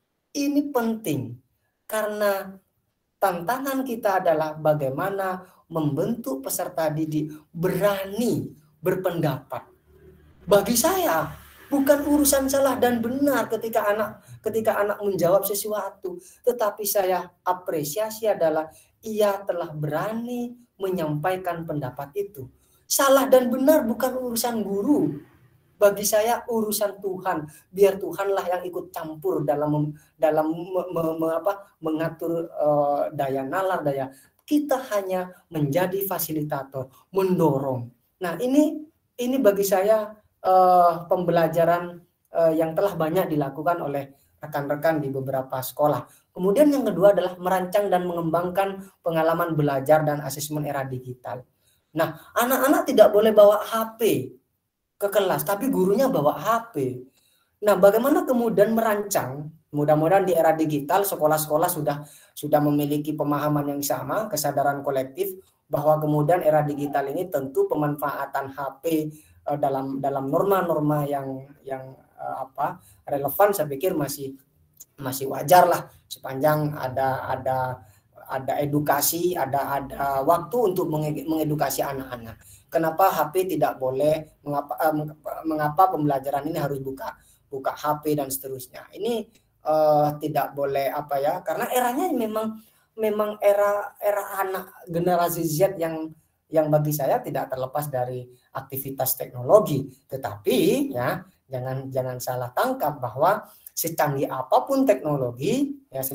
ini penting. Karena tantangan kita adalah bagaimana membentuk peserta didik berani berpendapat. Bagi saya, bukan urusan salah dan benar ketika anak menjawab sesuatu, tetapi saya apresiasi adalah ia telah berani menyampaikan pendapat itu. Salah dan benar bukan urusan guru. Bagi saya urusan Tuhan. Biar Tuhanlah yang ikut campur dalam mengatur daya nalar, daya kita hanya menjadi fasilitator, mendorong. Nah, ini bagi saya pembelajaran yang telah banyak dilakukan oleh rekan-rekan di beberapa sekolah. Kemudian yang kedua adalah merancang dan mengembangkan pengalaman belajar dan asesmen era digital. Nah, anak-anak tidak boleh bawa HP ke kelas, tapi gurunya bawa HP. Nah, bagaimana kemudian merancang? Mudah-mudahan di era digital sekolah-sekolah sudah memiliki pemahaman yang sama, kesadaran kolektif bahwa kemudian era digital ini tentu pemanfaatan HP dalam norma-norma yang relevan, saya pikir masih wajar lah, sepanjang ada edukasi, ada waktu untuk mengedukasi anak-anak. Kenapa HP tidak boleh? Mengapa pembelajaran ini harus buka HP dan seterusnya? Ini tidak boleh karena eranya memang era anak generasi Z yang bagi saya tidak terlepas dari aktivitas teknologi. Tetapi ya jangan salah tangkap bahwa secanggih apapun teknologi,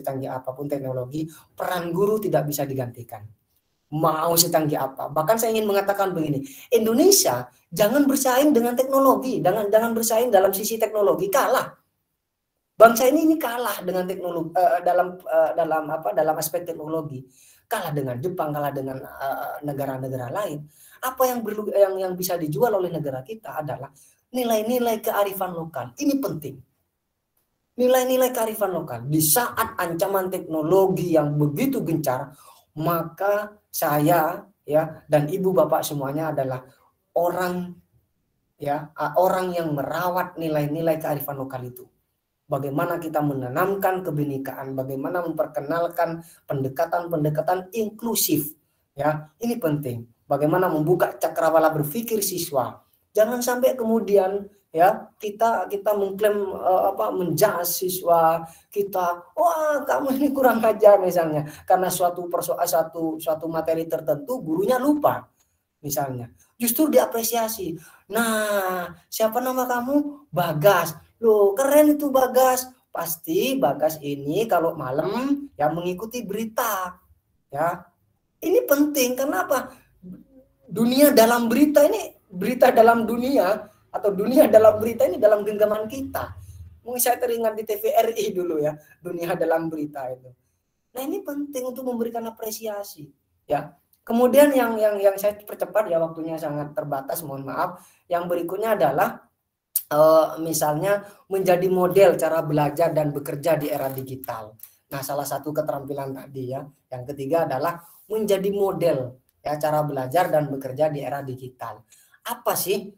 peran guru tidak bisa digantikan. Mau secanggih apa? Bahkan saya ingin mengatakan begini, Indonesia jangan bersaing dengan teknologi, jangan bersaing dalam sisi teknologi, kalah. Bangsa ini kalah dengan teknologi dalam aspek teknologi, kalah dengan Jepang, kalah dengan negara-negara lain. Apa yang bisa dijual oleh negara kita adalah nilai-nilai kearifan lokal. Ini penting. Nilai-nilai kearifan lokal. Di saat ancaman teknologi yang begitu gencar, maka saya dan ibu bapak semuanya adalah orang yang merawat nilai-nilai kearifan lokal itu. Bagaimana kita menanamkan kebinekaan, bagaimana memperkenalkan pendekatan-pendekatan inklusif, ini penting. Bagaimana membuka cakrawala berpikir siswa. Jangan sampai kemudian kita mengklaim menjudge siswa kita, wah kamu ini kurang ajar misalnya, karena suatu materi tertentu gurunya lupa misalnya. Justru diapresiasi. Nah, siapa nama kamu? Bagas. Loh, keren itu Bagas. Pasti Bagas ini kalau malam mengikuti berita. Ini penting. Kenapa? Dunia dalam berita ini, berita dalam dunia atau dunia dalam berita ini dalam genggaman kita. Mungkin saya teringat di TVRI dulu dunia dalam berita itu. Nah, ini penting untuk memberikan apresiasi, Kemudian yang saya percepat waktunya sangat terbatas, mohon maaf. Yang berikutnya adalah misalnya menjadi model cara belajar dan bekerja di era digital. Nah, salah satu keterampilan tadi Yang ketiga adalah menjadi model cara belajar dan bekerja di era digital. Apa sih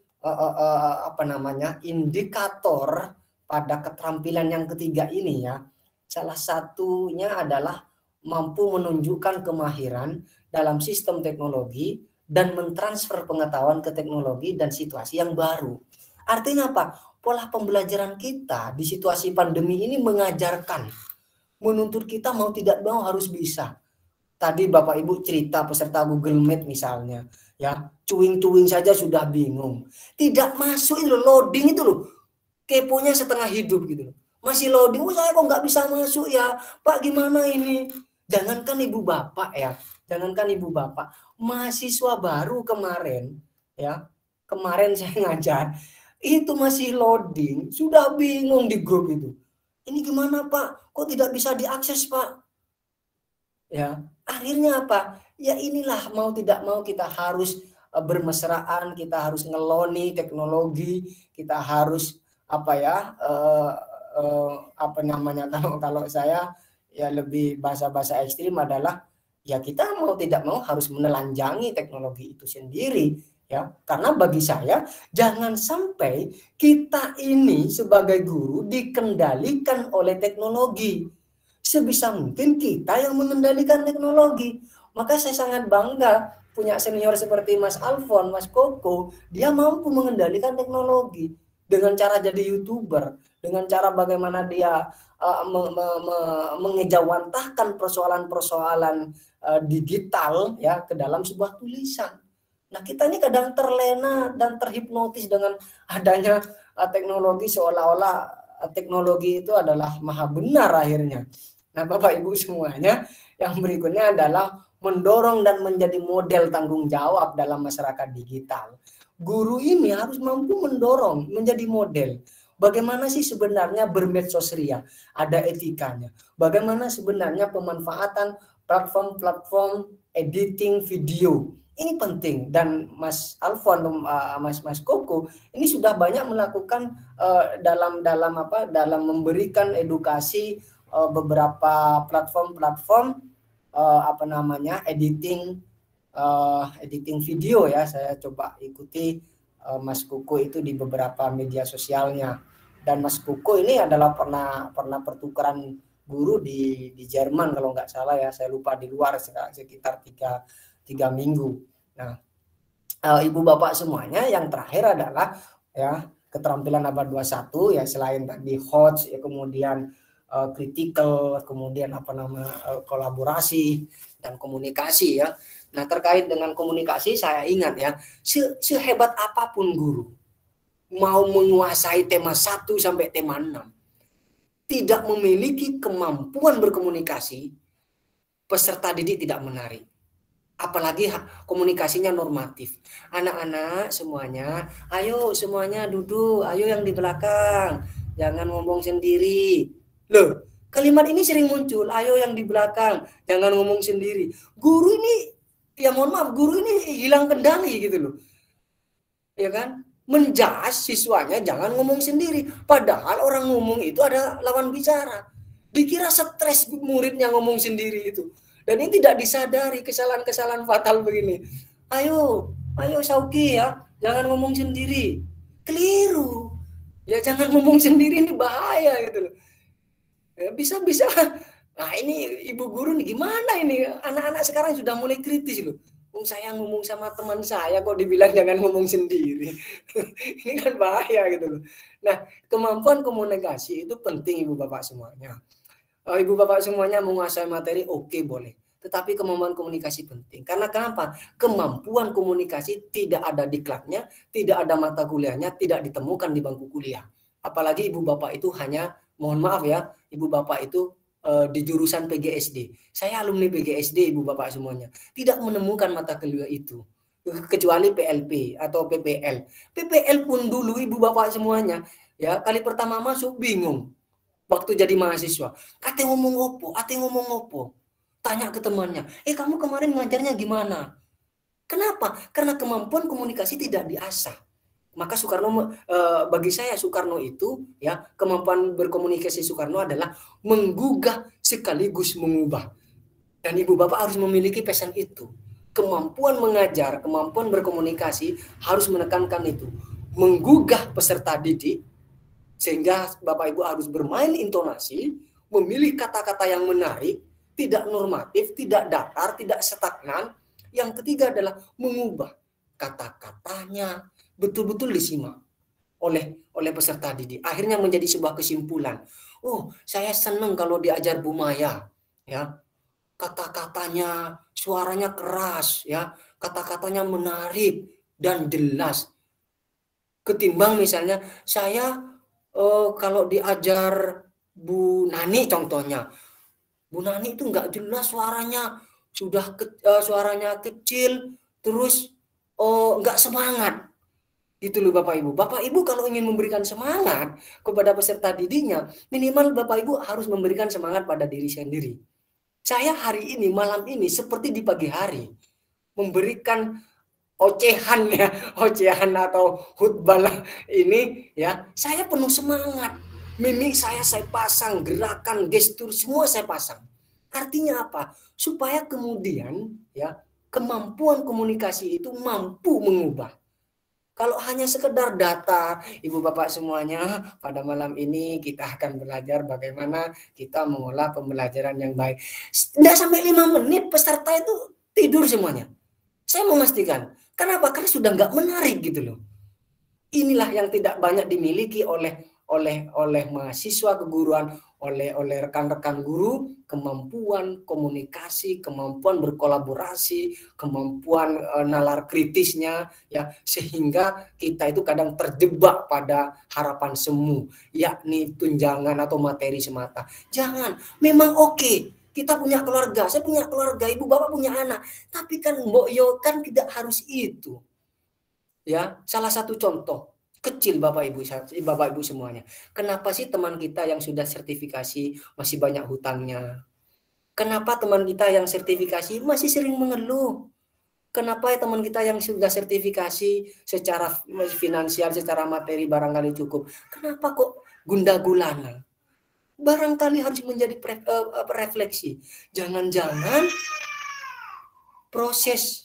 indikator pada keterampilan yang ketiga ini Salah satunya adalah mampu menunjukkan kemahiran dalam sistem teknologi dan mentransfer pengetahuan ke teknologi dan situasi yang baru. Artinya apa? Pola pembelajaran kita di situasi pandemi ini mengajarkan, menuntut kita mau tidak mau harus bisa. Tadi Bapak Ibu cerita peserta Google Meet misalnya, cuing-cuing saja sudah bingung. Tidak masuk itu loading itu loh. Keponya setengah hidup gitu. Masih loading, saya kok nggak bisa masuk Pak gimana ini? Jangankan Ibu Bapak jangankan Ibu Bapak, mahasiswa baru kemarin kemarin saya ngajar, itu masih loading, sudah bingung di grup itu. Ini gimana Pak? Kok tidak bisa diakses Pak? Akhirnya apa? Inilah mau tidak mau kita harus bermesraan, kita harus ngeloni teknologi, kita harus kalau saya lebih bahasa ekstrim adalah kita mau tidak mau harus menelanjangi teknologi itu sendiri. Karena bagi saya jangan sampai kita ini sebagai guru dikendalikan oleh teknologi. Sebisa mungkin kita yang mengendalikan teknologi. Maka saya sangat bangga punya senior seperti Mas Alfon, Mas Koko, dia mampu mengendalikan teknologi dengan cara jadi YouTuber, dengan cara bagaimana dia mengejawantahkan persoalan-persoalan digital ke dalam sebuah tulisan. Nah, kita ini kadang terlena dan terhipnotis dengan adanya teknologi, seolah-olah teknologi itu adalah maha benar akhirnya. Nah, Bapak Ibu semuanya, yang berikutnya adalah mendorong dan menjadi model tanggung jawab dalam masyarakat digital. Guru ini harus mampu mendorong, menjadi model. Bagaimana sih sebenarnya bermedsos ria? Ada etikanya. Bagaimana sebenarnya pemanfaatan platform-platform editing video? Ini penting, dan Mas Alfon, Mas Koko ini sudah banyak melakukan dalam memberikan edukasi beberapa platform editing video ya. Saya coba ikuti Mas Koko itu di beberapa media sosialnya, dan Mas Koko ini adalah pernah pertukaran guru di Jerman kalau nggak salah ya, saya lupa, di luar sekitar 3 minggu. Nah, ibu bapak semuanya, yang terakhir adalah ya keterampilan abad 21 ya, selain tadi HOTS ya, kemudian critical, kemudian kolaborasi dan komunikasi ya. Nah, terkait dengan komunikasi, saya ingat ya, sehebat apapun guru mau menguasai tema 1 sampai tema 6, tidak memiliki kemampuan berkomunikasi, peserta didik tidak menarik. Apalagi komunikasinya normatif. Anak-anak semuanya, ayo semuanya duduk, ayo yang di belakang, jangan ngomong sendiri. Loh, kalimat ini sering muncul, ayo yang di belakang, jangan ngomong sendiri. Guru ini, ya mohon maaf, guru ini hilang kendali gitu loh. Ya kan? Menjas siswanya jangan ngomong sendiri. Padahal orang ngomong itu ada lawan bicara. Dikira stres muridnya ngomong sendiri itu. Dan ini tidak disadari kesalahan-kesalahan fatal begini. Ayo Sauki ya, jangan ngomong sendiri. Keliru. Ya jangan ngomong sendiri, ini bahaya gitu loh. Ya, bisa. Nah ini ibu guru nih gimana ini? Anak-anak sekarang sudah mulai kritis loh. Saya ngomong sama teman saya kok dibilang jangan ngomong sendiri. Ini kan bahaya gitu loh. Nah, kemampuan komunikasi itu penting ibu bapak semuanya. Ibu bapak semuanya menguasai materi oke, boleh. Tetapi kemampuan komunikasi penting. Karena kenapa? Kemampuan komunikasi tidak ada diklatnya, tidak ada mata kuliahnya, tidak ditemukan di bangku kuliah. Apalagi ibu bapak itu hanya, mohon maaf ya, ibu bapak itu di jurusan PGSD. Saya alumni PGSD ibu bapak semuanya. Tidak menemukan mata kuliah itu. Kecuali PLP atau PPL. PPL pun dulu ibu bapak semuanya, ya kali pertama masuk bingung. Waktu jadi mahasiswa, ate ngomong opo, tanya ke temannya, kamu kemarin ngajarnya gimana? Kenapa? Karena kemampuan komunikasi tidak diasah. Maka Soekarno, bagi saya Soekarno itu ya, kemampuan berkomunikasi Soekarno adalah menggugah sekaligus mengubah. Dan ibu bapak harus memiliki pesan itu. Kemampuan mengajar, kemampuan berkomunikasi harus menekankan itu, menggugah peserta didik. Sehingga Bapak Ibu harus bermain intonasi, memilih kata-kata yang menarik, tidak normatif, tidak datar, tidak stagnan. Yang ketiga adalah mengubah kata-katanya, betul-betul disimak oleh peserta didik. Akhirnya menjadi sebuah kesimpulan. Oh, saya senang kalau diajar Bu Maya, ya. Kata-katanya, suaranya keras, ya. Kata-katanya menarik dan jelas. Ketimbang misalnya saya kalau diajar Bu Nani contohnya, Bu Nani itu nggak jelas suaranya, suaranya kecil, terus nggak semangat, gitu loh Bapak Ibu. Bapak Ibu kalau ingin memberikan semangat kepada peserta didiknya, minimal Bapak Ibu harus memberikan semangat pada diri sendiri. Saya hari ini, malam ini, seperti di pagi hari, memberikan ocehan atau khutbah ini ya, saya penuh semangat, mimik saya pasang, gerakan, gestur semua saya pasang. Artinya apa? Supaya kemudian ya kemampuan komunikasi itu mampu mengubah. Kalau hanya sekedar data, ibu bapak semuanya, pada malam ini kita akan belajar bagaimana kita mengolah pembelajaran yang baik. Tidak sampai 5 menit peserta itu tidur semuanya. Saya memastikan. Kenapa? Karena sudah nggak menarik gitu loh. Inilah yang tidak banyak dimiliki oleh mahasiswa keguruan, oleh rekan-rekan guru, kemampuan komunikasi, kemampuan berkolaborasi, kemampuan nalar kritisnya, ya, sehingga kita itu kadang terjebak pada harapan semu, yakni tunjangan atau materi semata. Jangan, memang oke. Kita punya keluarga, saya punya keluarga, ibu bapak punya anak. Tapi kan Mbok Yo kan tidak harus itu. Ya, salah satu contoh kecil bapak ibu semuanya. Kenapa sih teman kita yang sudah sertifikasi masih banyak hutangnya? Kenapa teman kita yang sertifikasi masih sering mengeluh? Kenapa teman kita yang sudah sertifikasi secara finansial, secara materi barangkali cukup? Kenapa kok gundah gulana? Barangkali harus menjadi refleksi. Jangan-jangan proses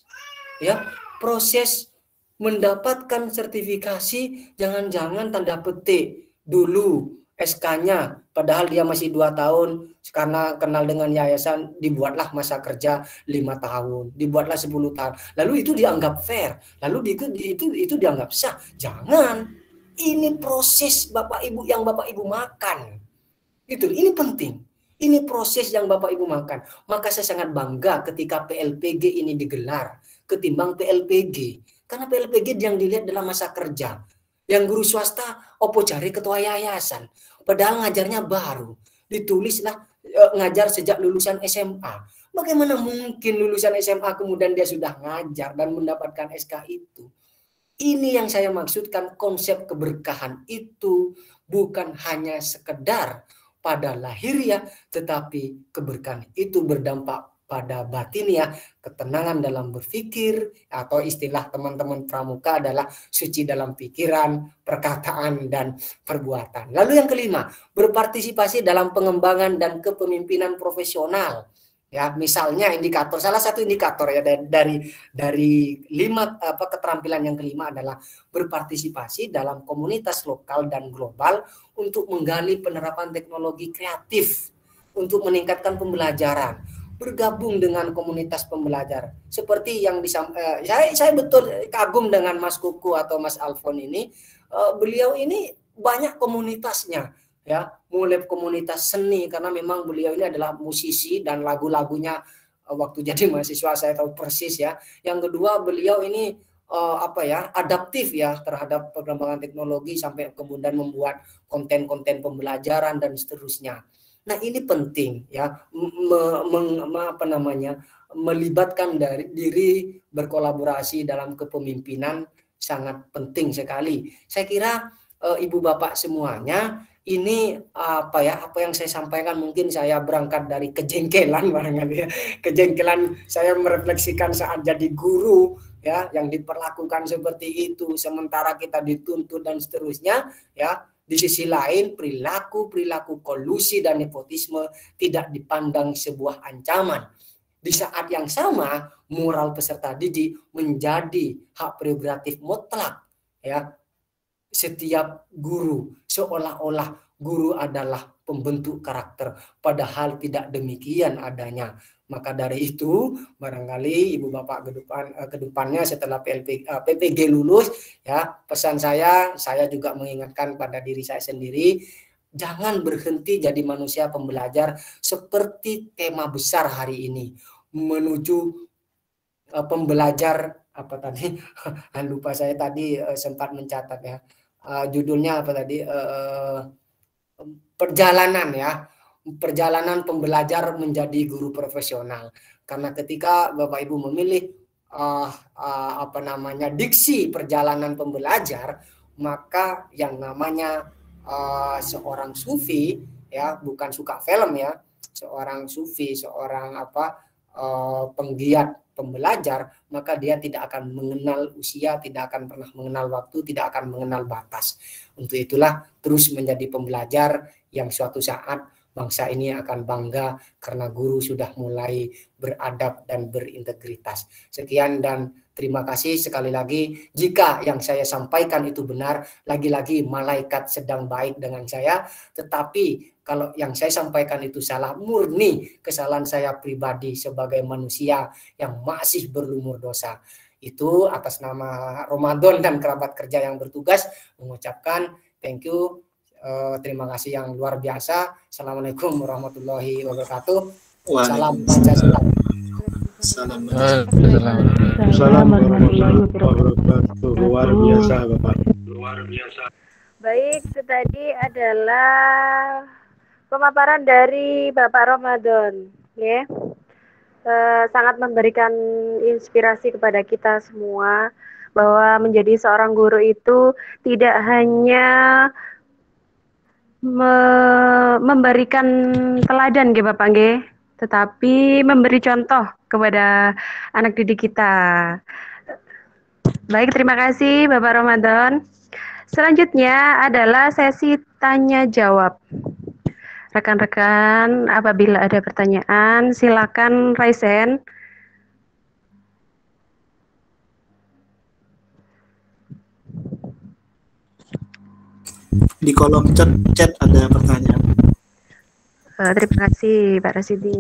mendapatkan sertifikasi, jangan-jangan tanda petik dulu SK-nya, padahal dia masih 2 tahun, karena kenal dengan yayasan, dibuatlah masa kerja 5 tahun, dibuatlah 10 tahun, lalu itu dianggap fair, lalu itu dianggap sah. Jangan, ini proses Bapak Ibu yang Bapak Ibu makan. Ini penting. Ini proses yang Bapak Ibu makan. Maka saya sangat bangga ketika PLPG ini digelar ketimbang PLPG. Karena PLPG yang dilihat dalam masa kerja. Yang guru swasta opo cari ketua yayasan. Padahal ngajarnya baru. Ditulislah ngajar sejak lulusan SMA. Bagaimana mungkin lulusan SMA kemudian dia sudah ngajar dan mendapatkan SK itu? Ini yang saya maksudkan, konsep keberkahan itu bukan hanya sekedar pada lahiriah, tetapi keberkahan itu berdampak pada batiniah, ketenangan dalam berpikir, atau istilah teman-teman pramuka adalah suci dalam pikiran, perkataan, dan perbuatan. Lalu yang kelima, berpartisipasi dalam pengembangan dan kepemimpinan profesional. Ya, misalnya indikator, salah satu indikator ya dari 5 keterampilan yang kelima adalah berpartisipasi dalam komunitas lokal dan global untuk menggali penerapan teknologi kreatif untuk meningkatkan pembelajaran, bergabung dengan komunitas pembelajar. Seperti yang saya betul kagum dengan Mas Kuku atau Mas Alfon ini, beliau ini banyak komunitasnya. Ya, mulai komunitas seni, karena memang beliau ini adalah musisi dan lagu-lagunya waktu jadi mahasiswa saya tahu persis ya. Yang kedua, beliau ini adaptif ya terhadap perkembangan teknologi sampai kemudian membuat konten-konten pembelajaran dan seterusnya. Nah, ini penting ya, melibatkan dari diri berkolaborasi dalam kepemimpinan sangat penting sekali. Saya kira ibu bapak semuanya, ini apa yang saya sampaikan, mungkin saya berangkat dari kejengkelan barangkali ya. Kejengkelan saya merefleksikan saat jadi guru ya, yang diperlakukan seperti itu sementara kita dituntut dan seterusnya ya. Di sisi lain perilaku kolusi dan nepotisme tidak dipandang sebuah ancaman. Di saat yang sama moral peserta didik menjadi hak prerogatif mutlak ya. Setiap guru, seolah-olah guru adalah pembentuk karakter, padahal tidak demikian adanya. Maka dari itu barangkali ibu bapak kedepannya setelah PPG lulus ya, pesan saya juga mengingatkan pada diri saya sendiri, jangan berhenti jadi manusia pembelajar seperti tema besar hari ini, menuju pembelajar apa tadi lupa saya tadi sempat mencatat ya, judulnya apa tadi, perjalanan pembelajar menjadi guru profesional. Karena ketika Bapak Ibu memilih diksi perjalanan pembelajar, maka yang namanya seorang sufi ya, bukan suka film ya, seorang sufi, seorang penggiat pembelajar, maka dia tidak akan mengenal usia, tidak akan pernah mengenal waktu, tidak akan mengenal batas. Untuk itulah terus menjadi pembelajar yang suatu saat bangsa ini akan bangga karena guru sudah mulai beradab dan berintegritas. Sekian dan terima kasih sekali lagi. Jika yang saya sampaikan itu benar, lagi-lagi malaikat sedang baik dengan saya, tetapi kalau yang saya sampaikan itu salah, murni kesalahan saya pribadi sebagai manusia yang masih berlumur dosa. Itu atas nama Ramadan dan kerabat kerja yang bertugas mengucapkan thank you, terima kasih yang luar biasa. Assalamualaikum warahmatullahi wabarakatuh. Salam Pancasila. Salam warahmatullahi wabarakatuh. Luar biasa Bapak. Luar biasa. Baik, itu tadi adalah pemaparan dari Bapak Ramadan. Ya. Sangat memberikan inspirasi kepada kita semua bahwa menjadi seorang guru itu tidak hanya memberikan teladan nggih Bapak nggih, tetapi memberi contoh kepada anak didik kita. Baik, terima kasih Bapak Ramadan. Selanjutnya adalah sesi tanya jawab. Rekan-rekan, apabila ada pertanyaan, silakan raise hand. Di kolom chat ada pertanyaan. Terima kasih Pak Rasidi.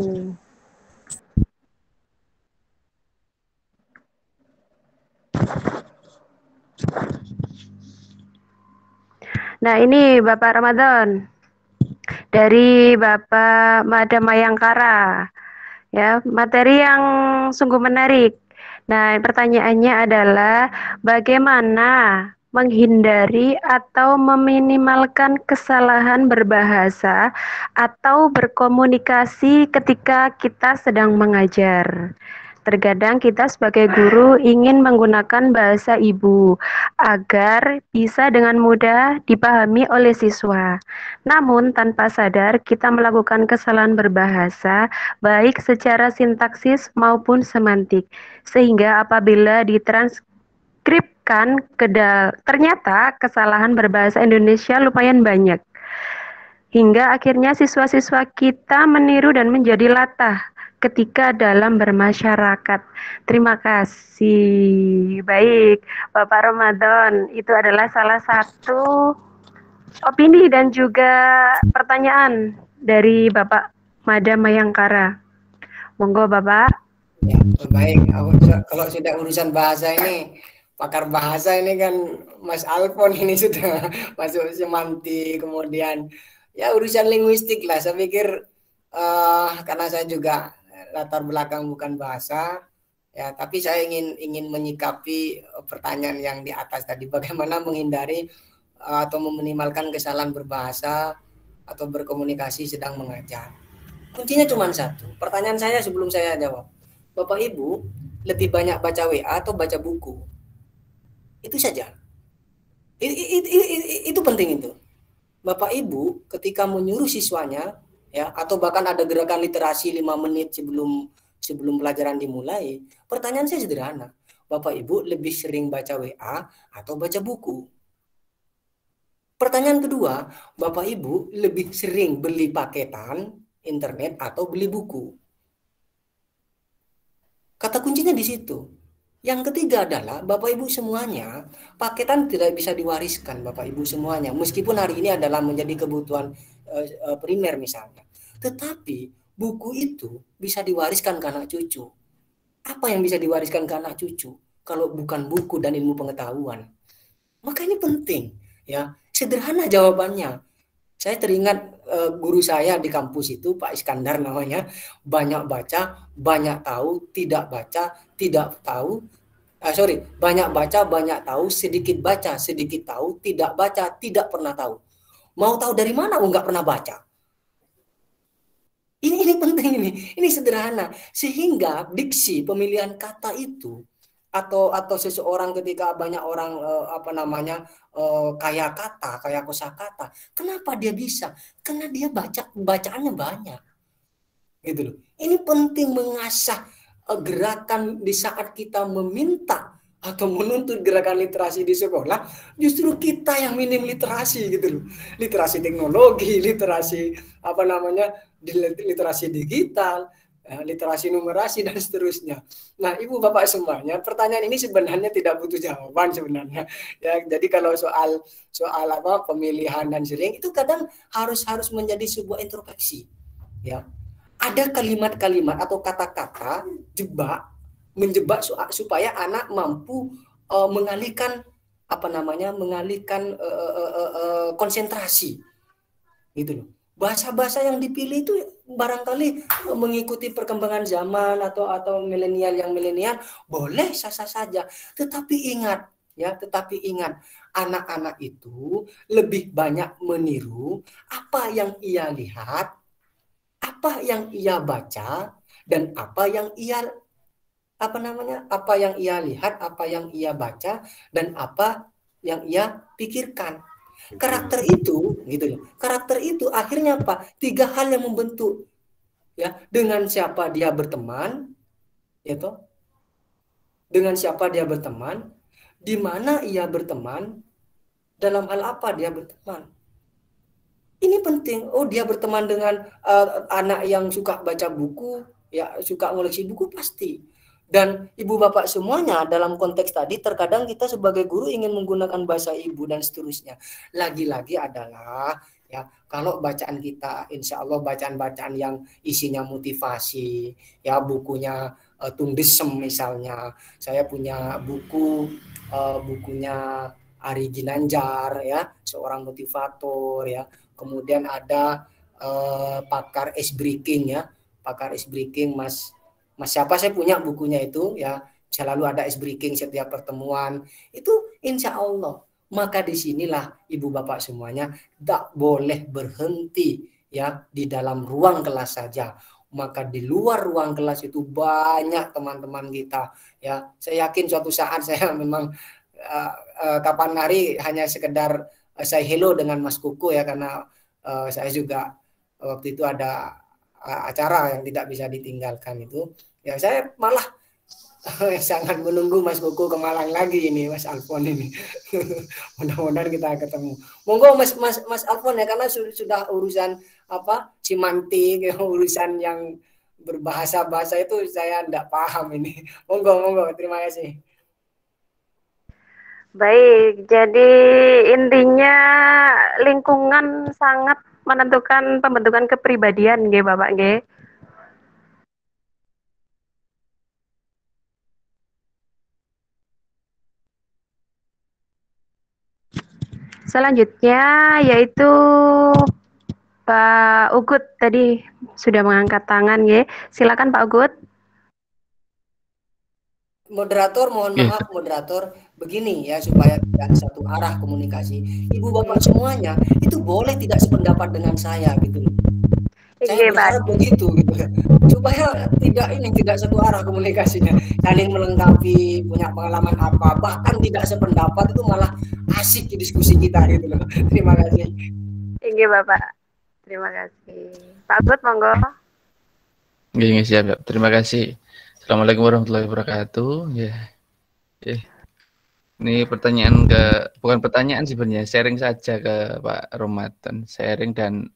Nah, ini Bapak Ramadan dari Bapak Madam Mayangkara. Ya, materi yang sungguh menarik. Nah, pertanyaannya adalah bagaimana menghindari atau meminimalkan kesalahan berbahasa atau berkomunikasi ketika kita sedang mengajar. Terkadang kita sebagai guru ingin menggunakan bahasa ibu agar bisa dengan mudah dipahami oleh siswa. Namun tanpa sadar kita melakukan kesalahan berbahasa baik secara sintaksis maupun semantik. Sehingga apabila ditranskripkan ternyata kesalahan berbahasa Indonesia lumayan banyak. Hingga akhirnya siswa-siswa kita meniru dan menjadi latah ketika dalam bermasyarakat. Terima kasih. Baik, Bapak Ramadan, itu adalah salah satu opini dan juga pertanyaan dari Bapak Madam Mayangkara. Monggo Bapak. Ya, baik. Kalau sudah urusan bahasa ini, pakar bahasa ini kan Mas Alfon ini sudah masuk semantik, kemudian ya urusan linguistik lah. Saya pikir karena saya juga latar belakang bukan bahasa, ya, tapi saya ingin menyikapi pertanyaan yang di atas tadi, bagaimana menghindari atau meminimalkan kesalahan berbahasa atau berkomunikasi sedang mengajar. Kuncinya cuma satu. Pertanyaan saya sebelum saya jawab, Bapak Ibu lebih banyak baca WA atau baca buku? Itu saja. Itu penting itu. Bapak Ibu ketika menyuruh siswanya, ya, atau bahkan ada gerakan literasi 5 menit sebelum pelajaran dimulai, pertanyaan saya sederhana. Bapak Ibu lebih sering baca WA atau baca buku? Pertanyaan kedua, Bapak Ibu lebih sering beli paketan internet atau beli buku? Kata kuncinya di situ. Yang ketiga adalah Bapak Ibu semuanya, paketan tidak bisa diwariskan Bapak Ibu semuanya. Meskipun hari ini adalah menjadi kebutuhan primer misalnya. Tetapi buku itu bisa diwariskan ke anak cucu. Apa yang bisa diwariskan ke anak cucu kalau bukan buku dan ilmu pengetahuan? Maka ini penting, ya. Sederhana jawabannya. Saya teringat guru saya di kampus itu, Pak Iskandar namanya, banyak baca, banyak tahu, tidak baca, tidak tahu. Banyak baca, banyak tahu, sedikit baca, sedikit tahu, tidak baca, tidak pernah tahu. Mau tahu dari mana? Nggak pernah baca. Ini penting ini sederhana. Sehingga diksi pemilihan kata itu atau seseorang ketika banyak orang kaya kata, kaya kosakata. Kenapa dia bisa? Karena dia bacaannya banyak. Gitu loh. Ini penting mengasah gerakan di saat kita meminta atau menuntut gerakan literasi di sekolah, justru kita yang minim literasi gitu loh. Literasi teknologi, literasi literasi digital, literasi numerasi dan seterusnya. Nah, Ibu Bapak semuanya, pertanyaan ini sebenarnya tidak butuh jawaban sebenarnya. Ya, jadi kalau soal pemilihan dan sering itu kadang harus menjadi sebuah introspeksi. Ya. Ada kalimat-kalimat atau kata-kata menjebak supaya anak mampu mengalihkan konsentrasi gitu loh. Bahasa-bahasa yang dipilih itu barangkali mengikuti perkembangan zaman atau milenial boleh sah-sah saja, tetapi ingat anak-anak itu lebih banyak meniru apa yang ia lihat, apa yang ia baca dan apa yang ia apa yang ia lihat, apa yang ia baca, dan apa yang ia pikirkan. Karakter itu, gitu loh. Karakter itu akhirnya apa? 3 hal yang membentuk, ya. Dengan siapa dia berteman, ya toh? Dengan siapa dia berteman, di mana ia berteman, dalam hal apa dia berteman. Ini penting. Oh, dia berteman dengan anak yang suka baca buku, ya, suka ngoleksi buku, pasti. Dan ibu bapak semuanya dalam konteks tadi, terkadang kita sebagai guru ingin menggunakan bahasa ibu dan seterusnya. Lagi-lagi adalah, ya, kalau bacaan kita insya Allah bacaan-bacaan yang isinya motivasi, ya, bukunya Tung Desem misalnya. Saya punya bukunya Ari Ginanjar, ya, seorang motivator, ya. Kemudian ada pakar ice breaking, ya, pakar ice breaking Mas siapa, saya punya bukunya itu, ya, selalu ada ice breaking setiap pertemuan itu, insya Allah. Maka disinilah ibu bapak semuanya tidak boleh berhenti, ya, di dalam ruang kelas saja. Maka di luar ruang kelas itu banyak teman-teman kita, ya. Saya yakin suatu saat saya memang kapan hari hanya sekedar say hello dengan Mas Kuku, ya, karena saya juga waktu itu ada acara yang tidak bisa ditinggalkan itu, ya, saya malah sangat menunggu Mas Kuku ke Malang lagi ini, Mas Alfon ini. Mudah-mudahan kita ketemu. Monggo Mas Alfon, ya, karena sudah urusan simantik, urusan yang berbahasa-bahasa itu saya tidak paham ini. Monggo, terima kasih. Baik, jadi intinya lingkungan sangat menentukan pembentukan kepribadian, nggih Bapak nggih. Selanjutnya yaitu Pak Ugut tadi sudah mengangkat tangan, nggih. Silakan Pak Ugut. Moderator, mohon maaf moderator, begini ya, supaya tidak satu arah komunikasi. Ibu bapak semuanya itu boleh tidak sependapat dengan saya, gitu. Saya berharap begitu, gitu, supaya tidak satu arah komunikasinya, saling melengkapi, punya pengalaman apa, bahkan tidak sependapat itu malah asik di diskusi kita, gitu loh. Terima kasih. Iya Bapak, terima kasih. Pak Ugut, monggo. Iya, siap. Terima kasih. Assalamualaikum warahmatullahi wabarakatuh. Ya. Ini pertanyaan bukan pertanyaan sebenarnya, sharing saja ke Pak Ramadan, sharing dan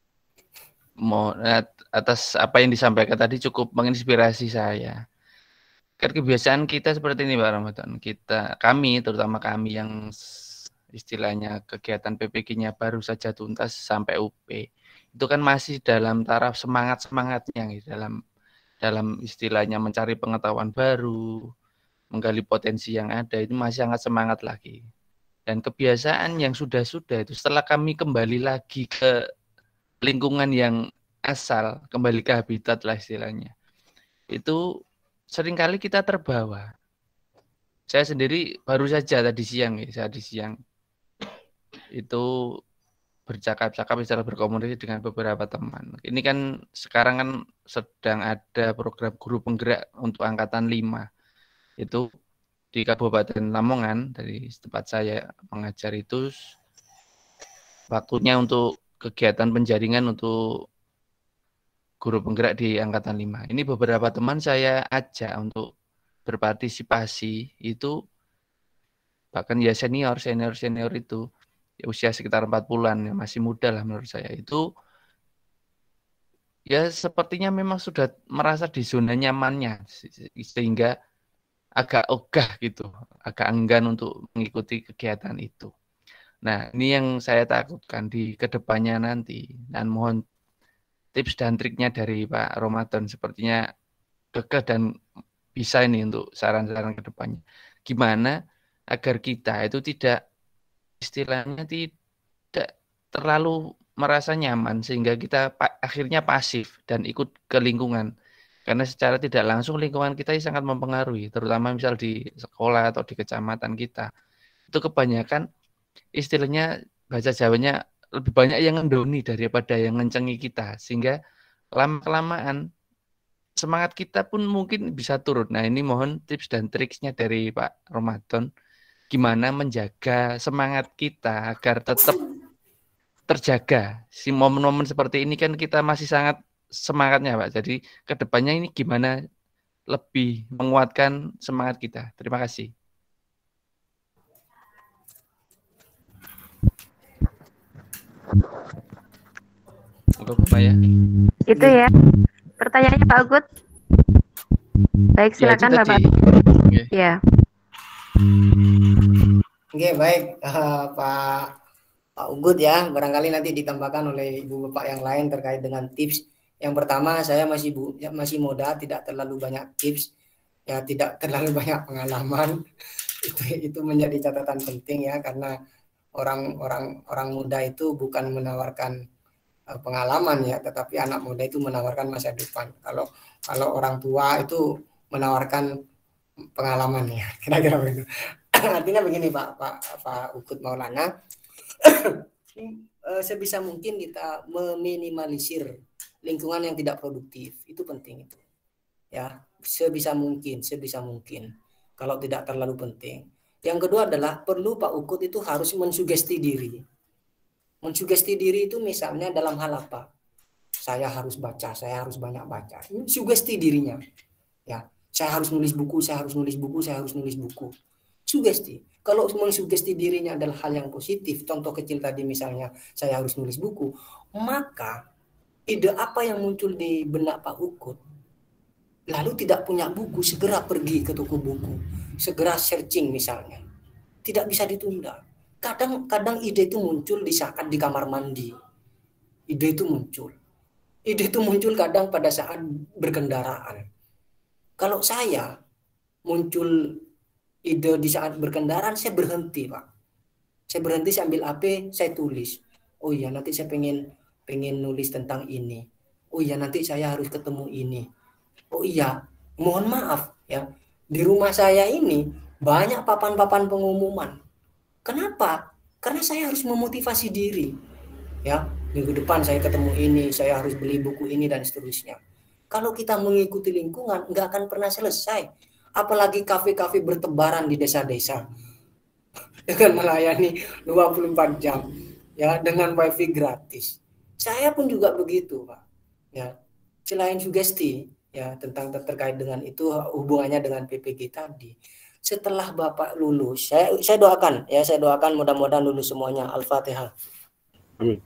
atas apa yang disampaikan tadi cukup menginspirasi saya. Kan kebiasaan kita seperti ini Pak Ramadan. Terutama kami yang istilahnya kegiatan PPG-nya baru saja tuntas sampai UP. Itu kan masih dalam taraf semangat-semangatnya gitu, dalam istilahnya mencari pengetahuan baru, menggali potensi yang ada, itu masih sangat semangat lagi. Dan kebiasaan yang sudah-sudah itu setelah kami kembali lagi ke lingkungan yang asal, kembali ke habitat lah istilahnya, itu seringkali kita terbawa. Saya sendiri baru saja tadi siang itu bercakap-cakap secara berkomunikasi dengan beberapa teman. Ini kan sekarang kan sedang ada program guru penggerak untuk angkatan 5. Itu di Kabupaten Lamongan, dari tempat saya mengajar itu waktunya untuk kegiatan penjaringan untuk guru penggerak di angkatan 5. Ini beberapa teman saya ajak untuk berpartisipasi, itu bahkan ya senior itu usia sekitar 40-an, ya masih muda lah menurut saya. Itu ya sepertinya memang sudah merasa di zona nyamannya, sehingga agak ogah gitu, agak enggan untuk mengikuti kegiatan itu. Nah, ini yang saya takutkan di kedepannya nanti, dan mohon tips dan triknya dari Pak Ramadan, sepertinya gagah dan bisa ini untuk saran-saran kedepannya. Gimana agar kita itu tidak istilahnya tidak terlalu merasa nyaman sehingga kita akhirnya pasif dan ikut ke lingkungan, karena secara tidak langsung lingkungan kita sangat mempengaruhi, terutama misal di sekolah atau di kecamatan kita itu kebanyakan istilahnya bahasa Jawanya lebih banyak yang ngendoni daripada yang ngencengi kita, sehingga lama-kelamaan semangat kita pun mungkin bisa turun. Nah, ini mohon tips dan triksnya dari Pak Ramadan, gimana menjaga semangat kita agar tetap terjaga. Si momen-momen seperti ini kan kita masih sangat semangatnya, Pak. Jadi kedepannya ini gimana lebih menguatkan semangat kita. Terima kasih. Moga ya. Itu ya. Pertanyaannya Pak Ugut. Baik, silakan ya, Bapak. Okay. Ya. Oke, baik Pak Ugut ya. Barangkali nanti ditambahkan oleh Ibu Bapak yang lain terkait dengan tips. Yang pertama, saya masih muda, tidak terlalu banyak tips, ya tidak terlalu banyak pengalaman. Itu menjadi catatan penting ya, karena orang muda itu bukan menawarkan pengalaman ya, tetapi anak muda itu menawarkan masa depan. Kalau orang tua itu menawarkan pengalaman ya, kira-kira begitu. Artinya begini Pak Ugut Maulana, sebisa mungkin kita meminimalisir lingkungan yang tidak produktif, itu penting itu. Ya, sebisa mungkin kalau tidak terlalu penting. Yang kedua adalah perlu Pak Ugut itu harus mensugesti diri. Mensugesti diri itu misalnya dalam hal apa? Saya harus baca, saya harus banyak baca. Sugesti dirinya. Ya, saya harus nulis buku, saya harus nulis buku, saya harus nulis buku. Sugesti. Kalau mensugesti dirinya adalah hal yang positif, contoh kecil tadi misalnya saya harus nulis buku, maka ide apa yang muncul di benak Pak Ugut, lalu tidak punya buku, segera pergi ke toko buku, segera searching misalnya. Tidak bisa ditunda. Kadang ide itu muncul di saat di kamar mandi. Ide itu muncul kadang pada saat berkendaraan. Kalau saya muncul ide di saat berkendaraan, saya berhenti Pak. Saya berhenti, saya ambil HP, saya tulis. Oh iya, nanti saya pengen nulis tentang ini. Oh iya, nanti saya harus ketemu ini. Oh iya, mohon maaf ya, di rumah saya ini banyak papan-papan pengumuman. Kenapa? Karena saya harus memotivasi diri. Ya, minggu depan saya ketemu ini, saya harus beli buku ini dan seterusnya. Kalau kita mengikuti lingkungan, nggak akan pernah selesai. Apalagi kafe-kafe bertebaran di desa-desa dengan melayani 24 jam ya, dengan wifi gratis. Saya pun juga begitu, Pak. Ya, selain sugesti ya tentang terkait dengan itu hubungannya dengan PPG tadi. Setelah Bapak lulus, saya doakan ya, saya doakan mudah-mudahan lulus semuanya. Al-Fatihah. Amin.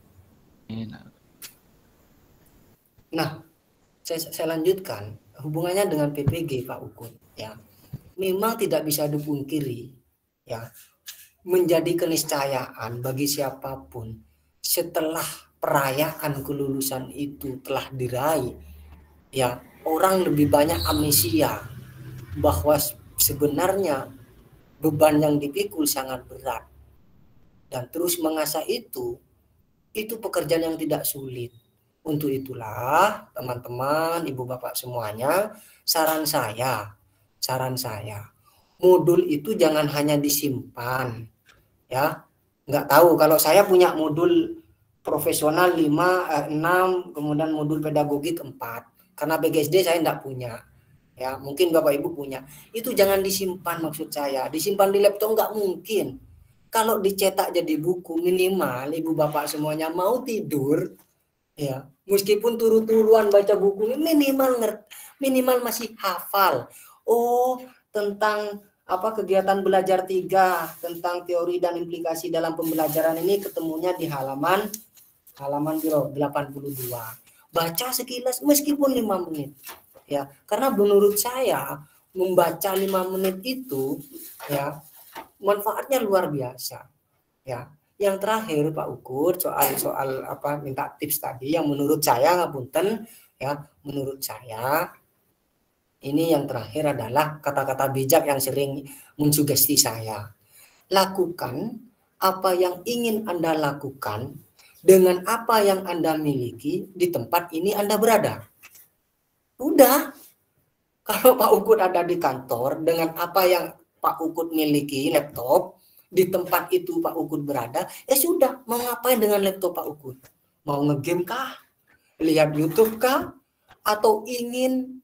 Nah, saya lanjutkan hubungannya dengan PPG Pak Ugut ya. Memang tidak bisa dipungkiri ya, menjadi keniscayaan bagi siapapun setelah perayaan kelulusan itu telah diraih ya, orang lebih banyak amnesia bahwa sebenarnya beban yang dipikul sangat berat, dan terus mengasah itu pekerjaan yang tidak sulit. Untuk itulah teman-teman, ibu bapak semuanya, saran saya modul itu jangan hanya disimpan ya. Nggak tahu, kalau saya punya modul profesional 5, 6, kemudian modul pedagogik 4, karena BGSD saya enggak punya ya, mungkin Bapak Ibu punya. Itu jangan disimpan, maksud saya disimpan di laptop nggak mungkin. Kalau dicetak jadi buku, minimal ibu bapak semuanya mau tidur ya, meskipun turu-turuan baca buku, minimal masih hafal. Oh, tentang apa kegiatan belajar 3 tentang teori dan implikasi dalam pembelajaran ini ketemunya di halaman 82. Baca sekilas meskipun 5 menit. Ya, karena menurut saya membaca 5 menit itu ya manfaatnya luar biasa. Ya, yang terakhir Pak Ugut soal apa minta tips tadi, yang menurut saya ngapunten ya, menurut saya ini yang terakhir adalah kata-kata bijak yang sering mensugesti saya. Lakukan apa yang ingin Anda lakukan dengan apa yang Anda miliki di tempat ini Anda berada. Udah. Kalau Pak Ugut ada di kantor dengan apa yang Pak Ugut miliki, laptop, di tempat itu Pak Ugut berada, ya sudah, mau ngapain dengan laptop Pak Ugut? Mau ngegame kah? lihat YouTube kah, atau ingin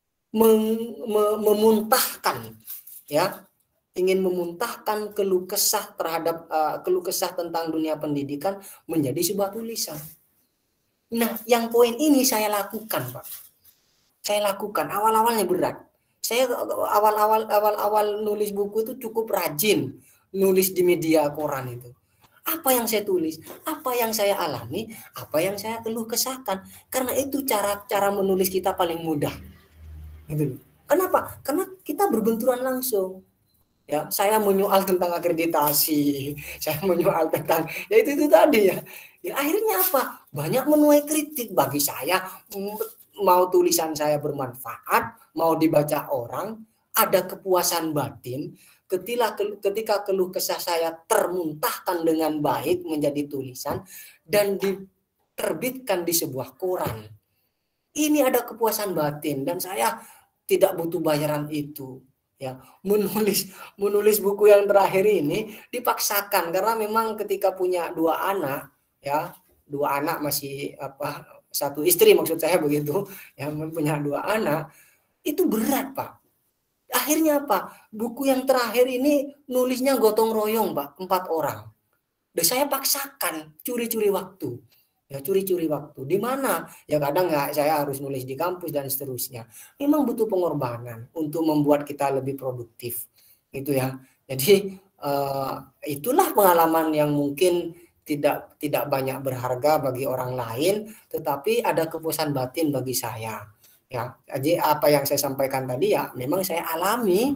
memuntahkan, ya, ingin memuntahkan keluh kesah terhadap keluh kesah tentang dunia pendidikan menjadi sebuah tulisan. Nah, yang poin ini saya lakukan, Pak. Saya lakukan, awal-awalnya berat. Saya awal-awal nulis buku itu cukup rajin nulis di media koran itu. Apa yang saya tulis, apa yang saya alami, apa yang saya keluh kesahkan. Karena itu cara menulis kita paling mudah. Gitu. Kenapa? Karena kita berbenturan langsung. Ya, saya menyoal tentang akreditasi, saya menyoal tentang ya itu tadi ya. Ya akhirnya apa? Banyak menuai kritik bagi saya. Mau tulisan saya bermanfaat, mau dibaca orang, ada kepuasan batin ketika keluh kesah saya termuntahkan dengan baik menjadi tulisan dan diterbitkan di sebuah koran. Ini ada kepuasan batin dan saya tidak butuh bayaran itu. Ya, menulis buku yang terakhir ini dipaksakan karena memang ketika punya 2 anak, ya, 2 anak masih satu istri maksud saya begitu, yang punya 2 anak itu berat, Pak. Akhirnya apa? Buku yang terakhir ini nulisnya gotong royong, Pak, 4 orang. Dan saya paksakan curi-curi waktu. Ya, curi-curi waktu. Di mana? Ya kadang nggak, saya harus nulis di kampus dan seterusnya. Memang butuh pengorbanan untuk membuat kita lebih produktif. Gitu ya. Jadi itulah pengalaman yang mungkin tidak banyak berharga bagi orang lain, tetapi ada kepuasan batin bagi saya. Ya, jadi apa yang saya sampaikan tadi ya memang saya alami,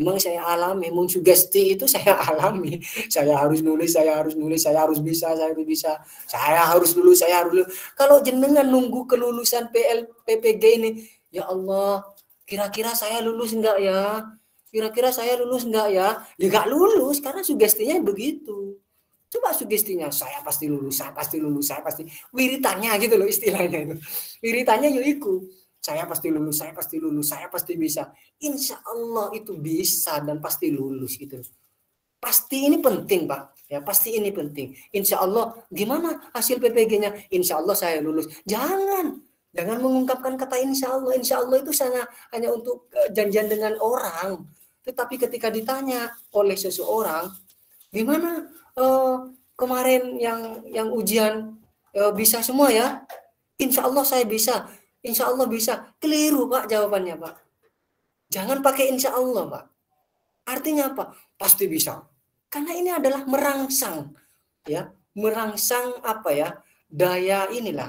mensugesti itu saya alami. Saya harus nulis, saya harus bisa, saya harus lulus. Kalau jenengan nunggu kelulusan PPG ini, ya Allah, kira-kira saya lulus enggak ya? Ya enggak lulus karena sugestinya begitu. Coba sugestinya, saya pasti lulus. Wiritannya gitu loh istilahnya itu. Wiritannya yaitu saya pasti lulus, saya pasti bisa. Insya Allah itu bisa dan pasti lulus gitu. Pasti ini penting, Pak. Ya, pasti ini penting. Insya Allah, gimana hasil PPG-nya? Insya Allah saya lulus. Jangan mengungkapkan kata insya Allah. Insya Allah itu hanya untuk janjian dengan orang. Tetapi ketika ditanya oleh seseorang, gimana kemarin yang ujian bisa semua ya? Insya Allah saya bisa. Insya Allah bisa. Keliru, Pak, jawabannya, Pak. Jangan pakai insya Allah, Pak. Artinya apa? Pasti bisa. Karena ini adalah merangsang, ya, merangsang apa ya? Daya inilah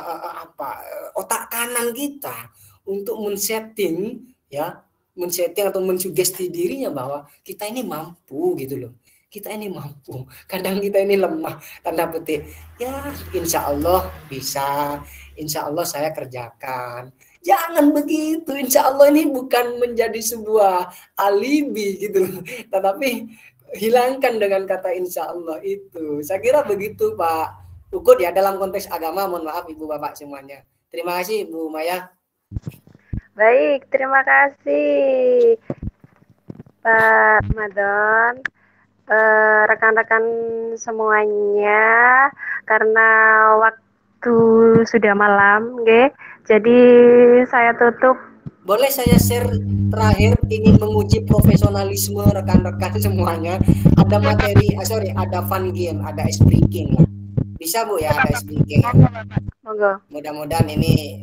otak kanan kita untuk men-setting atau mensugesti dirinya bahwa kita ini mampu gitu loh. Kita ini mampu, kadang kita ini lemah, tanda petik. Ya, insya Allah bisa, insya Allah saya kerjakan. Jangan begitu, insya Allah ini bukan menjadi sebuah alibi gitu, tetapi hilangkan dengan kata insya Allah itu. Saya kira begitu, Pak Ukut ya, dalam konteks agama. Mohon maaf Ibu Bapak semuanya. Terima kasih Bu Maya. Baik, terima kasih Pak Ramadan. Rekan-rekan semuanya, karena waktu sudah malam, okay? Jadi saya tutup. Boleh saya share terakhir, ingin menguji profesionalisme rekan-rekan semuanya. Ada materi, ada fun game, ada ice breaking lah. Bisa Bu ya, ada ice breaking. Monggo. Mudah-mudahan ini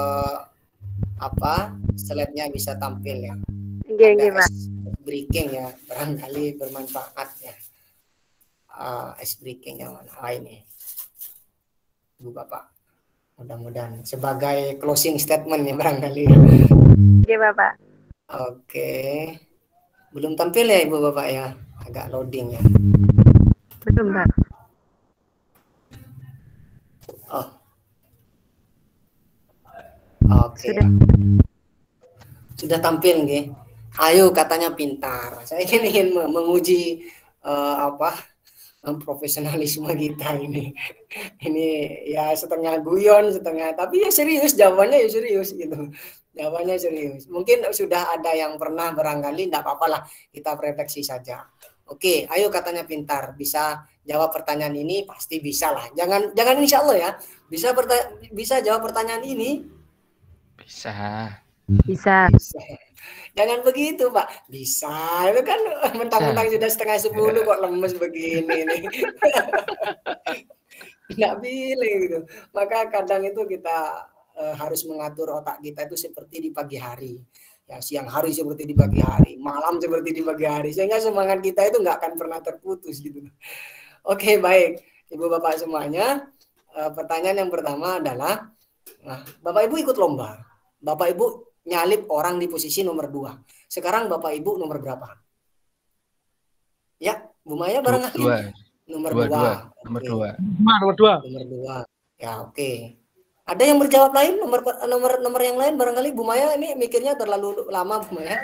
slide-nya bisa tampil ya. Iya, Pak. Breaking ya, barangkali bermanfaat ya. Ice breaking yang mana? Ini Bu Bapak, mudah-mudahan sebagai closing statement ya barangkali. Iya Bapak. Oke, belum tampil ya Ibu Bapak ya, agak loading ya. Belum Pak. Oh, oke. Sudah tampil nggih. Ayo katanya pintar. Saya ingin menguji profesionalisme kita ini. Ini ya setengah guyon, setengah, tapi ya serius, jawabannya ya serius gitu. Jawabannya serius. Mungkin sudah ada yang pernah barangkali, enggak apa-apa lah, kita refleksi saja. Oke, ayo katanya pintar, bisa jawab pertanyaan ini pasti bisa lah. Jangan insya Allah ya. Bisa jawab pertanyaan ini. Bisa. Bisa. Jangan begitu, Pak. Bisa. Itu kan mentang-mentang sudah 9:30 kok lemes begini nih. Nggak pilih gitu. Maka kadang itu kita harus mengatur otak kita itu seperti di pagi hari. Ya, siang hari seperti di pagi hari, malam seperti di pagi hari, sehingga semangat kita itu nggak akan pernah terputus gitu. Oke, baik. Ibu Bapak semuanya, pertanyaan yang pertama adalah, nah, Bapak Ibu ikut lomba. Bapak Ibu nyalip orang di posisi nomor 2. Sekarang Bapak Ibu nomor berapa? Ya, Bu Maya barangkali nomor 2. Nomor 2. Nomor 2. Nomor 2. Ya, oke. Ada yang berjawab lain nomor yang lain barangkali Bu Maya ini mikirnya terlalu lama Bu Maya.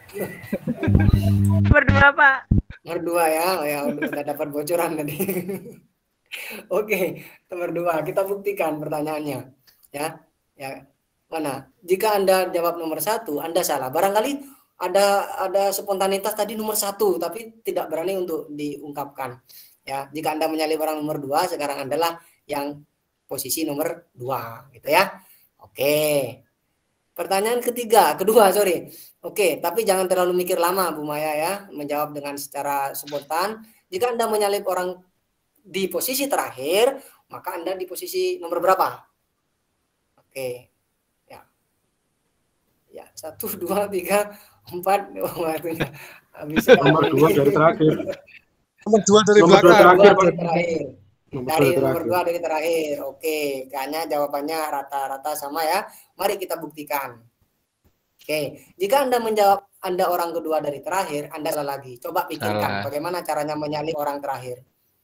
Nomor 2, Pak. Nomor 2 ya. Ya udah dapat bocoran tadi. Oke, nomor 2 kita buktikan pertanyaannya. Ya. Ya. Mana? Jika Anda jawab nomor 1, Anda salah. Barangkali ada spontanitas tadi nomor 1 tapi tidak berani untuk diungkapkan. Ya, jika Anda menyalip orang nomor 2, sekarang adalah yang posisi nomor 2 gitu ya. Oke. Pertanyaan kedua, sorry. Oke, tapi jangan terlalu mikir lama Bu Maya ya, menjawab dengan secara spontan. Jika Anda menyalip orang di posisi terakhir, maka Anda di posisi nomor berapa? Oke. Ya. Ya, 1 2 3 4 waktunya. Habis nomor 2 dari terakhir. Nomor 2 dari Nomor belakang. terakhir. Terakhir. Dari nomor 2 dari terakhir. Oke, kayaknya jawabannya rata-rata sama ya. Mari kita buktikan. Oke, jika Anda menjawab Anda orang kedua dari terakhir, Anda salah lagi. Coba pikirkan bagaimana caranya menyalip orang terakhir.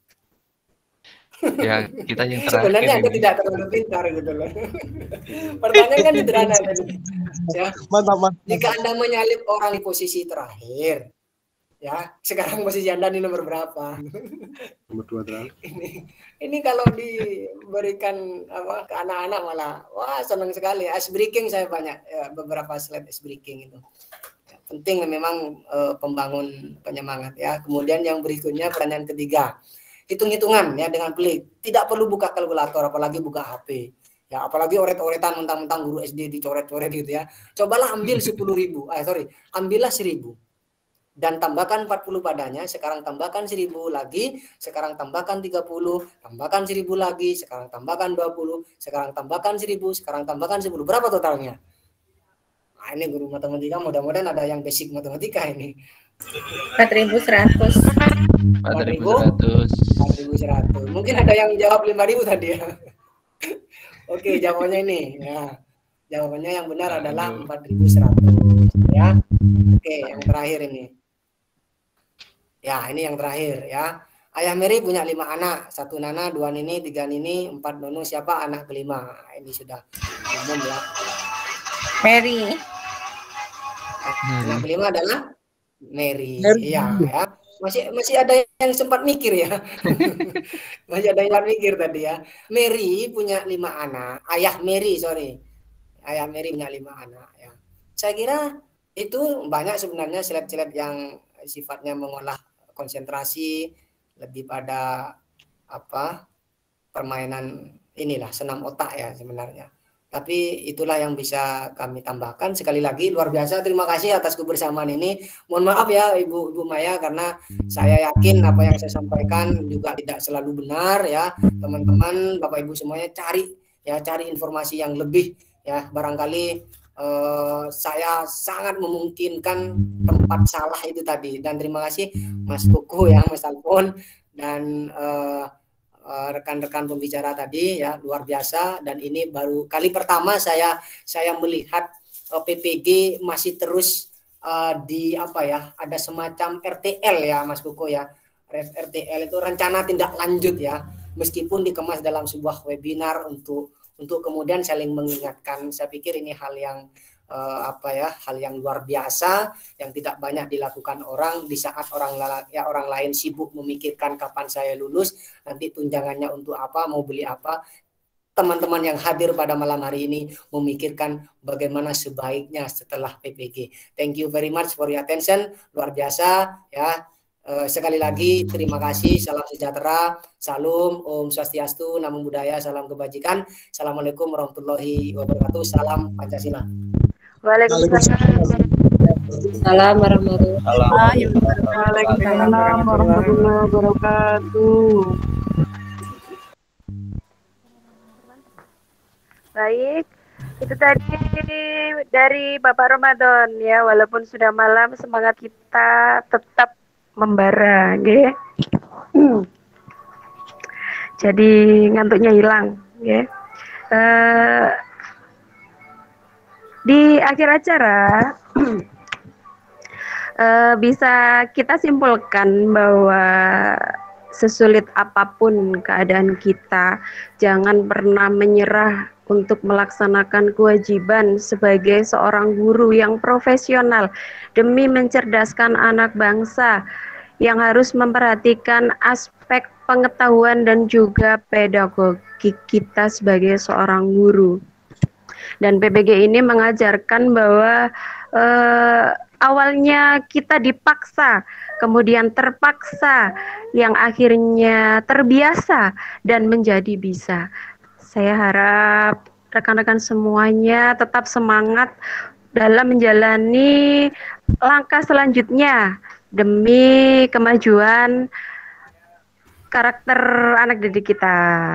Ya, kita yang terakhir. Sebenarnya Anda tidak terlalu pintar gitu loh. Pertanyaan kan sederhana tadi. Ya. Mantap. Jika Anda menyalip orang di posisi terakhir, ya, sekarang posisi Anda di nomor berapa? Nomor 2 terakhir. Ini kalau diberikan ke anak-anak malah wah senang sekali. Ice breaking saya banyak beberapa slide ice breaking itu. Ya, penting memang pembangun penyemangat ya. Kemudian yang berikutnya pertanyaan ketiga. Hitung-hitungan ya dengan pelik. Tidak perlu buka kalkulator apalagi buka HP. Ya, apalagi oret-oretan mentang-mentang guru SD dicoret-coret gitu ya. Cobalah ambil 10.000. Ambillah 1.000. Dan tambahkan 40 padanya, sekarang tambahkan 1.000 lagi, sekarang tambahkan 30, tambahkan 1.000 lagi, sekarang tambahkan 20, sekarang tambahkan 1.000, sekarang tambahkan 10. Berapa totalnya? Nah, ini guru matematika, mudah-mudahan ada yang basic matematika ini. 4.100. 4.100. Mungkin ada yang jawab 5.000 tadi ya. Oke, jawabannya ini ya. Jawabannya yang benar adalah 4.100 ya. Oke, yang terakhir ini. Ya, ini yang terakhir ya. Ayah Mary punya 5 anak, 1 Nana, 2 Nini, 3 Nini, 4 Nunu. Siapa anak kelima? Ini sudah umum ya. Mary. Anak kelima adalah Mary. Iya ya. Masih ada yang sempat mikir ya. Masih ada yang sempat mikir tadi ya. Mary punya 5 anak. Ayah Mary punya 5 anak ya. Saya kira itu banyak sebenarnya slide-slide yang sifatnya mengolah konsentrasi lebih pada permainan inilah senam otak ya sebenarnya. Tapi itulah yang bisa kami tambahkan. Sekali lagi luar biasa, terima kasih atas kebersamaan ini. Mohon maaf ya Ibu Maya karena saya yakin apa yang saya sampaikan juga tidak selalu benar ya. Teman-teman, Bapak Ibu semuanya cari informasi yang lebih ya. Barangkali saya sangat memungkinkan tempat salah itu tadi. Dan terima kasih Mas Kuku ya, Mas Alfon dan rekan-rekan pembicara tadi ya, luar biasa. Dan ini baru kali pertama saya melihat PPG masih terus ada semacam RTL ya Mas Kuku ya. RTL itu rencana tindak lanjut ya, meskipun dikemas dalam sebuah webinar untuk kemudian saling mengingatkan. Saya pikir ini hal yang hal yang luar biasa yang tidak banyak dilakukan orang di saat orang lain sibuk memikirkan kapan saya lulus, nanti tunjangannya untuk apa, mau beli apa. Teman-teman yang hadir pada malam hari ini memikirkan bagaimana sebaiknya setelah PPG. Thank you very much for your attention. Luar biasa ya. Sekali lagi terima kasih, salam sejahtera, salam, Om Swastiastu, Namo Buddhaya, salam kebajikan. Assalamualaikum warahmatullahi wabarakatuh. Salam Pancasila. Waalaikumsalam. Salam warahmatullahi Waalaikumsalam warahmatullahi wabarakatuh. Baik, itu tadi dari Bapak Ramadan ya, walaupun sudah malam semangat kita tetap membara, nggih. Jadi ngantuknya hilang, nggih. Di akhir acara bisa kita simpulkan bahwa sesulit apapun keadaan kita, jangan pernah menyerah untuk melaksanakan kewajiban sebagai seorang guru yang profesional demi mencerdaskan anak bangsa yang harus memperhatikan aspek pengetahuan dan juga pedagogi kita sebagai seorang guru. Dan PPG ini mengajarkan bahwa awalnya kita dipaksa, kemudian terpaksa, yang akhirnya terbiasa dan menjadi bisa. Saya harap rekan-rekan semuanya tetap semangat dalam menjalani langkah selanjutnya demi kemajuan karakter anak didik kita.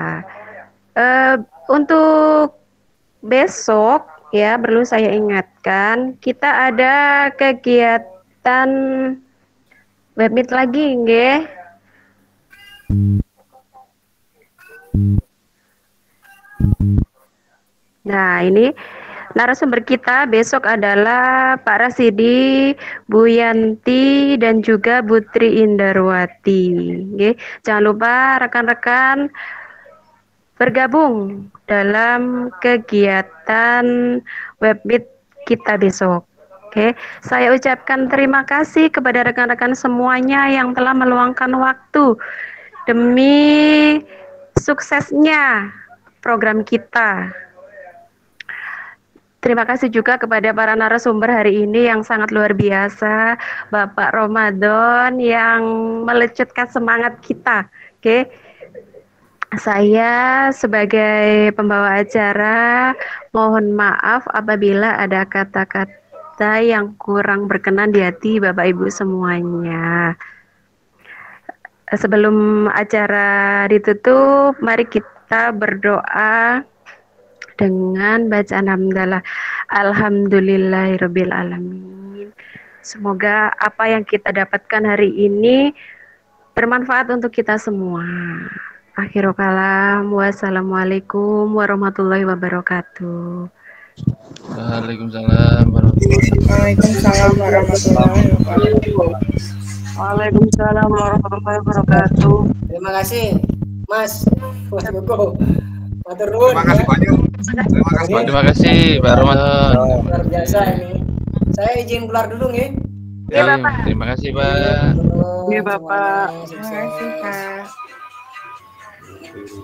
Untuk besok ya, perlu saya ingatkan, kita ada kegiatan webmeet lagi, nggih. Nah, ini narasumber kita besok adalah Pak Rasidi, Bu Yanti, dan juga Bu Tri Indarwati. Nggih. Jangan lupa rekan-rekan bergabung dalam kegiatan webmeet kita besok. Oke, saya ucapkan terima kasih kepada rekan-rekan semuanya yang telah meluangkan waktu demi suksesnya program kita. Terima kasih juga kepada para narasumber hari ini yang sangat luar biasa, Bapak Ramadan yang melecutkan semangat kita. Oke. Saya sebagai pembawa acara mohon maaf apabila ada kata-kata yang kurang berkenan di hati Bapak Ibu semuanya. Sebelum acara ditutup, mari kita berdoa dengan bacaan hamdalah. Alhamdulillahirabbil alamin. Semoga apa yang kita dapatkan hari ini bermanfaat untuk kita semua. Akhirul kalam, wassalamualaikum warahmatullahi wabarakatuh. Waalaikumsalam warahmatullahi wabarakatuh. Waalaikumsalam warahmatullahi wabarakatuh. Terima kasih, Mas Koko. Matur nuwun. Terima kasih banyak. Terima kasih, Pak Ramadan. Luar biasa ini. Saya izin keluar dulu nih. Ya, terima kasih, Pak. Iya, Bapak. Terima kasih, Pak.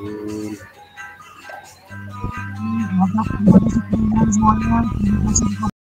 Terima kasih semuanya.